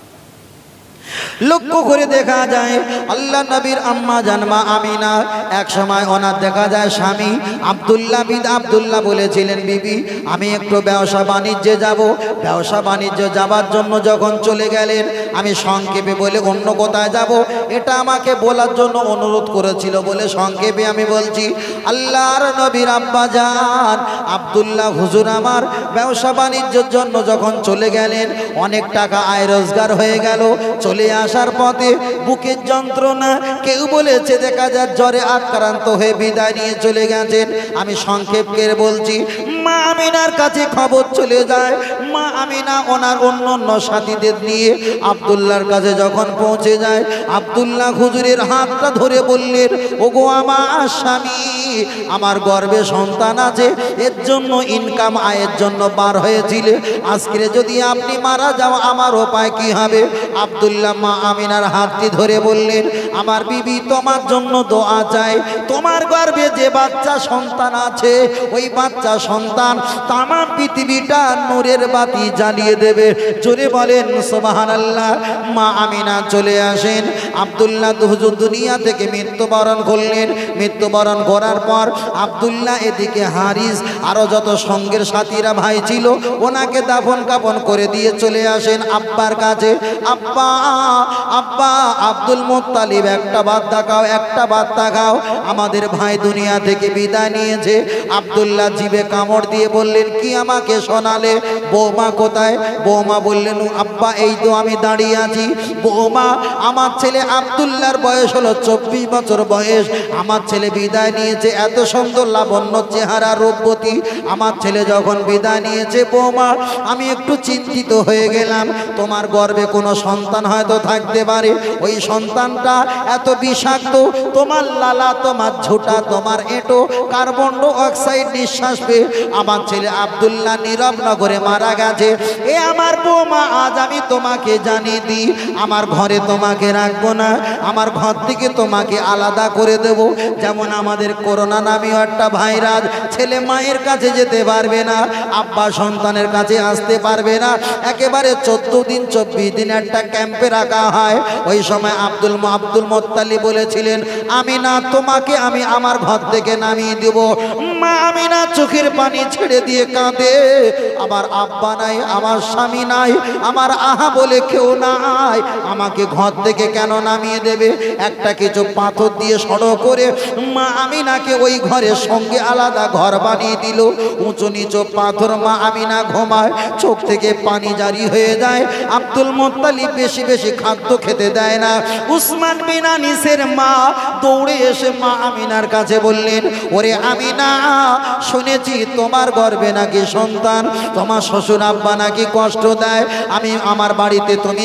লক্ষ্য করে দেখা যায় আল্লাহ নবীর আম্মা জানমা আমিনা, এক সময় ওনার দেখা যায় স্বামী আব্দুল্লাহ বিন আব্দুল্লাহ বলেছিলেন, বিবি আমি একটু ব্যবসা বাণিজ্যে যাব। ব্যবসা বাণিজ্য যাবার জন্য যখন চলে গেলেন, আমি সংক্ষেপে বলে অন্য কোথায় যাব এটা আমাকে বলার জন্য অনুরোধ করেছিল বলে সংক্ষেপে আমি বলছি। আল্লাহর নবীর আব্বা জান আব্দুল্লাহ হুজুর আমার ব্যবসা বাণিজ্যের জন্য যখন চলে গেলেন, অনেক টাকা আয় রোজগার হয়ে গেল। চলে আসার পথে বুকের যন্ত্রণা, কেউ বলেছে দেখা যায় জ্বরে আক্রান্ত হয়ে বিদায় নিয়ে চলে গেছেন। আমি সংক্ষেপ করে বলছি, মা আমিনার কাছে খবর চলে যায়। মা আমিনা ওনার অন্য সাথীদের নিয়ে আব্দুল্লাহর কাছে যখন পৌঁছে যায়, আব্দুল্লাহ হুজুরের হাতটা ধরে বললেন, ওগো আমার স্বামী, আমার গর্ভে সন্তান আছে, এর জন্য ইনকাম আয়ের জন্য বার হয়েছিল। আজকে যদি আপনি মারা যাও আমার উপায় কি হবে? আব্দুল্লাহ মা আমিনার হাতটি ধরে বললেন, আমার বিবি তোমার জন্য দোয়া চাই। তোমার গর্ভে যে বাচ্চা সন্তান আছে, ওই বাচ্চা সন্তান তাম পৃথিবীটা নূরের বাতি জ্বালিয়ে দেবে। জোরে বলেন সুবহানাল্লাহ। মা আমিনা চলে আসেন। আব্দুল্লাহ হুজুর দুনিয়া থেকে মৃত্যুবরণ করলেন। মৃত্যুবরণ করার পর আব্দুল্লাহ এদিকে হারিস আরো যত সঙ্গের সাথীরা ভাই ছিল ওনাকে দাফন কাফন করে দিয়ে চলে আসেন আব্বার কাছে। আব্বা আব্বা, আব্দুল মুত্তালিব একটা বাদ দেখাও, একটা বাদ দেখাও, আমাদের ভাই দুনিয়া থেকে বিদায় নিয়েছে। আব্দুল্লাহ জিভে কামড় দিয়ে বললেন, কি আমাকে শোনালে? বৌমা কোথায়? বৌমা বললেন, আব্বা এই তো আমি দাঁড়িয়ে আছি। বৌমা, আমার ছেলে আব্দুল্লাহর বয়স হলো 24 বছর বয়স। আমার ছেলে বিদায় নিয়েছে, এত সুন্দর লাবণ্য চেহারা রূপবতী আমার ছেলে যখন বিদায় নিয়েছে বৌমা, আমি একটু চিন্তিত হয়ে গেলাম। তোমার গর্ভে কোনো সন্তান হয়তো থাকতে পারে, ওই সন্তানটা এত বিষাক্ত, তোমার লালা, তোমার ঝুটা, তোমার এঁটো কার্বন ডাইঅক্সাইড নিঃশ্বাস পেয়ে আমার ছেলে আব্দুল্লাহ নীরব নগরে মারা গেছে। এ আমার বৌমা, আজ আমি তোমাকে জানিয়ে দিই, আমার ঘরে তোমাকে রাখবো না, আমার ঘর থেকে তোমাকে আলাদা করে দেব। যেমন আমাদের করোনা নামীয় একটা ভাইরাস, ছেলে মায়ের কাছে যেতে পারবে না, আব্বা সন্তানের কাছে আসতে পারবে না। একেবারে 14 দিন 24 দিন একটা ক্যাম্পে রাখা হয়। ওই সময় আব্দুল মুত্তালিব বলেছিলেন, আমি না তোমাকে আমি আমার ঘর থেকে নামিয়ে দেব। মা আমিনা চোখের পানি ছেড়ে দিয়ে কাঁদে, আমার আব্বা নাই, আমার স্বামী নাই, আমার আহা বলে কেউ নাই, আমাকে ঘর থেকে কেন নামিয়ে দেবে? একটা কিছু পাথর দিয়ে সড়ক করে মা আমিনাকে ওই ঘরের সঙ্গে আলাদা ঘর বানিয়ে দিল। উঁচু নিচু পাথর, মা আমিনা ঘুমায়, চোখ থেকে পানি জারি হয়ে যায়। আব্দুল মুত্তালিব বেশি বেশি খাদ্য খেতে দেয় না। উসমান বিন আনিসের মা দৌড়ে এসে মা আমিনার কাছে বললেন, ওরে আমিনা, শুনেছি তোমার গর্ভে নাকি সন্তান, তোমার শ্বশুর আব্বা নাকি কষ্ট দেয়, আমি আমার বাড়িতে তুমি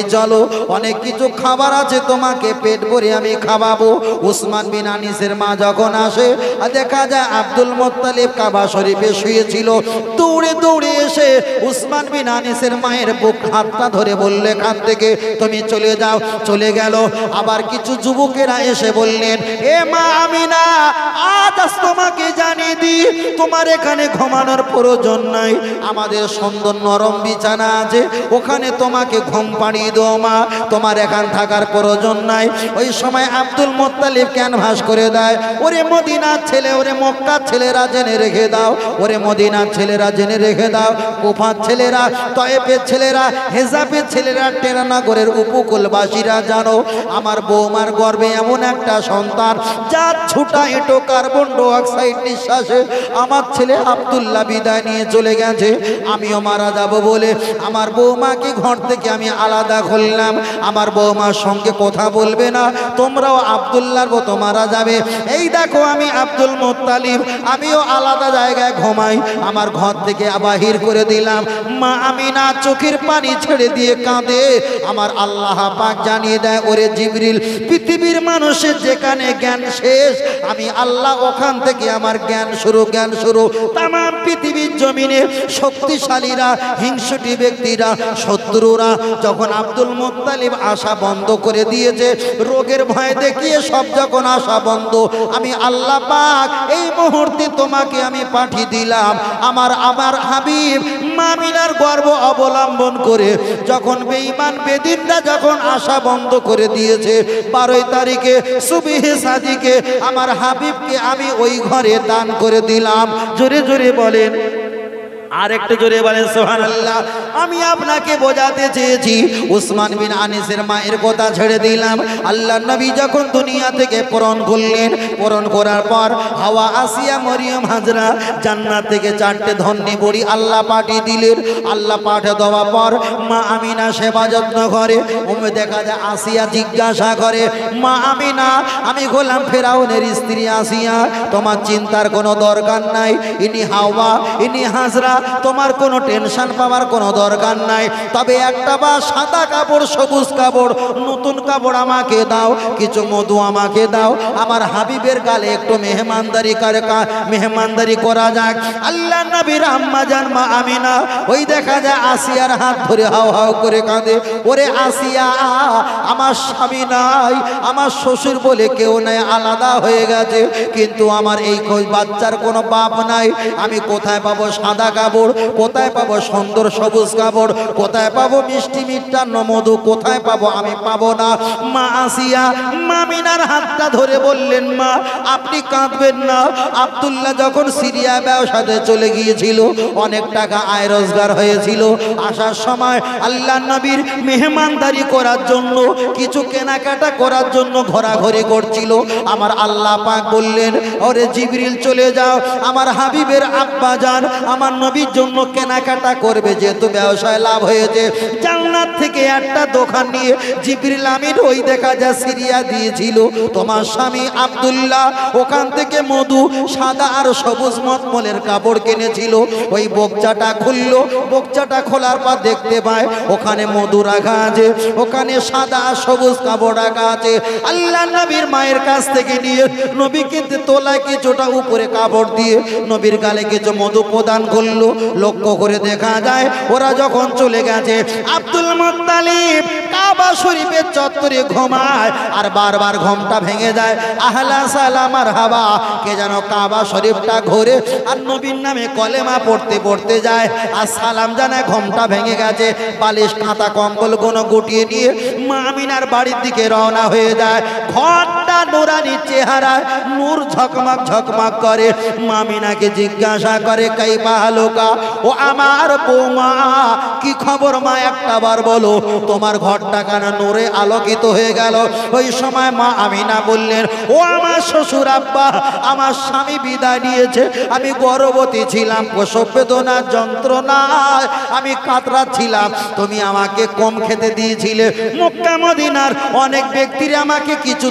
তুমি চলো, অনেক কিছু খাবার আছে, তোমাকে পেট ভরে আমি খাওয়াবো। উসমান বিন আনিসের মা যখন আসে, দেখা যায় আব্দুল মুত্তালিব কাবা শরীফে শুয়েছিল। দৌড়ে দৌড়ে এসে উসমান বিন আনিসের মায়ের বুক হাতটা ধরে বললে, এখান থেকে তুমি চলে যাও। চলে গেল। আবার কিছু যুবকেরা এসে বললেন, এ মা আমিনা, আজ তোমাকে জানিয়ে দিই, তোমার এখানে ঘুমানোর প্রয়োজন নাই, আমাদের সুন্দর নরম বিছানা আছে, ওখানে তোমাকে ঘুম পাড়িয়ে দাও মা, তোমার এখান থাকার প্রয়োজন নাই। ওই সময় আব্দুল মুত্তালিব ক্যানভাস করে দেয়, ওরে মদিনার ছেলে, ওরে মক্কার ছেলেরা জেনে রেখে দাও, ওরে মদিনার ছেলেরা জেনে রেখে দাও, কুফার ছেলেরা, তয়েফের ছেলেরা, হেজাবের ছেলেরা, টেরানগরের উপকূলবাসীরা জানো, আমার বৌমার গর্ভে এমন একটা সন্তান যার ছুটা এটো কার্বন ডাইঅক্সাইড নিঃশ্বাসে আমার ছেলে আব্দুল্লাহ বিদায় নিয়ে চলে গেছে, আমিও মারা যাব বলে আমার বৌমাকে ঘর থেকে আমি আলাদা করলাম। আমার বৌমার সঙ্গে কথা বলবে না, তোমরাও আব্দুল্লাহর মতো মারা যাবে। এই দেখো আমি আব্দুল মুত্তালিব, আমিও আলাদা জায়গায় ঘুমাই, আমার ঘর থেকে বাহির করে দিলাম। মা আমিনা চোখের পানি ছেড়ে দিয়ে কাঁদে। আমার আল্লাহ পাক জানিয়ে দেয়, ওরে জিবরিল, পৃথিবীর মানুষের যেখানে জ্ঞান শেষ, আমি আল্লাহ ওখান থেকে আমার জ্ঞান শুরু, জ্ঞান শুরু। তাম পৃথিবীর জমিনে শক্তিশালীরা, হিংসুটি ব্যক্তিরা, শত্রুরা যখন আব্দুল মুত্তালিব আশা বন্ধ করে দিয়েছে, রোগের ভয় দেখিয়ে সব যখন আশা বন্ধ, আমি আল্লাহ পাক এই মুহূর্তে তোমাকে আমি পাঠিয়ে দিলাম। আমার হাবিব মামিনার গর্ভ অবলম্বন করে যখন বেঈমান বেদিনরা যখন আশা বন্ধ করে দিয়েছে, 12 তারিখে সুবহে সাদিকে আমার হাবিবকে আমি ওই ঘরে দান করে দিলাম। জোরে জোরে বলেন, আর একটু জোরে বলেন সুবহানাল্লাহ। আমি আপনাকে বোঝাতে চেয়েছি, উসমান বিন আনিসের মায়ের কথা ছেড়ে দিলাম। আল্লাহর নবী যখন দুনিয়া থেকে পরণ করলেন, পরণ করার পর হাওয়া, আসিয়া, মরিয়ম, হাজরা জান্নাত থেকে 4টে ধন্যী বুড়ি আল্লাহ পাঠিয়ে দিলেন। আল্লাহ পাঠিয়ে দেওয়ার পর মা আমিনা সেবা যত্ন করে। দেখা যায় আসিয়া জিজ্ঞাসা করে, মা আমিনা, আমি গোলাম ফেরাউনের স্ত্রী আসিয়া, তোমার চিন্তার কোনো দরকার নাই, ইনি হাওয়া, ইনি হাজরা, তোমার কোনো টেনশন পাওয়ার কোনো দরকার নাই। তবে একটা বা সাদা কাপড়, সবুজ কাপড়, নতুন কাপড় আমাকে দাও, কিছু মধু আমাকে দাও, আমার হাবিবের গালে একটু মেহমানদারি করা যাক। আল্লাহ নবীর আম্মা জান মা আমিনা ওই দেখা যায় আসিয়ার হাত ধরে হাও হাও করে কাঁদে, ওরে আসিয়া, আমার স্বামী নাই, আমার শ্বশুর বলে কেউ নাই, আলাদা হয়ে গেছে, কিন্তু আমার এই বাচ্চার কোনো বাপ নাই, আমি কোথায় পাবো সাদা কাপড়, কোথায় পাবো সুন্দর সবুজ কাপড়, কোথায় পাবো মিষ্টি মিষ্টান্ন মধু, কোথায় পাবো, আমি পাবো না। মা আসিয়া মামিনার হাতটা ধরে বললেন, মা আপনি কাঁদবেন না, আব্দুল্লাহ যখন সিরিয়া ব্যবসাতে চলে গিয়েছিল, অনেক টাকা আয় রোজগার হয়েছিল, আসার সময় আল্লাহ নবীর মেহমানদারি করার জন্য, কিছু কেনাকাটা করার জন্য ঘোরাঘুরি করছিল। আমার আল্লাহ পাক বললেন, ওরে জিবরিল চলে যাও, আমার হাবিবের আব্বা জান আমার নবীর জন্য কেনাকাটা করবে, যেহেতু ব্যবসায় লাভ হয়েছে। জান্নাত থেকে একটা দোকান নিয়ে জিবরিল আমিন ওই দেখা যায় সিরিয়া দিয়েছিল তোমার স্বামী আব্দুল্লাহ, ওখান থেকে মধু, সাদা আর সবুজ মতমলের কাপড় কিনেছিল। ওই বকচাটা খুললো, বকচাটা খোলার পর দেখতে পায় ওখানে মধু রাখা আছে, ওখানে সাদা আর সবুজ কাপড় রাখা আছে। আল্লাহ নবীর মায়ের কাছ থেকে নিয়ে নবীকে তোলায় কিছুটা উপরে কাপড় দিয়ে নবীর গালে কিছু মধু প্রদান করলো। লক্ষ্য করে দেখা যায় ওরা যখন চলে গেছে, আব্দুল মুত্তালিব কাবা শরীফের চত্বরে ঘুমায়, আর বারবার ঘুমটা ভেঙে যায়। আহলা সালাম মারহাবা, কে যেন কাবা শরীফটা ঘুরে আর নবীর নামে কলেমা পড়তে পড়তে যায়, আর সালাম জানায় ঘুমটা ভেঙে গেছে। বালিশ, খাতা, কম্বল কোনো গুটিয়ে নিয়ে মা আমিনার বাড়ির দিকে রওনা হয়ে যায়। ঘরটা নুরানি চেহারায় নূর ঝকমক ঝকমক করে। মা আমিনাকে জিজ্ঞাসা করে, কাইফা হালুকা, ও আমার বৌমা কি খবর মা, একটা বার বলো, তোমার ঘরটা কেন নূরে আলোকিত হয়ে গেল? ওই সময় মা আমিনা বললেন, ও আমার শ্বশুর আব্বা, আমার স্বামী বিদায় নিয়েছে, আমি গর্ভবতী ছিলাম, প্রসব বেদনার যন্ত্রণায় আমি কাতরাচ্ছিলাম, তুমি আমাকে কম খেতে দিয়েছিলে। মক্কা মদিনার অনেক ব্যক্তিরা আমাকে কিছু দিতে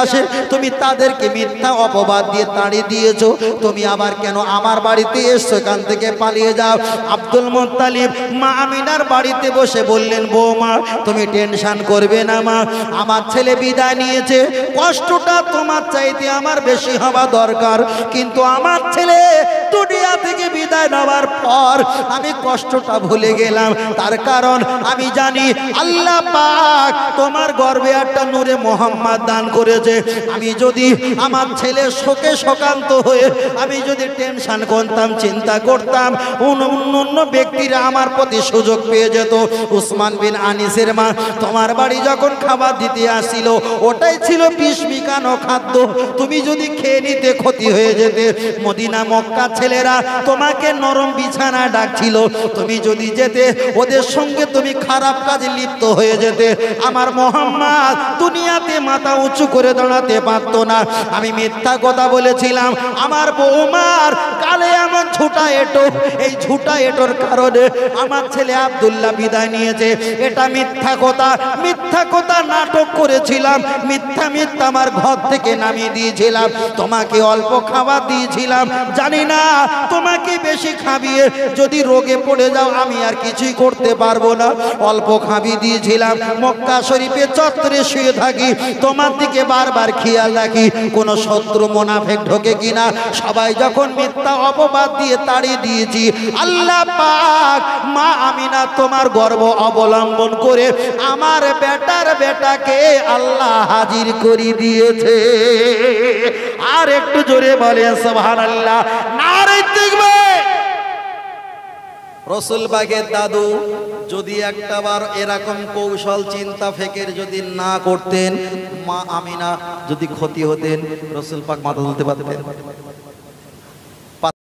আসে তুমি তাদেরকে মিথ্যা অপবাদ দিয়ে তাড়িয়ে দিয়েছো, তুমি আবার কেন আমার বাড়িতে এসছো? এখান থেকে পালিয়ে যাও। আব্দুল মুত্তালিব মা আমিনার বাড়িতে বসে বললেন, বৌমা তুমি টেনশন করবে না মা, আমার ছেলে বিদায় নিয়েছে, কষ্টটা তোমার চাইতে আমার বেশি হওয়া দরকার, কিন্তু আমার ছেলে দুনিয়া থেকে বিদায় নেওয়ার পর আমি কষ্টটা ভুলে গেলাম। তার কারণ আমি জানি আল্লাহ পাক তোমার গর্ভে একটা নূরে মোহাম্মদ দান করেছে। আমি যদি আমার ছেলে শোকে শোকান্ত হয়ে আমি যদি টেনশন করতাম, চিন্তা করতাম, অন্য ব্যক্তিরা আমার প্রতি সুযোগ পেয়ে যেত। উসমান বিন আনিসের মা তোমার বাড়ি যখন খাবার দিতে আসছিল, ওটাই ছিল বিষ মিশানো খাদ্য, তুমি যদি খেয়ে নিতে ক্ষতি হয়ে যেতে। মদিনা মক্কা ছেলেরা তোমাকে নরম বিছানা ডাকছিল, তুমি যদি যেতে ওদের সঙ্গে তুমি খারাপ কাজে লিপ্ত হয়ে যেতে। আমার মোহাম্মদ দুনিয়াতে মাথা উঁচু করে দাঁড়াতে পারতো না। আমি মিথ্যা কথা বলেছিলাম, আমার বৌমার কালে এমন ঝুটা এটো, এই ঝুটা এটোর কারণে আমার ছেলে আব্দুল্লাহ বিদায় নিয়েছে। এটা মিথ্যা কথা, মিথ্যা কথা নাটক করেছিলাম, মিথ্যা মিথ্যা আমার ঘর থেকে নামিয়ে দিয়েছিলাম, তোমাকে অল্প খাবার দিয়েছিলাম, জানি না তোমাকে বেশি খাবিয়ে যদি রোগে পড়ে যাও আমি আর কিছুই করতে পারবো না। অল্প খাবি দিয়েছিলাম, মক্কা শরীফে চত্বরে শুয়ে থাকি, তোমার দিকে বারবার খেয়াল রাখি কোন শত্রু মুনাফিক ঢোকে কিনা। সবাই যখন মিথ্যা অপবাদ দিয়ে তাড়িয়ে দিয়েছি, আল্লাহ পাক মা আমিনা তোমার গর্ভ অবলম্বন করে আমার বেটার বেটাকে আল্লাহ হাজির করে দিয়েছে। আর একটু জোরে বলে সুবহানাল্লাহ, নারে তাকবীর। রসুল পাকের দাদু যদি একটাবার এরকম কৌশল চিন্তা ফেকের যদি না করতেন, মা আমিনা যদি ক্ষতি হতেন, রসুল পাক মাথা তুলতে পারতেন?